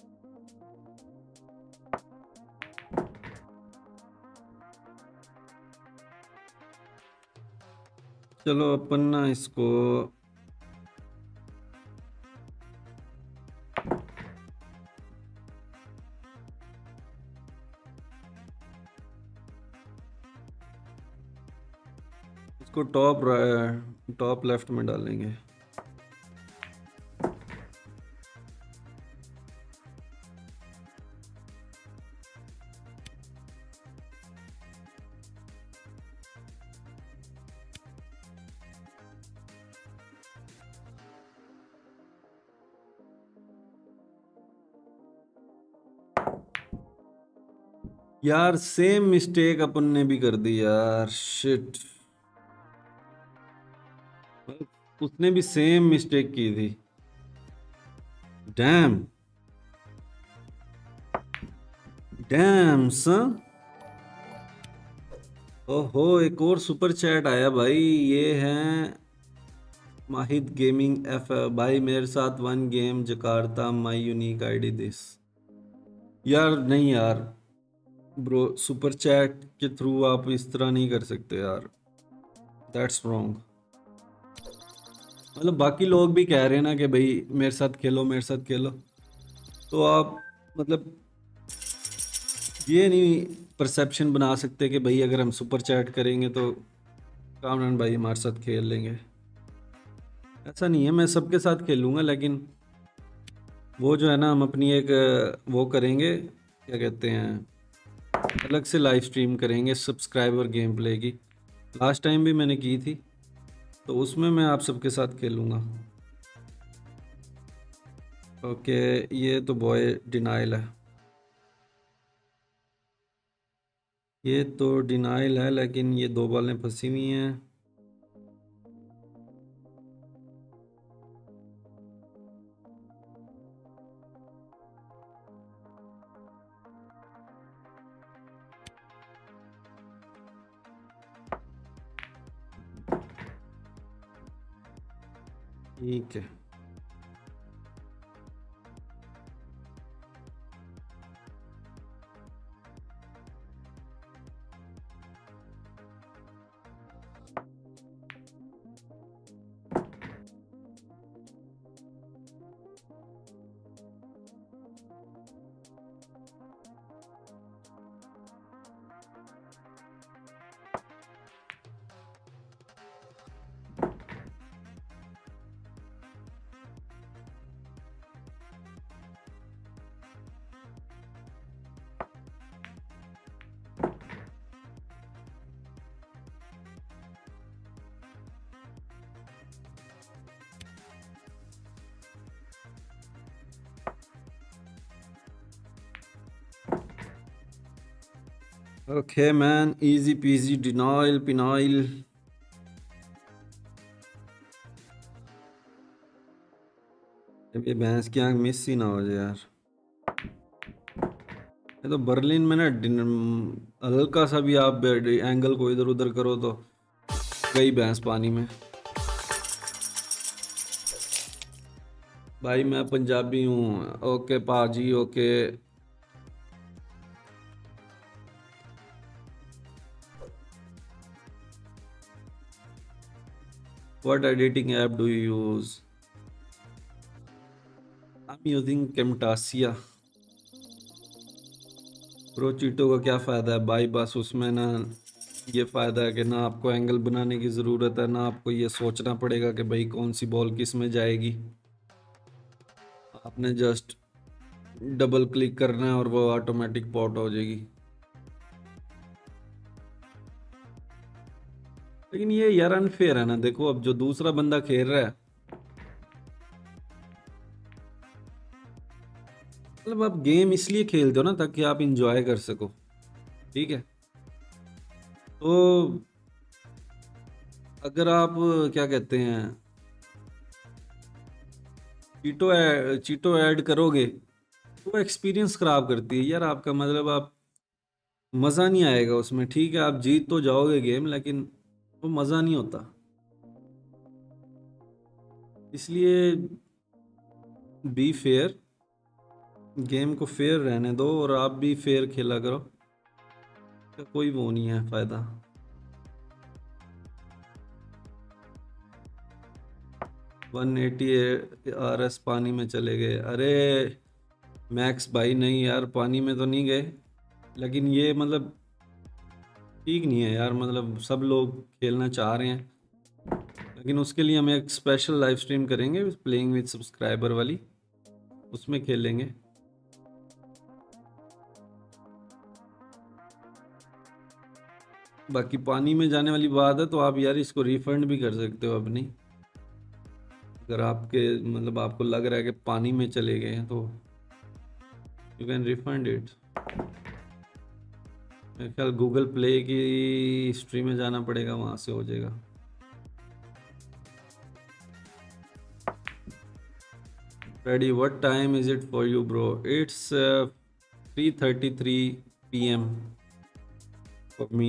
S1: चलो अपन ना इसको इसको टॉप टॉप लेफ्ट में डालेंगे। यार सेम मिस्टेक अपन ने भी कर दी यार, शिट। उसने भी सेम मिस्टेक की थी, डैम डैम सन। ओहो, एक और सुपर चैट आया भाई। ये है माहिद गेमिंग एफ। भाई मेरे साथ one game Jakarta my unique ID this. यार नहीं यार ब्रो, सुपर चैट के थ्रू आप इस तरह नहीं कर सकते यार, दैट्स रॉन्ग। मतलब बाकी लोग भी कह रहे हैं ना कि भाई मेरे साथ खेलो मेरे साथ खेलो, तो आप मतलब ये नहीं परसेप्शन बना सकते कि भाई अगर हम सुपर चैट करेंगे तो कामरान भाई हमारे साथ खेल लेंगे। ऐसा नहीं है, मैं सबके साथ खेलूंगा, लेकिन वो जो है ना, हम अपनी एक वो करेंगे, क्या कहते हैं, अलग से लाइव स्ट्रीम करेंगे सब्सक्राइबर गेम प्ले की। लास्ट टाइम भी मैंने की थी, तो उसमें मैं आप सबके साथ खेलूंगा। ओके, ये तो बॉय डिनाइल है, ये तो डिनाइल है, लेकिन ये दो बॉलें फंसी हुई हैं। ठीक है, ओके मैन, इजी पीजी डिनाइल पिनाइल। जब ये भैंस की आंख मिस ही ना हो जाए यार। ये तो बर्लिन में ना हल्का सा भी आप एंगल को इधर उधर करो तो गई भैंस पानी में। भाई मैं पंजाबी हूँ। ओके पाजी okay. What editing app do you use? I am using Camtasia. Pro चीटो का क्या फ़ायदा है भाई? बस उसमें ना ये फ़ायदा है कि ना आपको एंगल बनाने की ज़रूरत है, ना आपको ये सोचना पड़ेगा कि भाई कौन सी बॉल किस में जाएगी। आपने जस्ट डबल क्लिक करना है और वो ऑटोमेटिक पॉट हो जाएगी। लेकिन ये यार अनफेयर है ना। देखो अब जो दूसरा बंदा खेल रहा है, मतलब आप गेम इसलिए खेलते हो ना ताकि आप इंजॉय कर सको, ठीक है? तो अगर आप क्या कहते हैं चीटो ऐ, चीटो ऐड करोगे तो वो एक्सपीरियंस खराब करती है यार आपका। मतलब आप मज़ा नहीं आएगा उसमें। ठीक है आप जीत तो जाओगे गेम, लेकिन वो मज़ा नहीं होता। इसलिए बी फेयर, गेम को फेयर रहने दो और आप भी फेयर खेला करो। कोई वो नहीं है फ़ायदा। वन एटी आर एस पानी में चले गए। अरे मैक्स भाई नहीं यार, पानी में तो नहीं गए, लेकिन ये मतलब ठीक नहीं है यार। मतलब सब लोग खेलना चाह रहे हैं, लेकिन उसके लिए हम एक स्पेशल लाइव स्ट्रीम करेंगे प्लेइंग विद सब्सक्राइबर वाली, उसमें खेलेंगे। बाकी पानी में जाने वाली बात है तो आप यार इसको रिफंड भी कर सकते हो अपनी। अगर आपके मतलब आपको लग रहा है कि पानी में चले गए हैं तो यू कैन रिफंड इट। मेरे ख्याल गूगल प्ले की हिस्ट्री में जाना पड़ेगा, वहाँ से हो जाएगा। Ready, what time is it for you bro? It's uh, three thirty-three p m for me.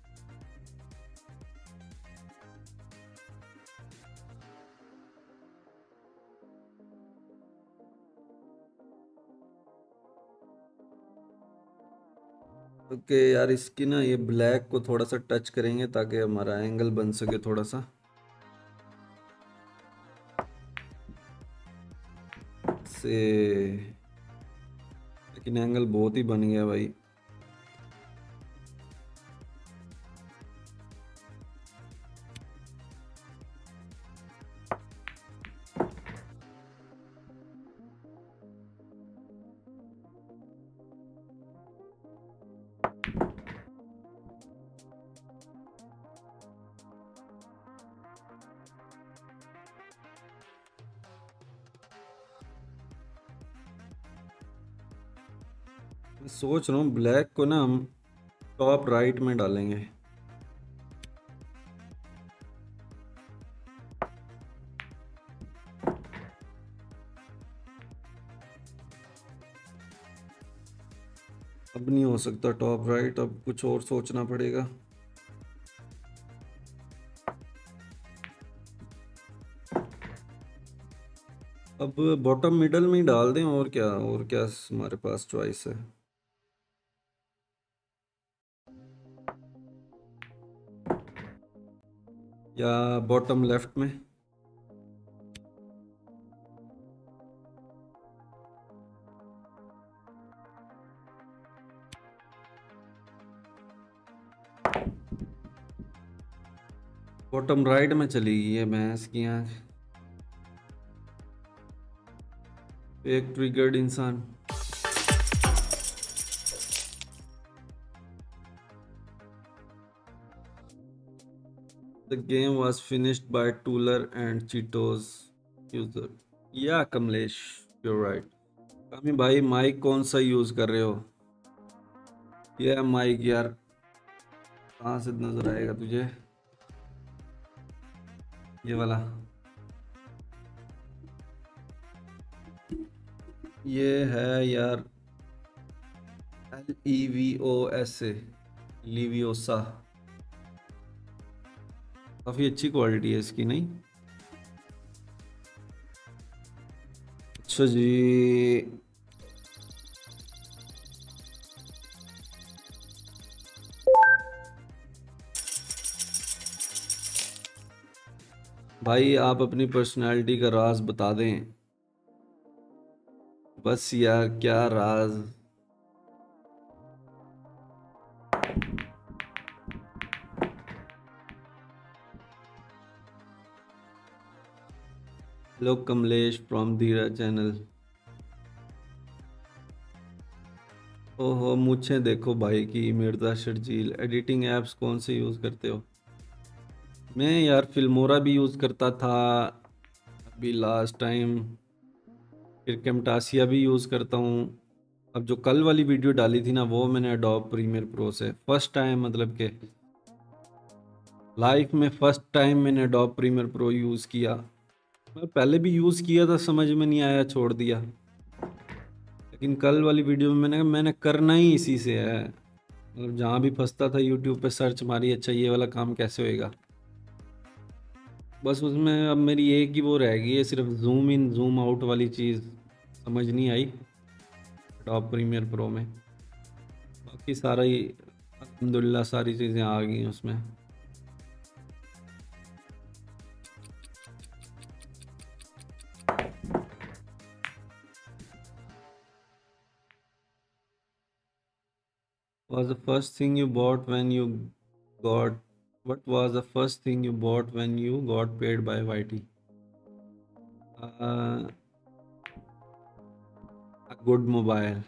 S1: Okay okay, यार इसकी ना ये ब्लैक को थोड़ा सा टच करेंगे ताकि हमारा एंगल बन सके थोड़ा सा से। लेकिन एंगल बहुत ही बन गया भाई। मैं सोच रहा हूँ ब्लैक को ना हम टॉप राइट में डालेंगे। अब नहीं हो सकता टॉप राइट, अब कुछ और सोचना पड़ेगा। अब बॉटम मिडल में ही डाल दें, और क्या और क्या हमारे पास चॉइस है। या बॉटम लेफ्ट में। बॉटम राइट में चली गई है भैंस की आँख। एक ट्रिगर्ड इंसान। The game was finished by Tuller and Cheetos user. या कमलेश, you're right. कामी भाई माइक कौन सा यूज कर रहे हो? ये माइक यार कहाँ से नजर आएगा तुझे? ये वाला, ये है यार, L E V O S A, Leviosa. काफ़ी अच्छी क्वालिटी है इसकी, नहीं? अच्छा जी। भाई आप अपनी पर्सनालिटी का राज बता दें बस यार, क्या Raj? Hello Kamlesh from Dheera channel. ओहो, मुझे देखो भाई की मिर्जा शर्जील। एडिटिंग ऐप्स कौन से यूज़ करते हो? मैं यार फिल्मोरा भी यूज़ करता था अभी लास्ट टाइम, फिर कैमटासिया भी यूज़ करता हूँ। अब जो कल वाली वीडियो डाली थी ना, वो मैंने एडोब प्रीमियर प्रो से फर्स्ट टाइम, मतलब के लाइफ में फर्स्ट टाइम मैंने एडोब प्रीमियर प्रो यूज़ किया। मैं पहले भी यूज़ किया था, समझ में नहीं आया, छोड़ दिया। लेकिन कल वाली वीडियो में मैंने मैंने करना ही इसी से है। मतलब जहाँ भी फंसता था यूट्यूब पे सर्च मारी, अच्छा ये वाला काम कैसे होएगा। बस उसमें अब मेरी एक ही वो रह गई है, सिर्फ जूम इन जूम आउट वाली चीज़ समझ नहीं आई एडोब प्रीमियर प्रो में। बाकी सारा ही अल्हम्दुलिल्लाह सारी चीज़ें आ गई हैं उसमें। Was the first thing you bought when you got what was the first thing you bought when you got paid by Y T? Uh, a good mobile.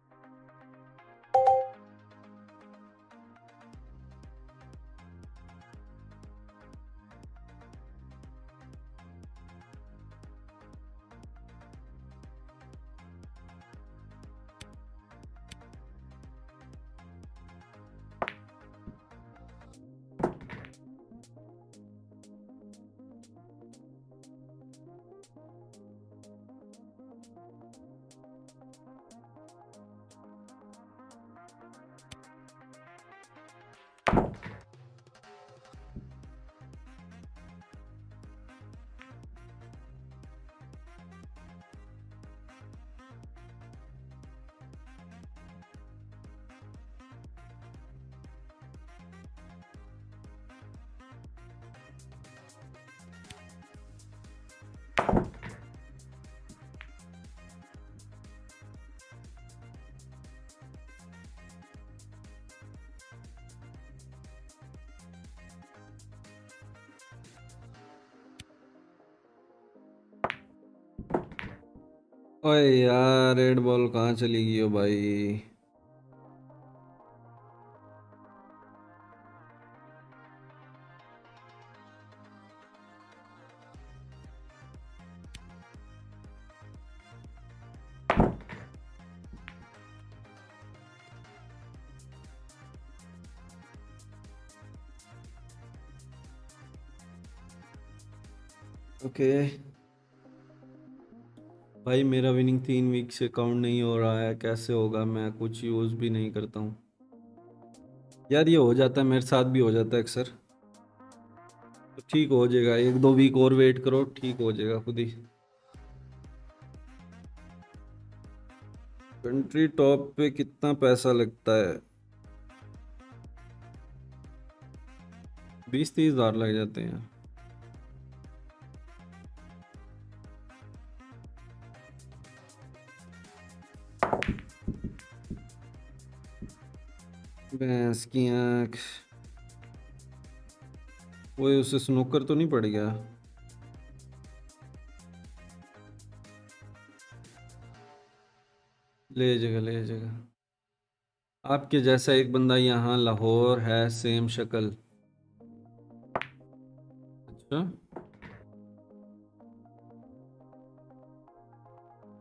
S1: ओए यार, रेड बॉल कहाँ चली गई हो भाई? ओके भाई, मेरा विनिंग तीन वीक से काउंट नहीं हो रहा है, कैसे होगा? मैं कुछ यूज़ भी नहीं करता हूँ यार। ये हो जाता है, मेरे साथ भी हो जाता है अक्सर। तो ठीक हो जाएगा, एक दो वीक और वेट करो, ठीक हो जाएगा खुद ही। कंट्री टॉप पे कितना पैसा लगता है? बीस तीस हजार लग जाते हैं। भैंस की आँख। वो उसे स्नूकर तो नहीं पड़ गया? ले जाएगा ले जाएगा। आपके जैसा एक बंदा यहाँ लाहौर है, सेम शक्ल। अच्छा,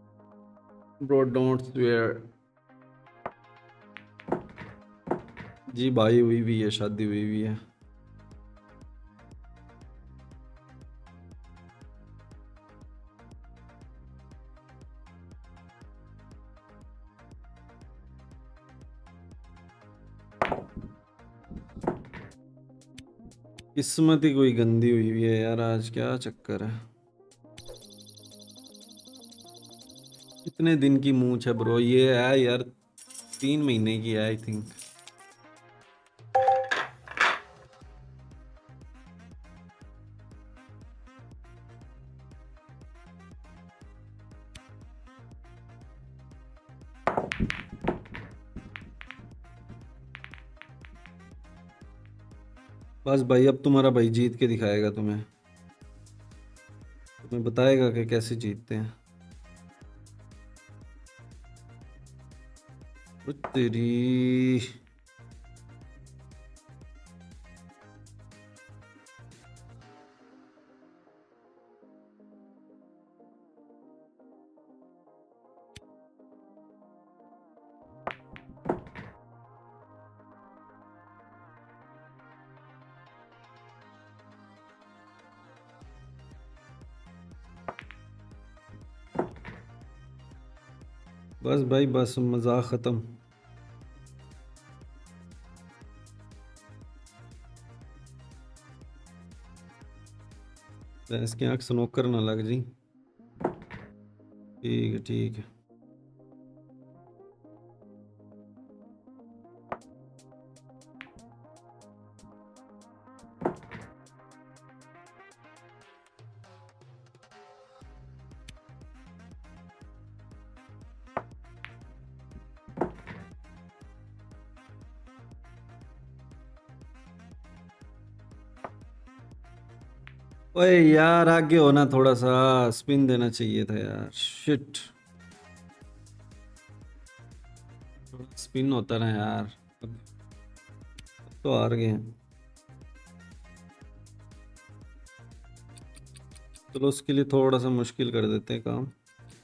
S1: ब्रो डोंट स्वेयर। जी भाई हुई हुई है, शादी हुई हुई है। किस्मत ही कोई गंदी हुई हुई है यार, आज क्या चक्कर है। कितने दिन की मूंछ है ब्रो, ये है यार तीन महीने की है आई थिंक। बस भाई अब तुम्हारा भाई जीत के दिखाएगा तुम्हें, तुम्हें बताएगा कि कैसे जीतते हैं। ओ तेरी। बस भाई बस, मजाक खत्म। इसकी आंख स्नोकर ना लग जी। ठीक है ठीक है। ओए यार आगे होना, थोड़ा सा स्पिन देना चाहिए था यार, शिट। थोड़ा स्पिन होता ना यार। अब तो हार गए हैं। चलो उसके लिए थोड़ा सा मुश्किल कर देते हैं काम।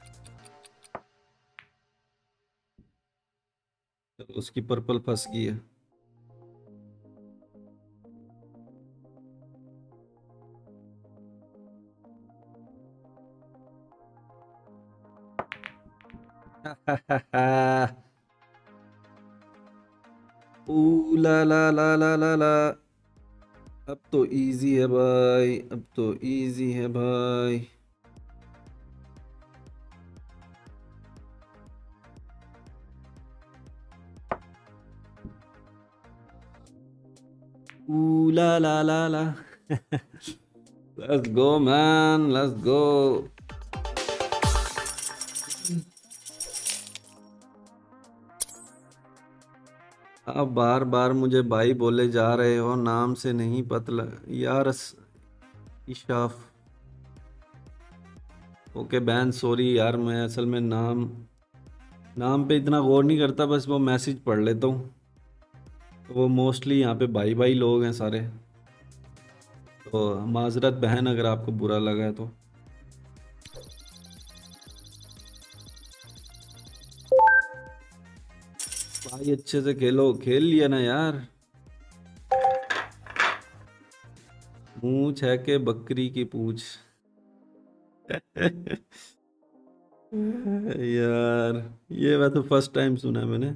S1: चलो उसकी पर्पल फंस गई है। ऊ ला ला ला ला ला ला। अब तो इजी है भाई, अब तो इजी है भाई। ऊ ला ला ला ला। Let's go man, let's go. अब बार बार मुझे भाई बोले जा रहे हो, नाम से नहीं पता यार। इशाफ। ओके बैन, सॉरी यार, मैं असल में नाम नाम पे इतना गौर नहीं करता, बस वो मैसेज पढ़ लेता हूँ। तो वो मोस्टली यहाँ पे भाई भाई लोग हैं सारे। तो माजरत बहन अगर आपको बुरा लगा है तो। भाई अच्छे से खेलो, खेल लिया ना यार। मूछ है के बकरी की पूछ। यार ये मैं तो फर्स्ट टाइम सुना है मैंने।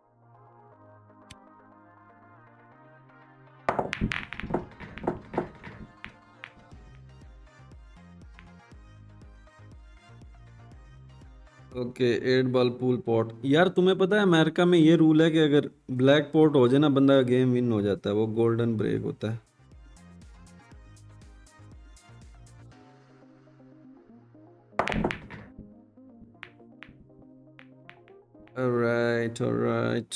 S1: Okay eight ball pool pot. यार तुम्हें पता है अमेरिका में ये रूल है कि अगर ब्लैक पॉट हो जाए ना, बंदा गेम विन हो जाता है, वो गोल्डन ब्रेक होता है। Alright alright.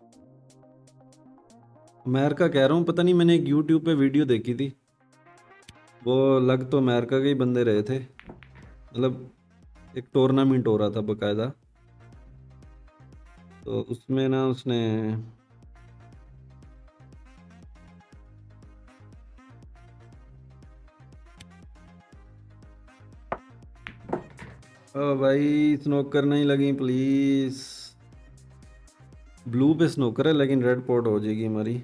S1: अमेरिका कह रहा हूँ, पता नहीं मैंने एक यूट्यूब पे वीडियो देखी थी। वो लग तो अमेरिका के ही बंदे रहे थे, मतलब एक टूर्नामेंट हो रहा था बकायदा। तो उसमें ना उसने ओ भाई स्नोकर नहीं लगी प्लीज। ब्लू पे स्नोकर है लेकिन रेड पॉट हो जाएगी हमारी।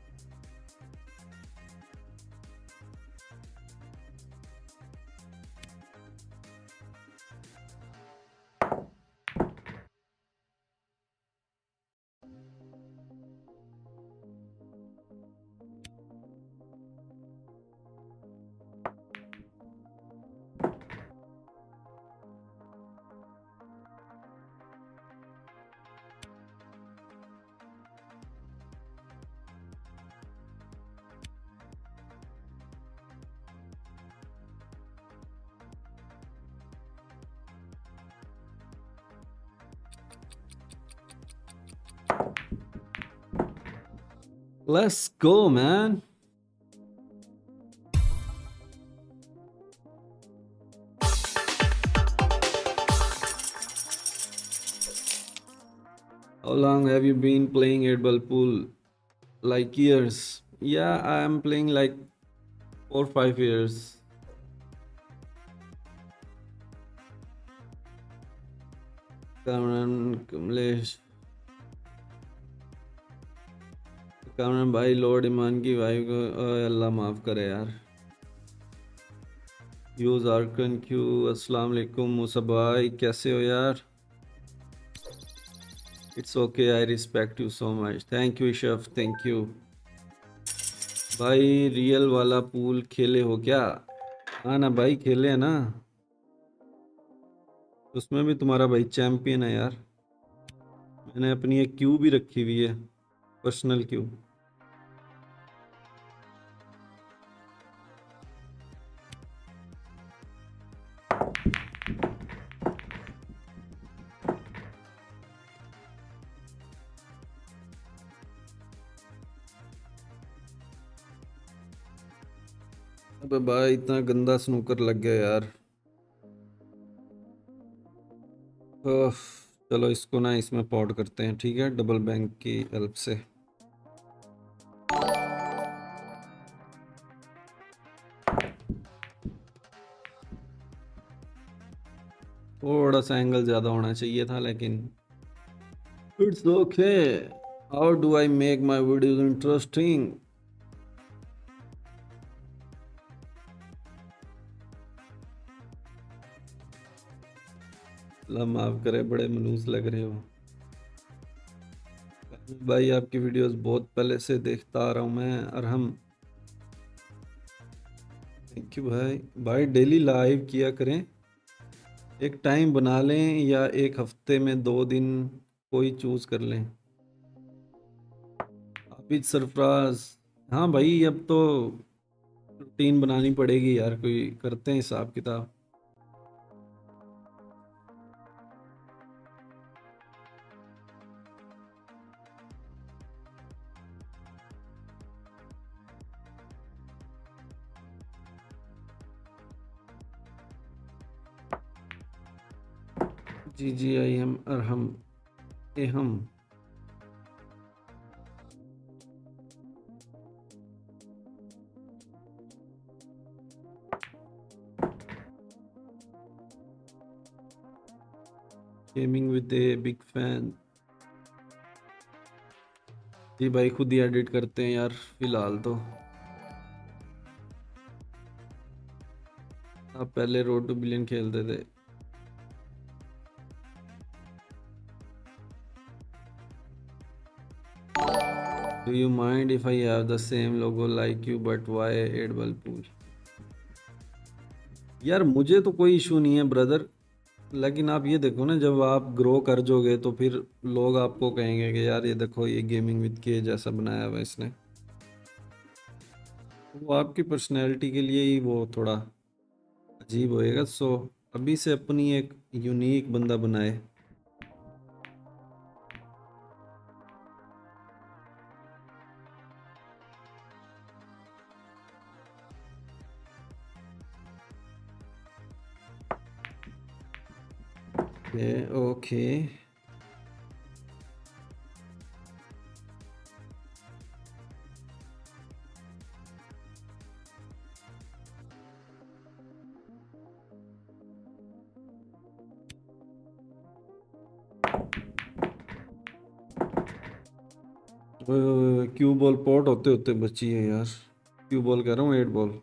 S1: Let's go, man. How long have you been playing eight ball pool? Like years. Yeah, I am playing like four five years. Kamran Kamlesh Kamran भाई लॉर्ड ईमान की वाइफ को ओए अल्लाह माफ़ करे यार। यूज आर्कन क्यू अस्सलाम वालेकुम मूसा भाई कैसे हो यार? It's okay I respect you so much. Thank you Ishaf thank you भाई। रियल वाला पूल खेले हो क्या? हाँ ना भाई खेले हैं ना, उसमें भी तुम्हारा भाई चैंपियन है यार। मैंने अपनी एक क्यू भी रखी हुई है, पर्सनल क्यू। अबे भाई इतना गंदा स्नूकर लग गया यार। ओह, चलो इसको ना इसमें पॉट करते हैं, ठीक है, डबल बैंक की हेल्प से। थोड़ा सा एंगल ज़्यादा होना चाहिए था लेकिन it's okay. How do I make my videos interesting? अल्लाह माफ़ करे, बड़े मनूस लग रहे हो भाई। आपकी वीडियोस बहुत पहले से देखता आ रहा हूँ मैं। अरहम थैंक यू भाई। भाई डेली लाइव किया करें, एक टाइम बना लें या एक हफ्ते में दो दिन कोई चूज कर लें। हाफिज सरफराज, हाँ भाई अब तो रूटीन बनानी पड़ेगी यार, कोई करते हैं हिसाब किताब। जी जी आई एम अरहम ए हम gaming with a big fan. जी भाई खुद ही एडिट करते हैं यार फिलहाल तो। आप पहले रोड टू बिलियन खेलते थे। Do you mind if I have the same logo like you but why eight ball pool? यार मुझे तो कोई इशू नहीं है ब्रदर, लेकिन आप ये देखो ना, जब आप ग्रो कर जोगे तो फिर लोग आपको कहेंगे कि यार ये देखो ये गेमिंग विद के जैसा बनाया हुआ इसने। वो आपकी पर्सनैलिटी के लिए ही वो थोड़ा अजीब होएगा। सो अभी से अपनी एक यूनिक बंदा बनाए। Okay okay cue ball pot होते होते बची है यार। क्यू बॉल कह रहा हूँ, eight ball.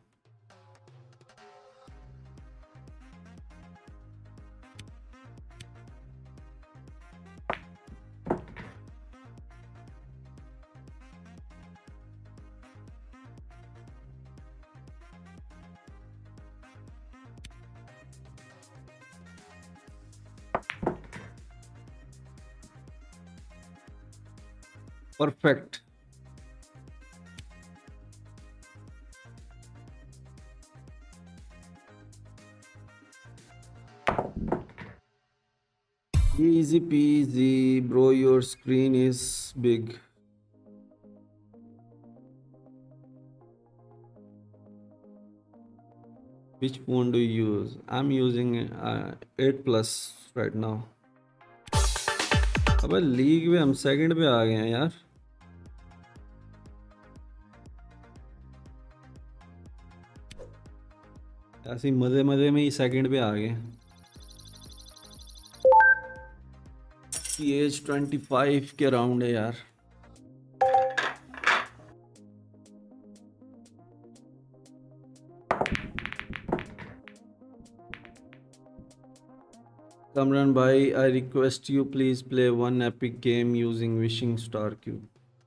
S1: Perfect. Easy peasy, bro. Your screen is big. Which phone do you use? I'm using uh, eight plus right now. अबे लीग में हम सेकंड पे आ गए हैं यार। ऐसे ही मजे मजे में ही सेकंड पे आ गए। एज ट्वेंटी फाइव के अराउंड है यार। Kamran bhai, I request you please play one epic game using wishing star cube.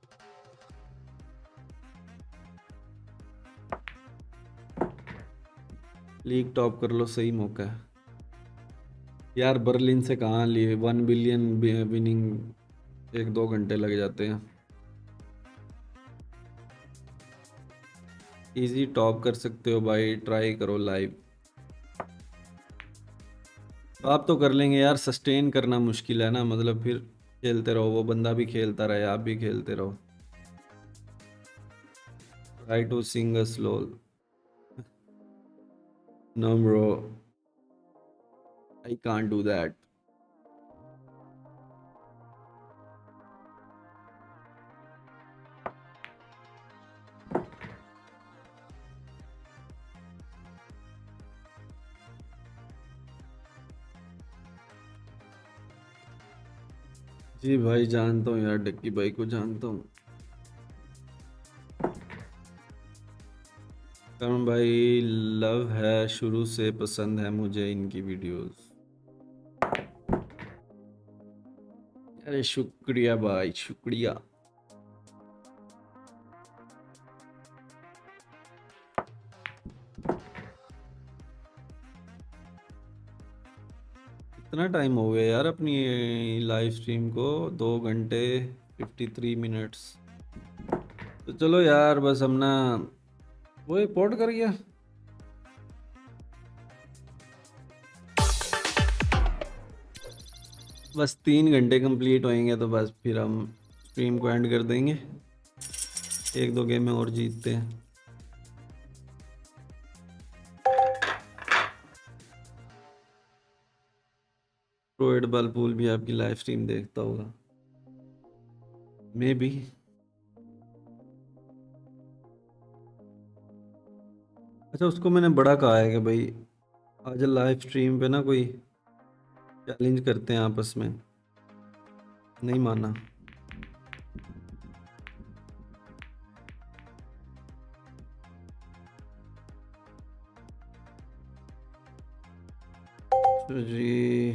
S1: League top कर लो, सही मौका है यार। बर्लिन से कहाँ लिए वन बिलियन विनिंग, एक दो घंटे लग जाते हैं। इजी टॉप कर सकते हो भाई, ट्राई करो लाइव। आप तो कर लेंगे यार, सस्टेन करना मुश्किल है ना। मतलब फिर खेलते रहो, वो बंदा भी खेलता रहे, आप भी खेलते रहो। Try to sing a slow. No bro, I can't do that. जी भाई जानता हूँ यार, डक्की भाई को जानता हूँ। करण भाई लव है, शुरू से पसंद है मुझे इनकी वीडियोस। अरे शुक्रिया भाई, शुक्रिया। इतना टाइम हो गया यार अपनी लाइव स्ट्रीम को, दो घंटे फिफ्टी थ्री मिनट्स। तो चलो यार, बस हम ना वो पोर्ट कर गया। बस तीन घंटे कंप्लीट होएंगे तो बस फिर हम स्ट्रीम को एंड कर देंगे। एक दो गेम में और जीतते हैं। प्रोएड बलपूल भी आपकी लाइव स्ट्रीम देखता होगा मे बी। अच्छा, उसको मैंने बड़ा कहा है कि भाई आज लाइव स्ट्रीम पे ना कोई चैलेंज करते हैं आपस में, नहीं माना। तो जी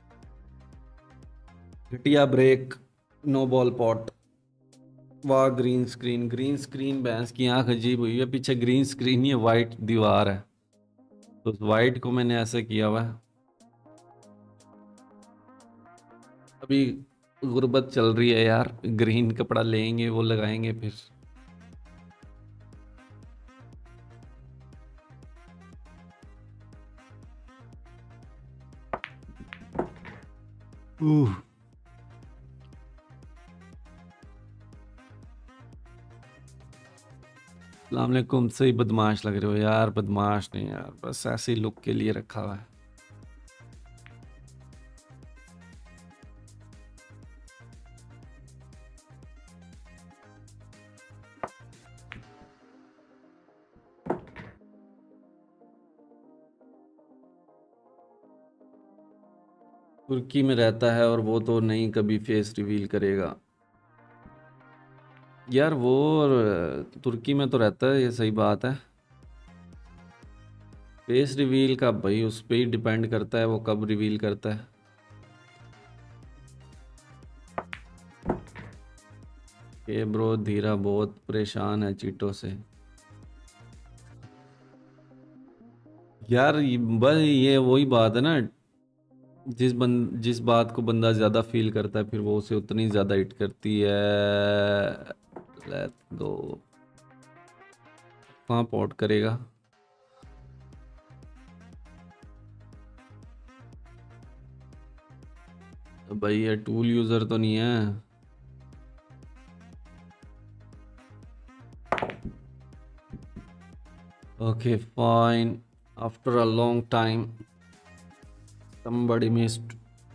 S1: घटिया ब्रेक, नो बॉल पॉट। वाह ग्रीन स्क्रीन, ग्रीन स्क्रीन भैंस की आंख अजीब हुई है। पीछे ग्रीन स्क्रीन ही वाइट दीवार है, तो वाइट को मैंने ऐसे किया हुआ है। अभी गुर्बत चल रही है यार, ग्रीन कपड़ा लेंगे वो लगाएंगे फिर। अस्सलामुअलैकुम। सही बदमाश लग रहे हो यार। बदमाश नहीं यार, बस ऐसे ही लुक के लिए रखा हुआ है। तुर्की में रहता है और वो तो नहीं कभी फेस रिवील करेगा। यार वो तुर्की में तो रहता है, ये सही बात है। फेस रिवील का भाई उस पर ही डिपेंड करता है, वो कब रिवील करता है। ये ब्रो धीरा बहुत परेशान है चीटों से यार। ये- बस ये वही बात है ना, जिस बन जिस बात को बंदा ज़्यादा फील करता है फिर वो उसे उतनी ज़्यादा हिट करती है। Let's go. कहाँ पॉट करेगा? भाई ये टूल यूज़र तो नहीं है। Okay fine, after a long time somebody missed.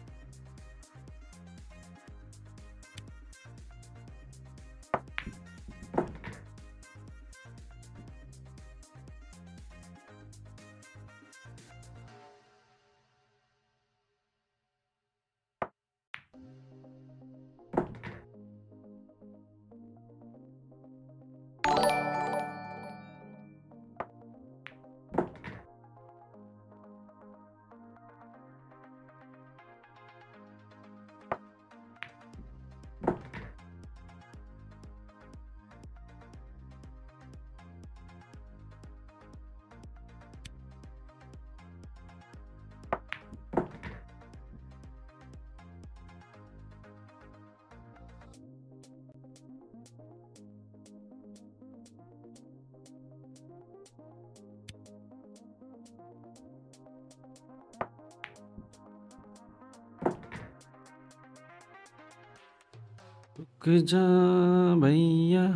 S1: रुक जा भैया।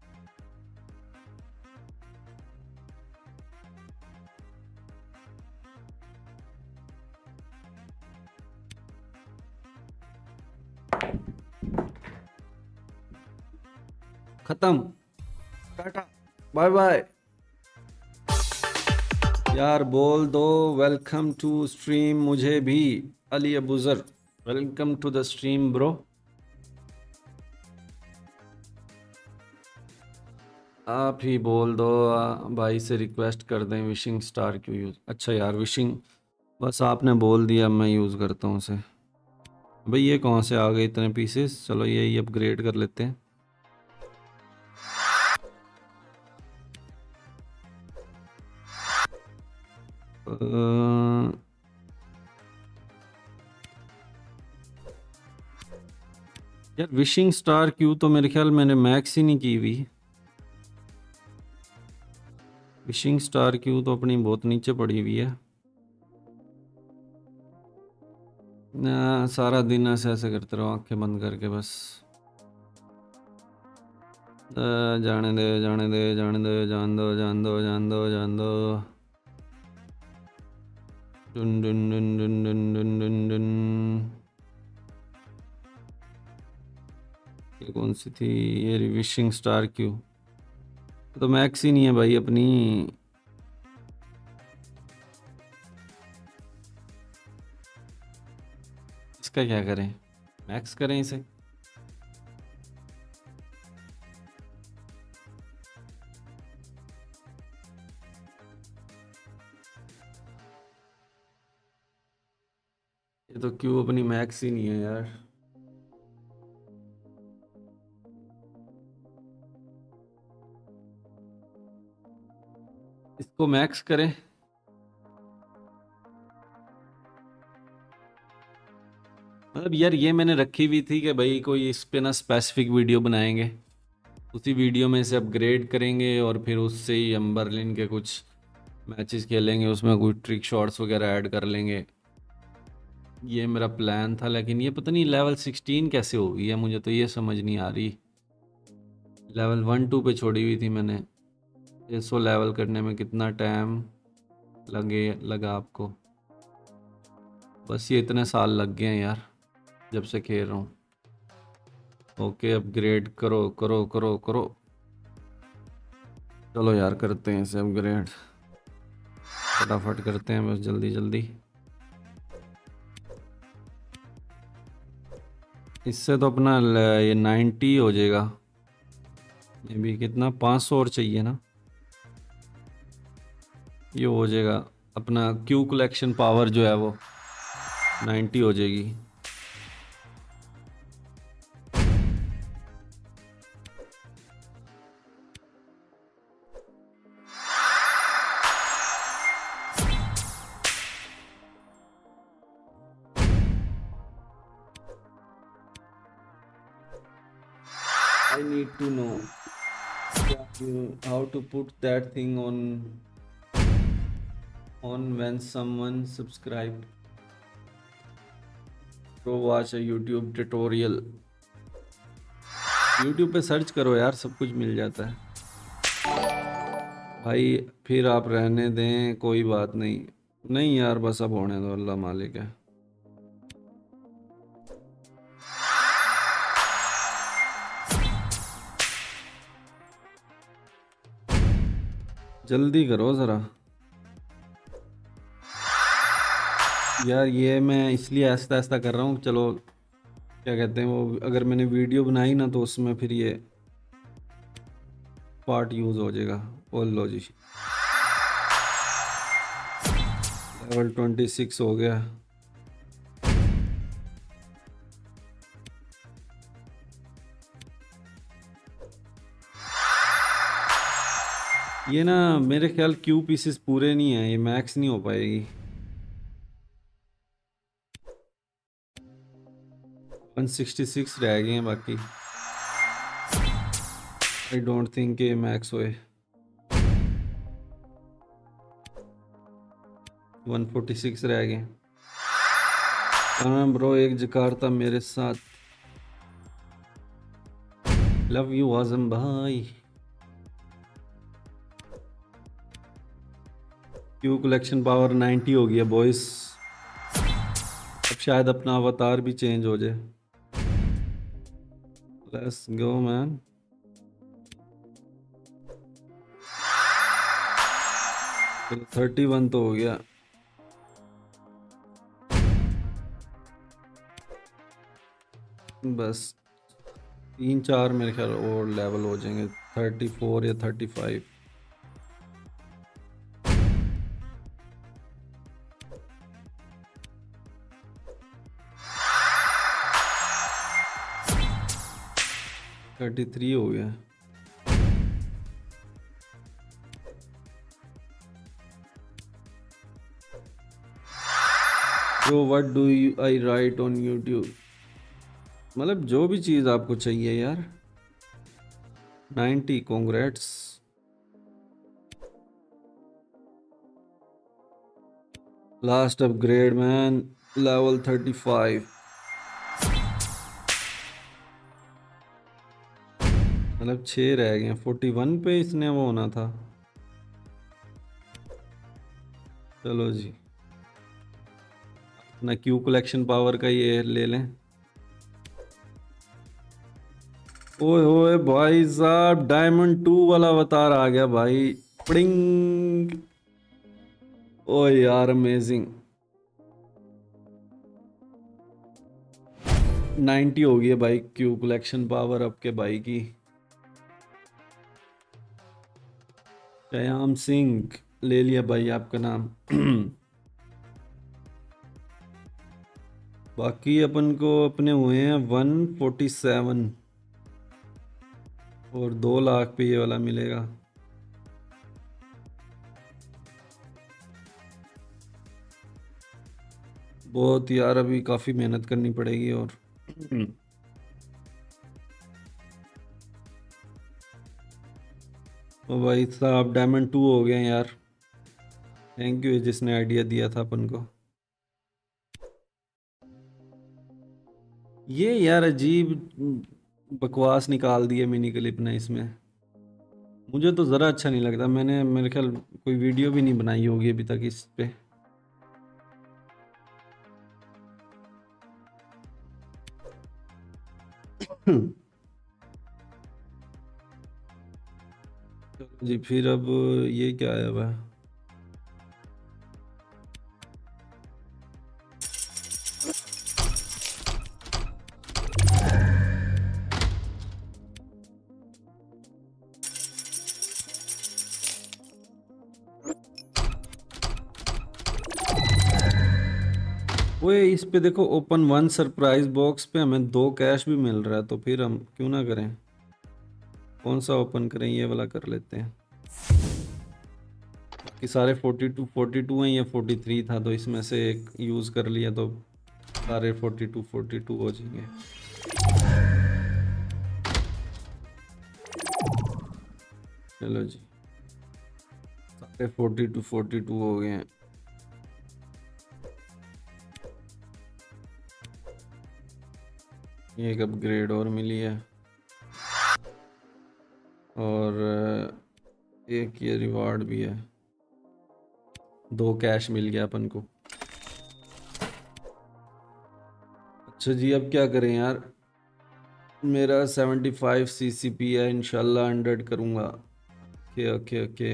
S1: खत्म, टाटा, बाय बाय। यार बोल दो वेलकम टू स्ट्रीम मुझे भी। Ali Abuzar, welcome to the stream bro. आप ही बोल दो, आ, भाई से रिक्वेस्ट कर दें विशिंग स्टार क्यों यूज़। अच्छा यार विशिंग, बस आपने बोल दिया मैं यूज़ करता हूँ उसे। भाई ये कौन से आ गए इतने पीसेस, चलो यही अपग्रेड कर लेते हैं। अ, यार विशिंग स्टार क्यू तो मेरे ख्याल मैंने मैक्स ही नहीं की हुई। विशिंग स्टार क्यू तो अपनी बहुत नीचे पड़ी हुई है ना। सारा दिन ऐसे ऐसे करते रहो आंखें बंद करके बस। अ, जाने दे जाने दे जाने दे, जान दो जान दो जान दो जान दो। डुन डुन डुन डुन डुन डुन डुन डुन। ये कौन सी थी? ये विशिंग स्टार क्यू तो मैक्स ही नहीं है भाई अपनी। इसका क्या करें, मैक्स करें इसे? ये तो क्यू अपनी मैक्स ही नहीं है यार। इसको मैक्स करें? मतलब यार ये मैंने रखी हुई थी कि भाई कोई इस पे ना स्पेसिफिक वीडियो बनाएंगे, उसी वीडियो में से अपग्रेड करेंगे और फिर उससे ही हम बर्लिन के कुछ मैचेस खेलेंगे, उसमें कोई ट्रिक शॉट्स वगैरह ऐड कर लेंगे। ये मेरा प्लान था, लेकिन ये पता नहीं लेवल सिक्सटीन कैसे हो गई है, मुझे तो ये समझ नहीं आ रही। लेवल वन टू पे छोड़ी हुई थी मैंने। इसको लेवल करने में कितना टाइम लगे लगा आपको? बस ये इतने साल लग गए हैं यार जब से खेल रहा हूँ। ओके अपग्रेड करो करो करो करो। चलो यार करते हैं इसे अपग्रेड, फटाफट करते हैं बस जल्दी जल्दी। इससे तो अपना ल- ये नाइन्टी हो जाएगा। ये भी कितना पाँच सौ और चाहिए ना, ये हो जाएगा अपना क्यू कलेक्शन पावर जो है वो नाइन्टी हो जाएगी। I need to know how to put that thing on on when someone subscribed. Go watch a YouTube tutorial. YouTube पे सर्च करो यार, सब कुछ मिल जाता है भाई। फिर आप रहने दें, कोई बात नहीं। नहीं यार बस अब होने दो, अल्लाह मालिक है। जल्दी करो ज़रा यार, ये मैं इसलिए आहिस्ता आहिस्ता कर रहा हूँ। चलो क्या कहते हैं वो, अगर मैंने वीडियो बनाई ना तो उसमें फिर ये पार्ट यूज़ हो जाएगा। बोल लो जी, लेवल ट्वेंटी सिक्स हो गया। ये ना मेरे ख्याल क्यू पीसेस पूरे नहीं है, ये मैक्स नहीं हो पाएगी। वन सिक्सटी सिक्स रह गए हैं बाकी। आई डोंट थिंक ये मैक्स होए। वन फोर्टी सिक्स रह गए। हाँ ब्रो, एक जकार्ता मेरे साथ। लव यू आजम भाई। क्यू कलेक्शन पावर नाइन्टी हो गया बॉयस। अब शायद अपना अवतार भी चेंज हो जाए। Let's go man. Thirty one तो हो गया। बस तीन चार मेरे ख्याल और लेवल हो जाएंगे, थर्टी फोर या थर्टी फाइव। थर्टी थ्री हो गया। Bro, what do you I write on YouTube? मतलब जो भी चीज़ आपको चाहिए यार। Ninety congrats. Last upgrade man, level thirty five. मतलब छः रह गए। फोर्टी वन पे इसने वो होना था। चलो जी, अपना क्यू कलेक्शन पावर का ये ले लें। ओए ओए भाई साहब, डायमंड टू वाला अवतार आ गया भाई। पिंग। ओ यार अमेजिंग। नाइन्टी हो गई है भाई क्यू कलेक्शन पावर अब के भाई की। श्याम सिंह ले लिया भाई आपका नाम। बाकी अपन को अपने हुए हैं वन फोर्टी सेवन और दो लाख पे ये वाला मिलेगा। बहुत यार, अभी काफ़ी मेहनत करनी पड़ेगी। और ओ भाई साहब, डायमंड टू हो गए यार। थैंक यू जिसने आइडिया दिया था अपन को। ये यार अजीब बकवास निकाल दिए मिनी क्लिप ने इसमें। मुझे तो ज़रा अच्छा नहीं लगता। मैंने मेरे ख्याल कोई वीडियो भी नहीं बनाई होगी अभी तक इस पे। जी फिर अब ये क्या आया हुआ है? ओए इस पे देखो, ओपन वन सरप्राइज बॉक्स पे हमें दो कैश भी मिल रहा है, तो फिर हम क्यों ना करें। कौन सा ओपन करें, ये वाला कर लेते हैं। कि सारे फोर्टी टू फोर्टी टू हैं, ये फोर्टी थ्री था, तो इसमें से एक यूज़ कर लिया तो सारे फोर्टी टू फोर्टी टू हो जाएंगे। चलो जी, सारे फोर्टी टू फोर्टी टू हो गए हैं। ये एक अपग्रेड और मिली है, और एक ये रिवार्ड भी है। दो कैश मिल गया अपन को। अच्छा जी, अब क्या करें यार। मेरा seventy five C C P है, इंशाल्लाह हंड्रेड करूँगा। Okay okay okay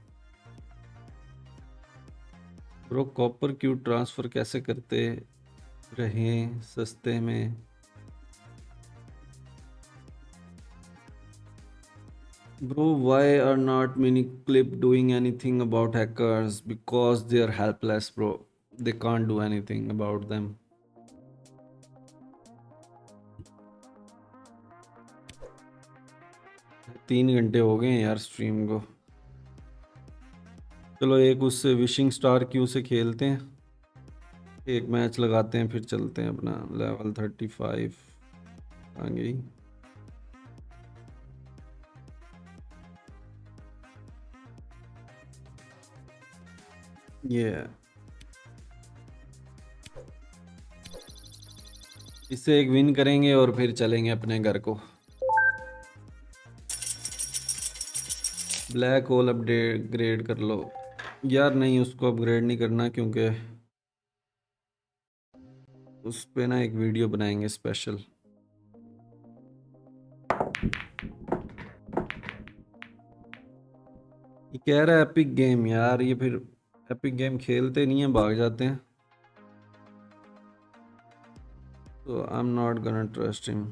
S1: bro, copper cue transfer कैसे करते रहें सस्ते में। Bro, why are not many clip doing anything about hackers? Because they are helpless, bro. They can't do anything about them. तीन घंटे हो गए हैं यार स्ट्रीम को। चलो एक उससे विशिंग स्टार क्यू से खेलते हैं, एक मैच लगाते हैं, फिर चलते हैं अपना। लेवल थर्टी फाइव आ गई। ये yeah. इससे एक विन करेंगे और फिर चलेंगे अपने घर को। ब्लैक होल अपडेट ग्रेड कर लो यार। नहीं, उसको अपग्रेड नहीं करना, क्योंकि उस पे ना एक वीडियो बनाएंगे स्पेशल। ये कह रहा है एपिक गेम यार, ये फिर एपिक गेम खेलते नहीं है, भाग जाते हैं। तो I am not gonna trust him.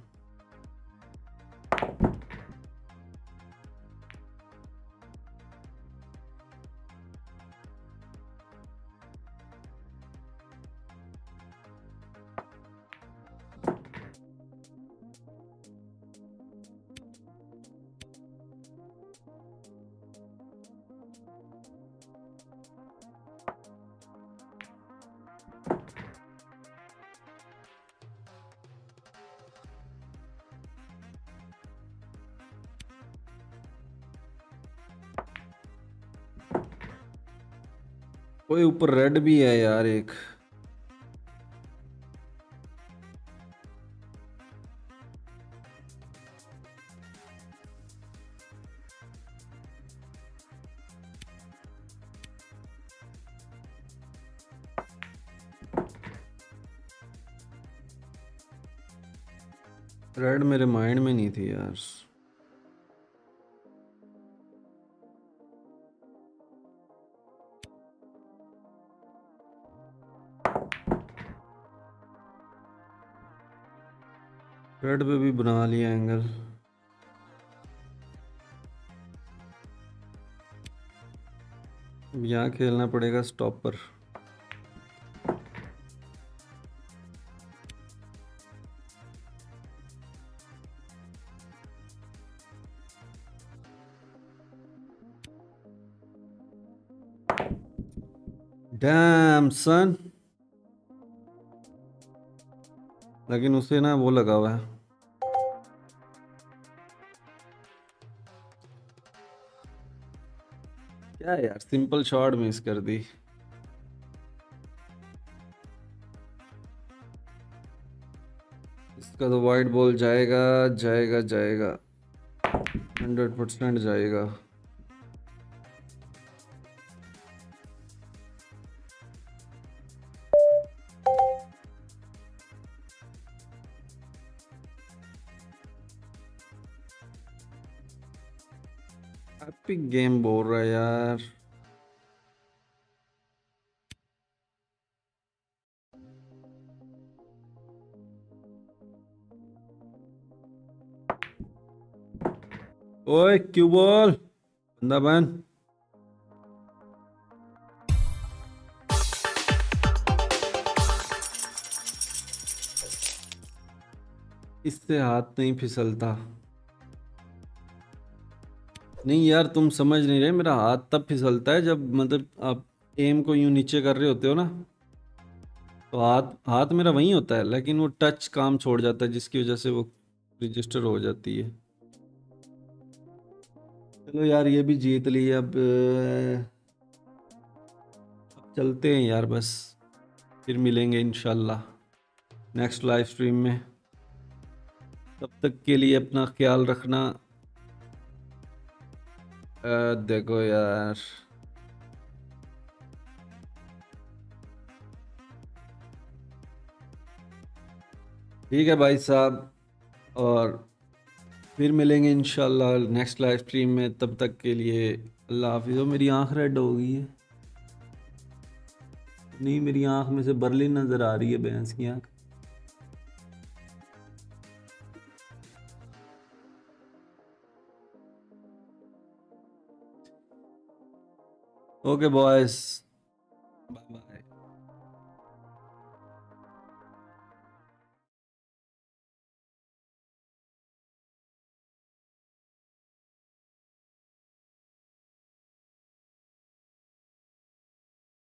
S1: कोई ऊपर रेड भी है यार एक। रेड मेरे माइंड में नहीं थी यार। रेड पे भी बना लिया एंगल। यहाँ खेलना पड़ेगा स्टॉपर। डैम सन, लेकिन उसे ना वो लगा हुआ है। क्या यार, सिंपल शॉट मिस कर दी। इसका तो वाइट बॉल जाएगा जाएगा जाएगा, हंड्रेड परसेंट जाएगा। एपिक गेम बोल रहा है यार। ओए क्यू बॉल बंदा बन। इससे हाथ नहीं फिसलता। नहीं यार, तुम समझ नहीं रहे, मेरा हाथ तब फिसलता है जब मतलब आप एम को यूं नीचे कर रहे होते हो ना, तो हाथ हाथ मेरा वहीं होता है, लेकिन वो टच काम छोड़ जाता है, जिसकी वजह से वो रजिस्टर हो जाती है। चलो यार, ये भी जीत ली। अब अ, अब चलते हैं यार बस, फिर मिलेंगे इंशाल्लाह नेक्स्ट लाइव स्ट्रीम में। तब तक के लिए अपना ख्याल रखना। अ, देखो यार, ठीक है भाई साहब, और फिर मिलेंगे इंशाल्लाह नेक्स्ट लाइव स्ट्रीम में। तब तक के लिए अल्लाह हाफिज़। हो, मेरी आंख रेड हो गई है। नहीं, मेरी आंख में से बर्लिन नज़र आ रही है, भैंस की आंख। Okay boys.